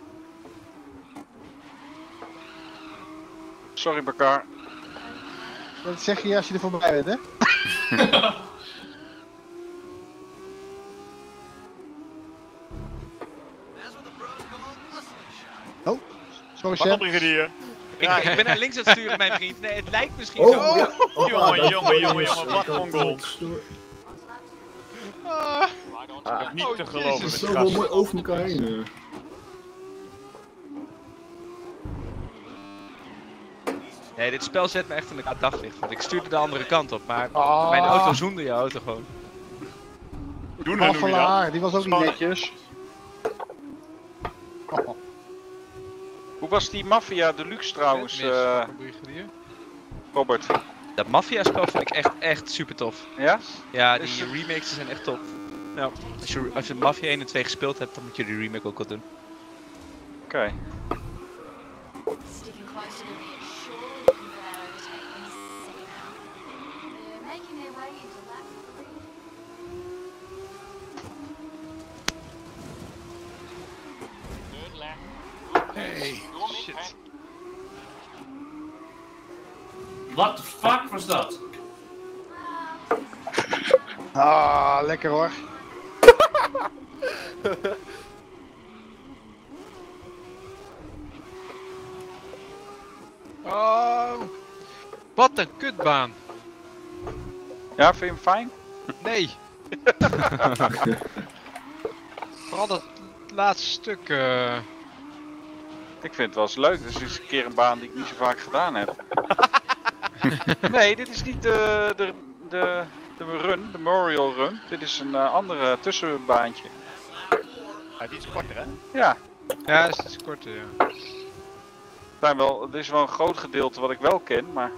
Sorry, Bakar.
Dat zeg je als je er voorbij bent, hè? Oh, sorry
Wat een
Sam.
brigadier.
Ik, ik ben naar links aan het sturen, mijn vriend. Nee, het lijkt misschien
Oh,
zo.
ja. Oh,
Jongen,
ah, dat-
jongen, jongen, jongen, wat mongol.
Stoor.
Ah, niet te
Oh,
geloven.
Het
met
is zo wel
gas.
mooi over elkaar heen. eh.
Nee, dit spel zet me echt in de daglicht, want ik stuurde de andere kant op, maar
Ah.
mijn auto zoende je auto gewoon.
Doen noem je dat?
Baffelaar, die was ook niet
Spannend.
netjes. Oh.
Hoe was die Mafia Deluxe trouwens,
Mis,
eh,
fucking brigadier.
Robert?
Dat Mafia-spel vind ik echt, echt super tof.
Ja?
Ja,
Is
die
het-
remakes zijn echt top. Ja, als je, als je Mafia één en twee gespeeld hebt, dan moet je die remake ook wel doen.
Oké. Okay.
Sticking closer to the shore, looking for that overtaking second half. They're making their way into lap three.
Third lap.
Hey,
Your
shit.
mid-pack.
What the fuck was dat?
Ah, lekker hoor.
Oh, wat een kutbaan.
Ja, vind je hem fijn?
Nee. Vooral dat laatste stuk. eh
Ik vind het wel eens leuk, dus dit is een keer een baan die ik niet zo vaak gedaan heb. Nee, dit is niet de, de, de, de run, de Memorial Run. Dit is een uh, andere tussenbaantje.
Ja, die is korter, hè?
Ja.
Ja, is iets korter, ja.
Zijn wel, er is wel een groot gedeelte wat ik wel ken, maar...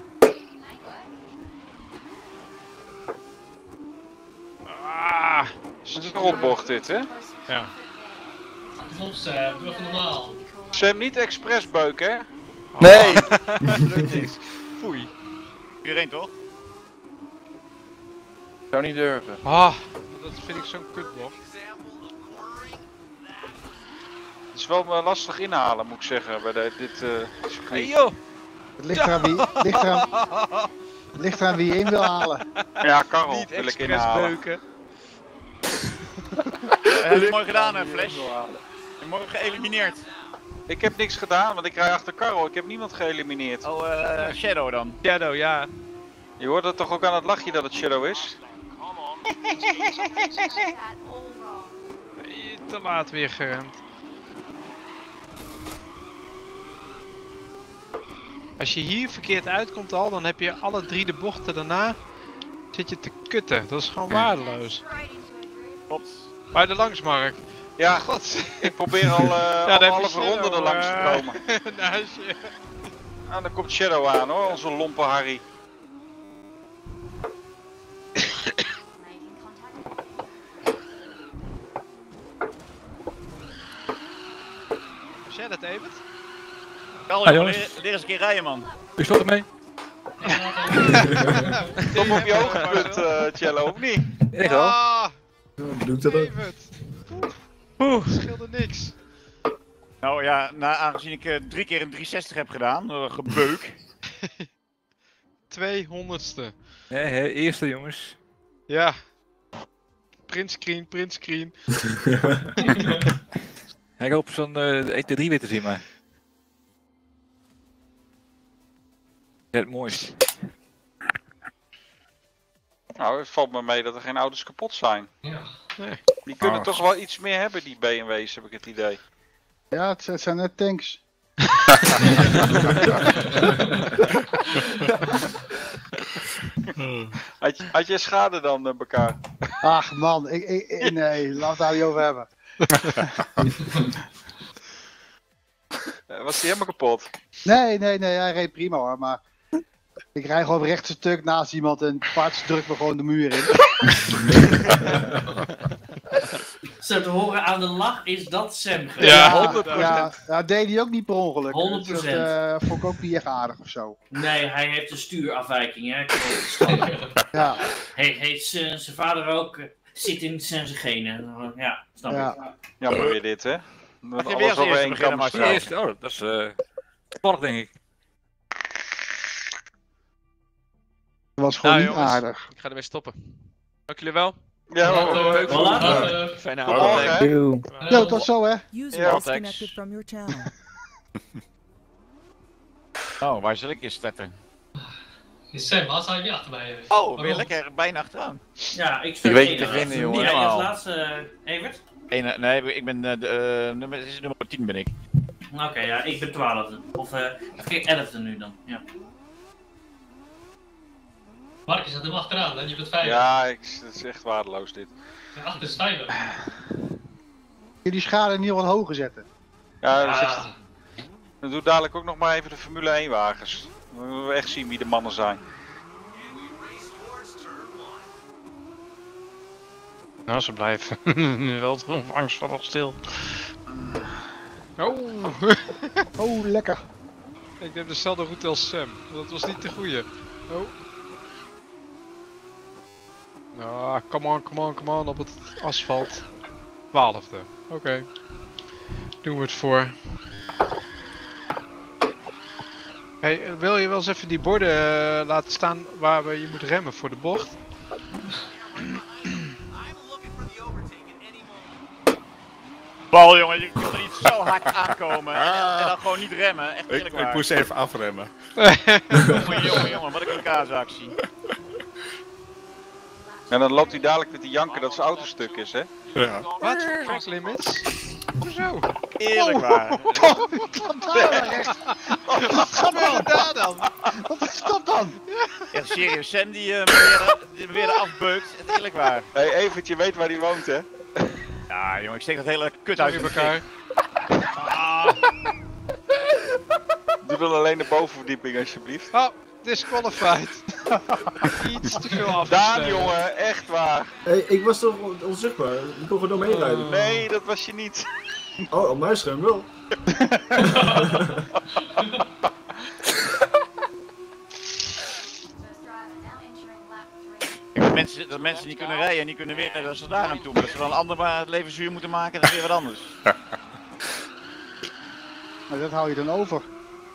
Ah,
het is een rotbocht dit, hè?
Ja.
Kom Sam, doe even normaal.
Sam, niet expres beuken, hè?
Nee!
Lukt niks. Foei.
Iedereen toch?
Zou niet durven.
Ah, dat vind ik zo'n kutbocht.
Het is wel uh, lastig inhalen, moet ik zeggen, bij de, dit uh, circuit.
Hey joh!
Het ligt eraan wie, ligt eraan, ligt eraan wie je in wil halen.
Ja, Karel
Niet
wil ik
expres
inhalen.
beuken.
Ja, heb je mooi gedaan, hè, Flash? Je hebt mooi geëlimineerd.
Ik heb niks gedaan, want ik rij achter Karel. Ik heb niemand geëlimineerd.
Oh, uh, Shadow dan.
Shadow, ja.
Je hoort het toch ook aan het lachje dat het Shadow is?
Te laat weer gerend. Als je hier verkeerd uitkomt al, dan heb je alle drie de bochten daarna zit je te kutten. Dat is gewoon waardeloos.
Klopt.
Bij de langsmarkt.
Ja,
God.
Ik probeer al uh,
Ja,
ja,
daar
een
heb je
halve ronde
Shadow,
er langs te
eh,
komen.
naast je.
Ah, dan komt Shadow aan hoor, onze lompe Harry.
Was jij dat, Evert?
Karel,
Ah,
je
jongens.
leer, leer eens een keer rijden, man.
U stopt ermee?
Kom op je hoogtepunt, uh, Cello, of niet?
Ik wel.
Ah,
Ja, doe ik dat ook?
Evert. Oeh, scheelde niks.
Nou ja, na, aangezien ik uh, drie keer een driehonderdzestig heb gedaan, uh, gebeuk.
tweehonderdste.
Nee, hè, eerste jongens.
Ja. Printscreen, printscreen.
Ja, ik hoop zo'n uh, E T drie weer te zien, maar. Ja, het mooiste.
Nou, het valt me mee dat er geen auto's kapot zijn.
Ja.
Nee.
Die kunnen
Oh.
toch wel iets meer hebben, die B M W's, heb ik het idee.
Ja, het, het zijn net tanks.
had, je, had jij schade dan, uh, elkaar?
Ach man, ik, ik, ik- nee, laten we het daar niet over hebben.
Uh, was die helemaal kapot?
Nee, nee, nee, hij reed prima hoor, maar ik rij gewoon recht een stuk naast iemand en paard drukt me gewoon de muur in.
Zo te horen aan de lach is dat Sam geweest.
Ja,
Ja,
honderd procent.
ja, ja, deed hij ook niet per ongeluk.
honderd
Dus
procent.
dat uh, vond ik ook niet echt aardig of zo.
Nee, hij heeft een stuurafwijking, hè. Klopt.
Ja,
He, heeft zijn zijn vader ook, eh, zit in zijn genen. Ja, snap ik.
ja.
Jammer weer dit, hè?
Mag je
Alles
weer als
over
eerste
één
beginnen,
kam
Marcel?
schrijven.
Eerste, oh, dat is eh. toevallig, denk ik.
Dat was gewoon
Nou,
niet
jongens.
aardig.
Ik ga ermee stoppen. Dank jullie wel.
Ja,
Later.
hoor.
Leuk
Voilà.
Later.
Fijne
Tot
avond.
morgen, hè?
Doei.
Yo, tot zo hè.
User
Ja,
disconnected from your channel.
Oh, waar zal ik eerst starten?
Sam, waar sta je achter mij?
Oh, weer lekker bijna achteraan.
Ja, ik
Ik
sta
weet je
één
te
als-
vinden, jongen.
Jij als
Normaal.
laatste, uh, Evert?
Eén, nee, ik ben uh, de, uh, nummer, is nummer tien ben ik.
Oké, okay, ja, ik ben twaalfde. Of uh, even kijken, elfde nu dan. Ja.
Mark, je zat hem achteraan en je bent vijf.
Ja, ik, het is echt waardeloos dit.
Ja, achter is vijf.
Jullie schade in ieder geval hoger zetten.
Ja, dat is echt... Dan doe dadelijk ook nog maar even de Formule één wagens. Dan willen we echt zien wie de mannen zijn.
Nou, ze blijven nu wel angstvallig stil.
Oh.
Oh, lekker.
Ik neem dezelfde route als Sam. Dat was niet de goeie. Oh. Ah, come on, come on, come on, op het asfalt. Twaalfde. Oké. Okay. Doen we het voor. Hey, wil je wel eens even die borden uh, laten staan waar we je moet remmen voor de bocht?
Bal jongen, je kunt er niet zo hard aankomen en, en dan gewoon niet remmen, echt eerlijk
Ik,
waar.
ik moest even afremmen.
Jongen, jongen, jongen, wat een kaasactie.
En dan loopt hij dadelijk met die janken dat zijn auto stuk is, hè?
Ja.
Wat? Track limits? Hoezo?
Eerlijk waar.
Wat gebeurde daar dan? Wat is dat dan?
Echt serieus, Sam die uh, beweerde, die beweerde afbeukt, echt eerlijk waar.
Hé, hey, Evert, je weet waar hij woont, hè?
Ja jongen, ik steek dat hele kut uit
in elkaar.
Ah.
Doe dan alleen de bovenverdieping, alsjeblieft.
Oh, disqualified. Iets te veel af.
Daan, jongen, echt waar.
Hey, ik was toch on- onzichtbaar? Ik kon gewoon door me heen rijden.
Nee, dat was je niet.
Oh, op mijn scherm wel.
Dat mensen, dat mensen niet kunnen rijden en niet kunnen winnen, dat ze daar aan toe. Maar dat ze dan een ander maar het leven zuur moeten maken, dat is weer wat anders.
Maar dat hou je dan over.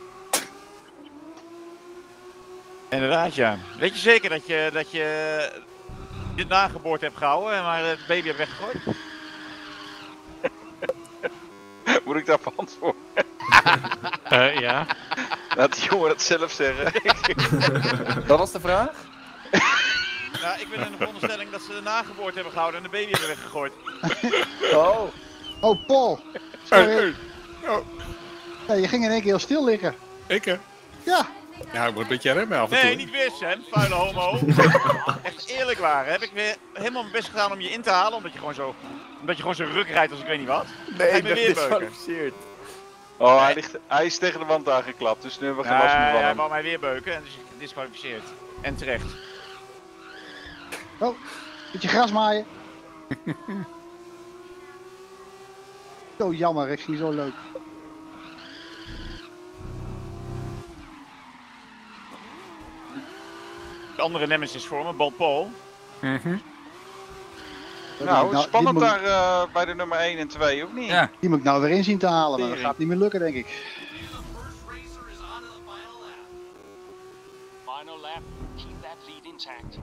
Inderdaad, ja. Weet je zeker dat je, dat je dit nageboorte hebt gehouden, maar het baby hebt weggegooid?
Moet ik daarop antwoorden?
uh, ja.
Laat die jongen dat zelf zeggen.
Dat was de vraag?
Nou, ik ben in de veronderstelling dat ze de nageboorte hebben gehouden en de baby hebben weggegooid.
Oh. Oh, Paul. Sorry.
Hey, hey. Oh,
Ja, je ging in één keer heel stil liggen.
ik hè?
Ja.
Ja, ik moet een beetje remmen af en toe.
Nee, niet weer Sam, vuile homo. Echt eerlijk waar, heb ik weer helemaal mijn best gedaan om je in te halen, omdat je gewoon zo, omdat je gewoon zo ruk rijdt als ik weet niet wat.
Nee,
Ga je
ik
me
ben
weer beuken.
gedisqualificeerd.
Oh, hij, ligt, hij is tegen de wand aangeklapt, dus nu hebben we geen last meer
Nee,
van
hij
hem.
wou mij weer beuken en dus ik gedisqualificeerd. En terecht.
Oh, beetje gras maaien. Zo jammer, ik ging zo leuk.
De andere nemesis voor me, Bolt Paul.
Nou,
nou-
is spannend
die moet-
daar uh, bij de nummer één en twee, of niet?
Ja.
Die moet ik nou weer in zien te halen, maar dat gaat niet meer lukken, denk ik.
Final lap. Keep that lead intact.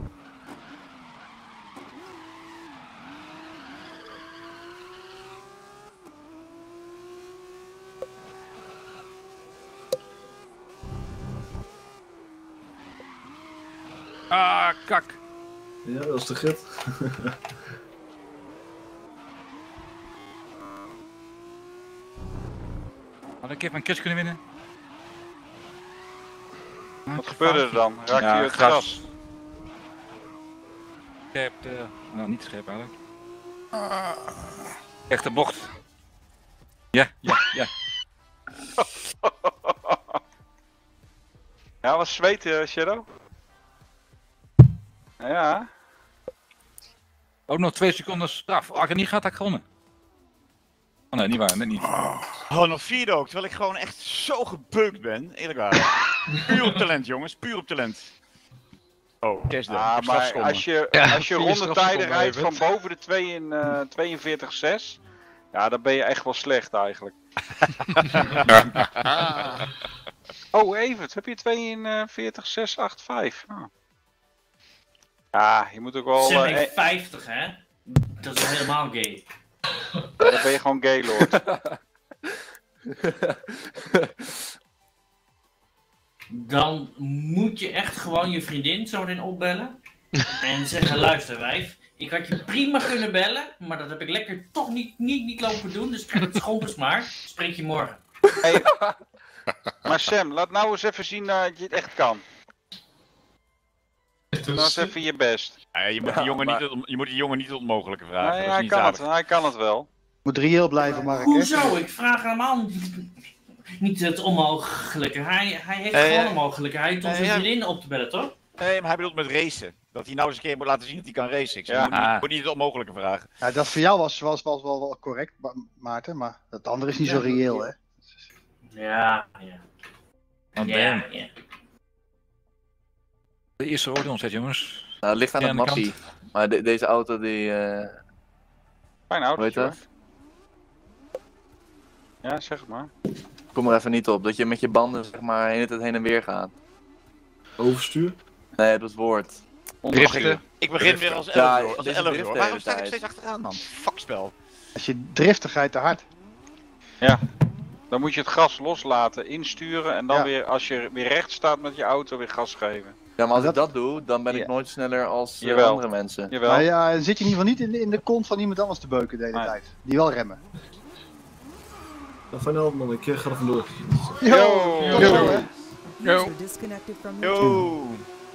Ah, kak.
Ja, dat is de git.
Had ik even een kiss kunnen winnen?
Wat gebeurde er dan? Raakte
Ja,
je het
gras.
gras?
Scherp, uh, nou niet scherp eigenlijk. Echte bocht. Ja, ja, ja.
Ja, was zweet, uh, Shadow? Ja.
Ook nog twee seconden straf. Als ik het niet gaat, had ik gewonnen. Oh nee, niet waar, net niet.
Oh, nog vierde ook, terwijl ik gewoon echt zo gebeukt ben. Eerlijk waar. Puur op talent, jongens, puur op talent. Oh, kerst dan.
Ah,
Ik heb
maar
strafseconden.
als je,
Ja,
als je
vier
rondetijden
strafseconden,
rijdt van
Evert.
boven de twee in, uh, tweeënveertig zes, ja, dan ben je echt wel slecht eigenlijk. Oh, Evert, heb je tweeënveertig zes acht vijf? Oh. Ja, je moet ook wel...
Sam
uh,
heeft vijftig, hè? Dat is helemaal gay.
Ja, dan ben je gewoon gaylord.
dan moet je echt gewoon je vriendin zo meteen opbellen. En zeggen, luister wijf, ik had je prima kunnen bellen, maar dat heb ik lekker toch niet, niet, niet lopen doen. Dus krijg het schompers maar. Spreek je morgen.
Hey. Maar Sam, laat nou eens even zien uh, dat je het echt kan. Doe nou eens even je best.
Ja, je, moet die jongen niet, het- je moet die jongen niet het onmogelijke vragen.
Nee,
dat is
hij
niet
kan het,
aardig.
hij kan het wel.
Moet reëel blijven, Mark. hè?
Hoezo? Ik vraag helemaal niet, niet het onmogelijke. Hij, hij heeft
Eh,
gewoon
ja.
een mogelijkheid om
Eh,
zijn
ja.
vriendin op te bellen, toch?
Nee, maar hij bedoelt met racen. Dat hij nou eens een keer moet laten zien dat hij kan racen. Ik zeg,
Ja.
je moet, niet,
Ah.
je moet niet het onmogelijke vragen.
Ja, dat voor jou was, was, was wel, wel correct, Ma- Maarten, maar dat andere is niet zo reëel, hè?
Ja, ja.
Want
Ja,
damn.
ja.
De eerste oordeelsomzet, jongens.
Nou, het ligt aan
Ja,
de
aan de
mappie. Maar de- deze auto die... eh
Fijn
hoe
auto,
heet dat?
Ja, zeg het maar.
Kom er even niet op. Dat je met je banden zeg maar heen en tijd heen en weer gaat.
Overstuur?
Nee, dat woord.
Driften.
Ik begin weer als
Ja,
elf als
deze
elf
drift de
Waarom
hele
sta ik
tijd.
steeds achteraan, man? Fuckspel.
Als je driftig ga je te hard.
Ja. Dan moet je het gas loslaten, insturen en dan
Ja.
weer, als je weer recht staat met je auto, weer gas geven.
Ja, maar als
Dat-
ik dat doe, dan ben ik
Ja.
nooit sneller als eh,
Jawel.
andere mensen.
Jawel.
Maar ja, dan zit je in ieder geval niet in de, in de kont van iemand anders te beuken de hele
Nee.
tijd. Die wel remmen.
Ja, fijn help, man. Ik eh, ga er vandoor.
Yo!
Yo.
Tot zo, hè?
User disconnected from your channel.
Yo.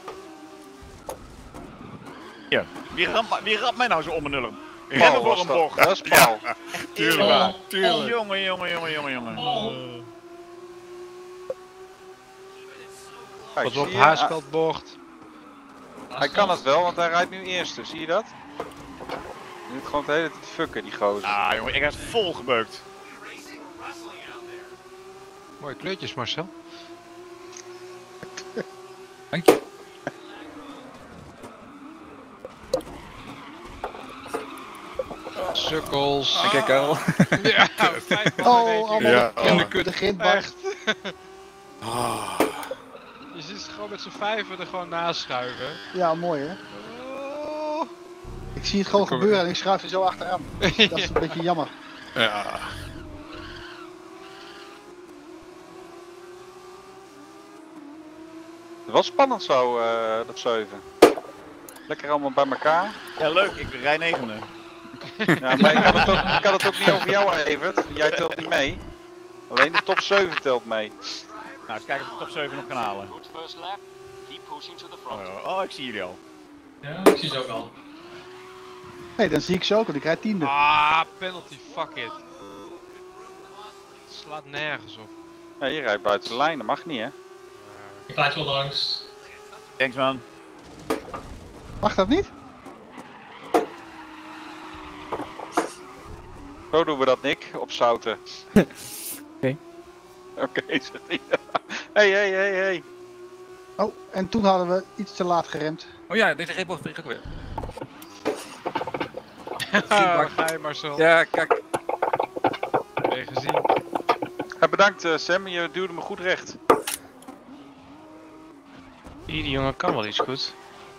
Ja, wie ramt, wie ramt mij nou zo om een nullen? Remmen
Paul
voor
was
een
dat.
bocht.
Dat is Paul.
Ja, echt
Tuurlijk.
eerlijk.
Tuurlijk.
Jongen, jongen, jongen, jongen, jongen.
Kijk,
Pas op,
zie je?
haarspeldbocht.
Hij, hij kan het wel, want hij rijdt nu eerste, zie je dat? Je moet gewoon de hele tijd fucken, die gozer.
Ah, jongen, ik heb vol gebeukt.
Mooie kleurtjes, Marcel.
Dank je.
Sukkels.
En kijk al.
Ja, vijf man
Oh,
in één keer.
allemaal
Ja,
in de,
oh.
kut, de grindbak.
Echt. Je zit gewoon met z'n vijven er gewoon naast schuiven.
Ja, mooi hè.
Oh.
Ik zie het gewoon
Kom-
gebeuren en ik schuif er zo achteraan. Dat is een beetje jammer.
Ja.
Het was spannend zo, eh, dat zeven. Lekker allemaal bij elkaar.
Ja, leuk, ik rij negende.
Ja, maar ik kan het ook, ik kan het ook niet over jou, Evert. Jij telt niet mee. Alleen de top zeven telt mee.
Nou, eens kijken of ik de top zeven nog kan halen.
Good first lap. Keep pushing to the front.
Oh, oh, ik zie jullie al.
Ja, ik zie ze ook al.
Nee, dan zie ik zo ook, want ik rijd tiende.
Ah, penalty, fuck it. Het slaat nergens op.
Ja, je rijdt buiten de lijn, dat mag niet hè.
Ik laat je wel langs.
Thanks, man.
Mag dat niet?
Zo doen we dat, Nick, op zouten.
Oké.
Oké, zegt hij. Hey, hey, hey, hey.
Oh, en toen hadden we iets te laat geremd.
Oh ja, deze reepbocht ben ik ook weer.
Waar ga je, Marcel?
Ja, kijk.
Ben je gezien?
Ja, bedankt uh, Sam, je duwde me goed recht.
Die, die jongen kan wel iets goed.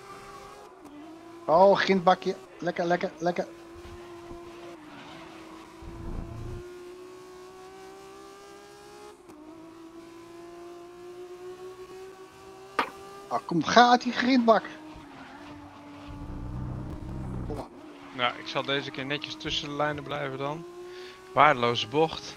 Oh, grindbakje. Lekker, lekker, lekker. Ah, kom, ga uit die grindbak.
Nou, ik zal deze keer netjes tussen de lijnen blijven dan. Waardeloze bocht.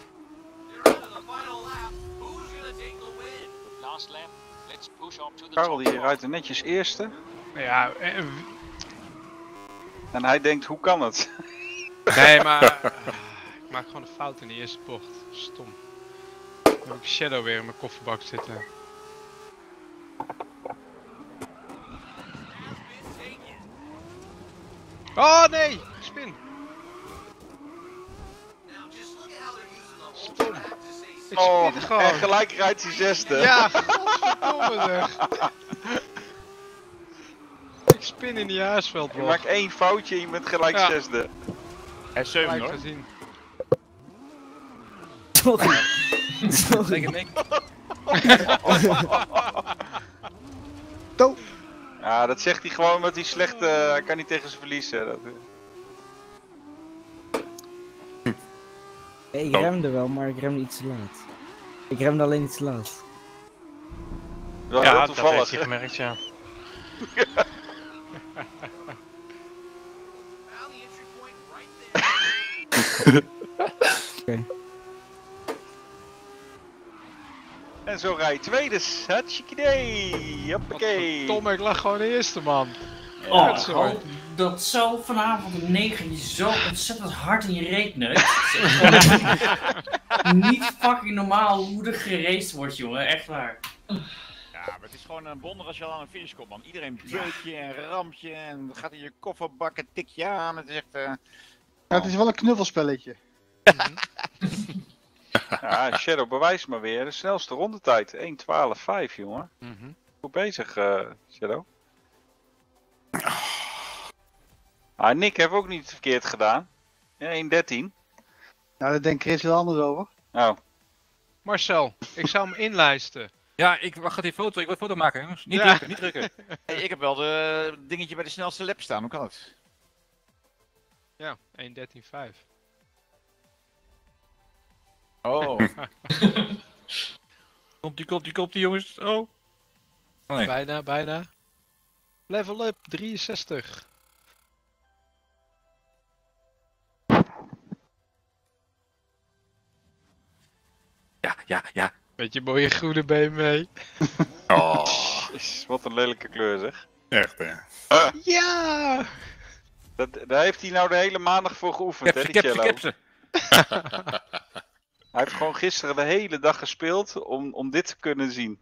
Last lap. Let's push up to the
Karel
top.
die rijdt er netjes eerste.
Ja, eh,
En hij denkt, hoe kan het?
nee, maar ah, ik maak gewoon een fout in de eerste bocht. Stom. Dan heb ik Shadow weer in mijn kofferbak zitten. Oh nee, spin. Stom. Ik
Oh,
spin gewoon.
en gelijk rijdt hij zesde.
Ja, godverdomme zeg. Ik spin in die
Je
Jaarsveldbocht.
maakt één foutje en je bent gelijk
Ja.
zesde.
Hij is zeven
Gelijk
hoor.
gezien.
Sorry. Sorry.
Denk het, Nick.
To.
Ja, dat zegt hij gewoon omdat hij slecht, uh, hij kan niet tegen ze verliezen. Dat,
Ik remde wel, maar ik remde iets te laat. Ik remde alleen iets te laat.
Wel
Ja,
heel
dat
toevallig,
heeft hij
hè?
gemerkt, ja.
En zo rij je tweede. Hartstikke idee. Hoppakee.
Tom, ik lag gewoon eerste, man.
Oh,
Kut,
ik
sorry.
hoop dat zo vanavond om negen je zo ontzettend hard in je reet neukt. Het is gewoon niet fucking normaal hoe er geraced wordt, jongen. Echt waar.
Ja, maar het is gewoon een wonder als je al aan een finish komt, man. Iedereen beuk je en ramt je en gaat in je kofferbak en tik je aan. Het is echt... eh,
Ja, het is wel een knuffelspelletje.
Ja, Shadow bewijst maar weer. De snelste rondetijd. één twaalf vijf, jongen. Goed bezig, eh, Shadow. Ah, Nick heeft ook niet verkeerd gedaan. Ja, één dertien.
Nou, daar denkt Chris wel anders over.
Nou.
Marcel, ik zou hem inlijsten.
Ja, ik wacht die foto. Ik wil een foto maken, jongens. Niet
Ja.
drukken, niet drukken.
Hey, ik heb wel de dingetje bij de snelste lap staan, hoe kan het?
Ja, één dertien vijf.
Oh.
Komt die, komt die, komt die, jongens. Oh. Oh, nee.
Bijna, bijna. Level up, drieënzestig.
Ja, ja, ja.
Met je mooie groene B M W.
Oh. Wat een lelijke kleur, zeg.
Echt, hè?
Ja!
Dat, daar heeft hij nou de hele maandag voor geoefend,
Kepse,
hè, die
kepse,
cello.
kepse.
Hij heeft gewoon gisteren de hele dag gespeeld om, om dit te kunnen zien.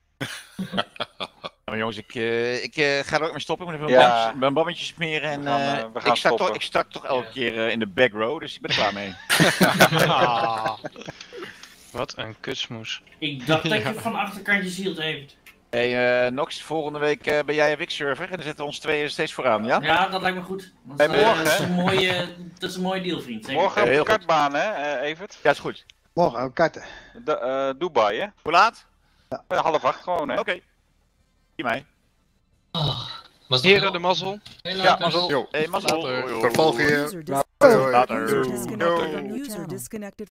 Nou, jongens, ik, uh, ik uh, ga er ook mee stoppen. Ik moet even
Ja.
mijn band- mijn bandjes smeren. En
We gaan,
uh,
uh, we gaan
ik, sta
stoppen.
toch, ik sta toch elke keer uh, in de back row, dus ik ben er klaar mee.
Ah. Wat een kutsmoes.
Ik dacht dat je van achterkantjes hield, Evert.
Hey uh, Nox, volgende week uh, ben jij een Wix-server en dan zetten we ons tweeën steeds vooraan, ja?
Ja, dat lijkt me goed. Want,
Bij
uh,
morgen,
dat, is
hè?
een mooie, dat is een mooie deal, vriend. Zeker.
Morgen op
heel
de
goed.
kartbaan, hè, eh, Evert?
Ja, is goed.
Morgen ook karten.
De, eh, Dubai, hè?
Hoe laat?
Ja, half acht gewoon, hè?
Oké. Okay. Zie mij.
Heren, de mazzel.
Ja, mazzel.
Yo.
Hey, mazzel.
Later.
Hoi, hoi.
Tot volgende
User
keer.
dis-
Later.
User disconnected from your
Yo.
channel. User disconnected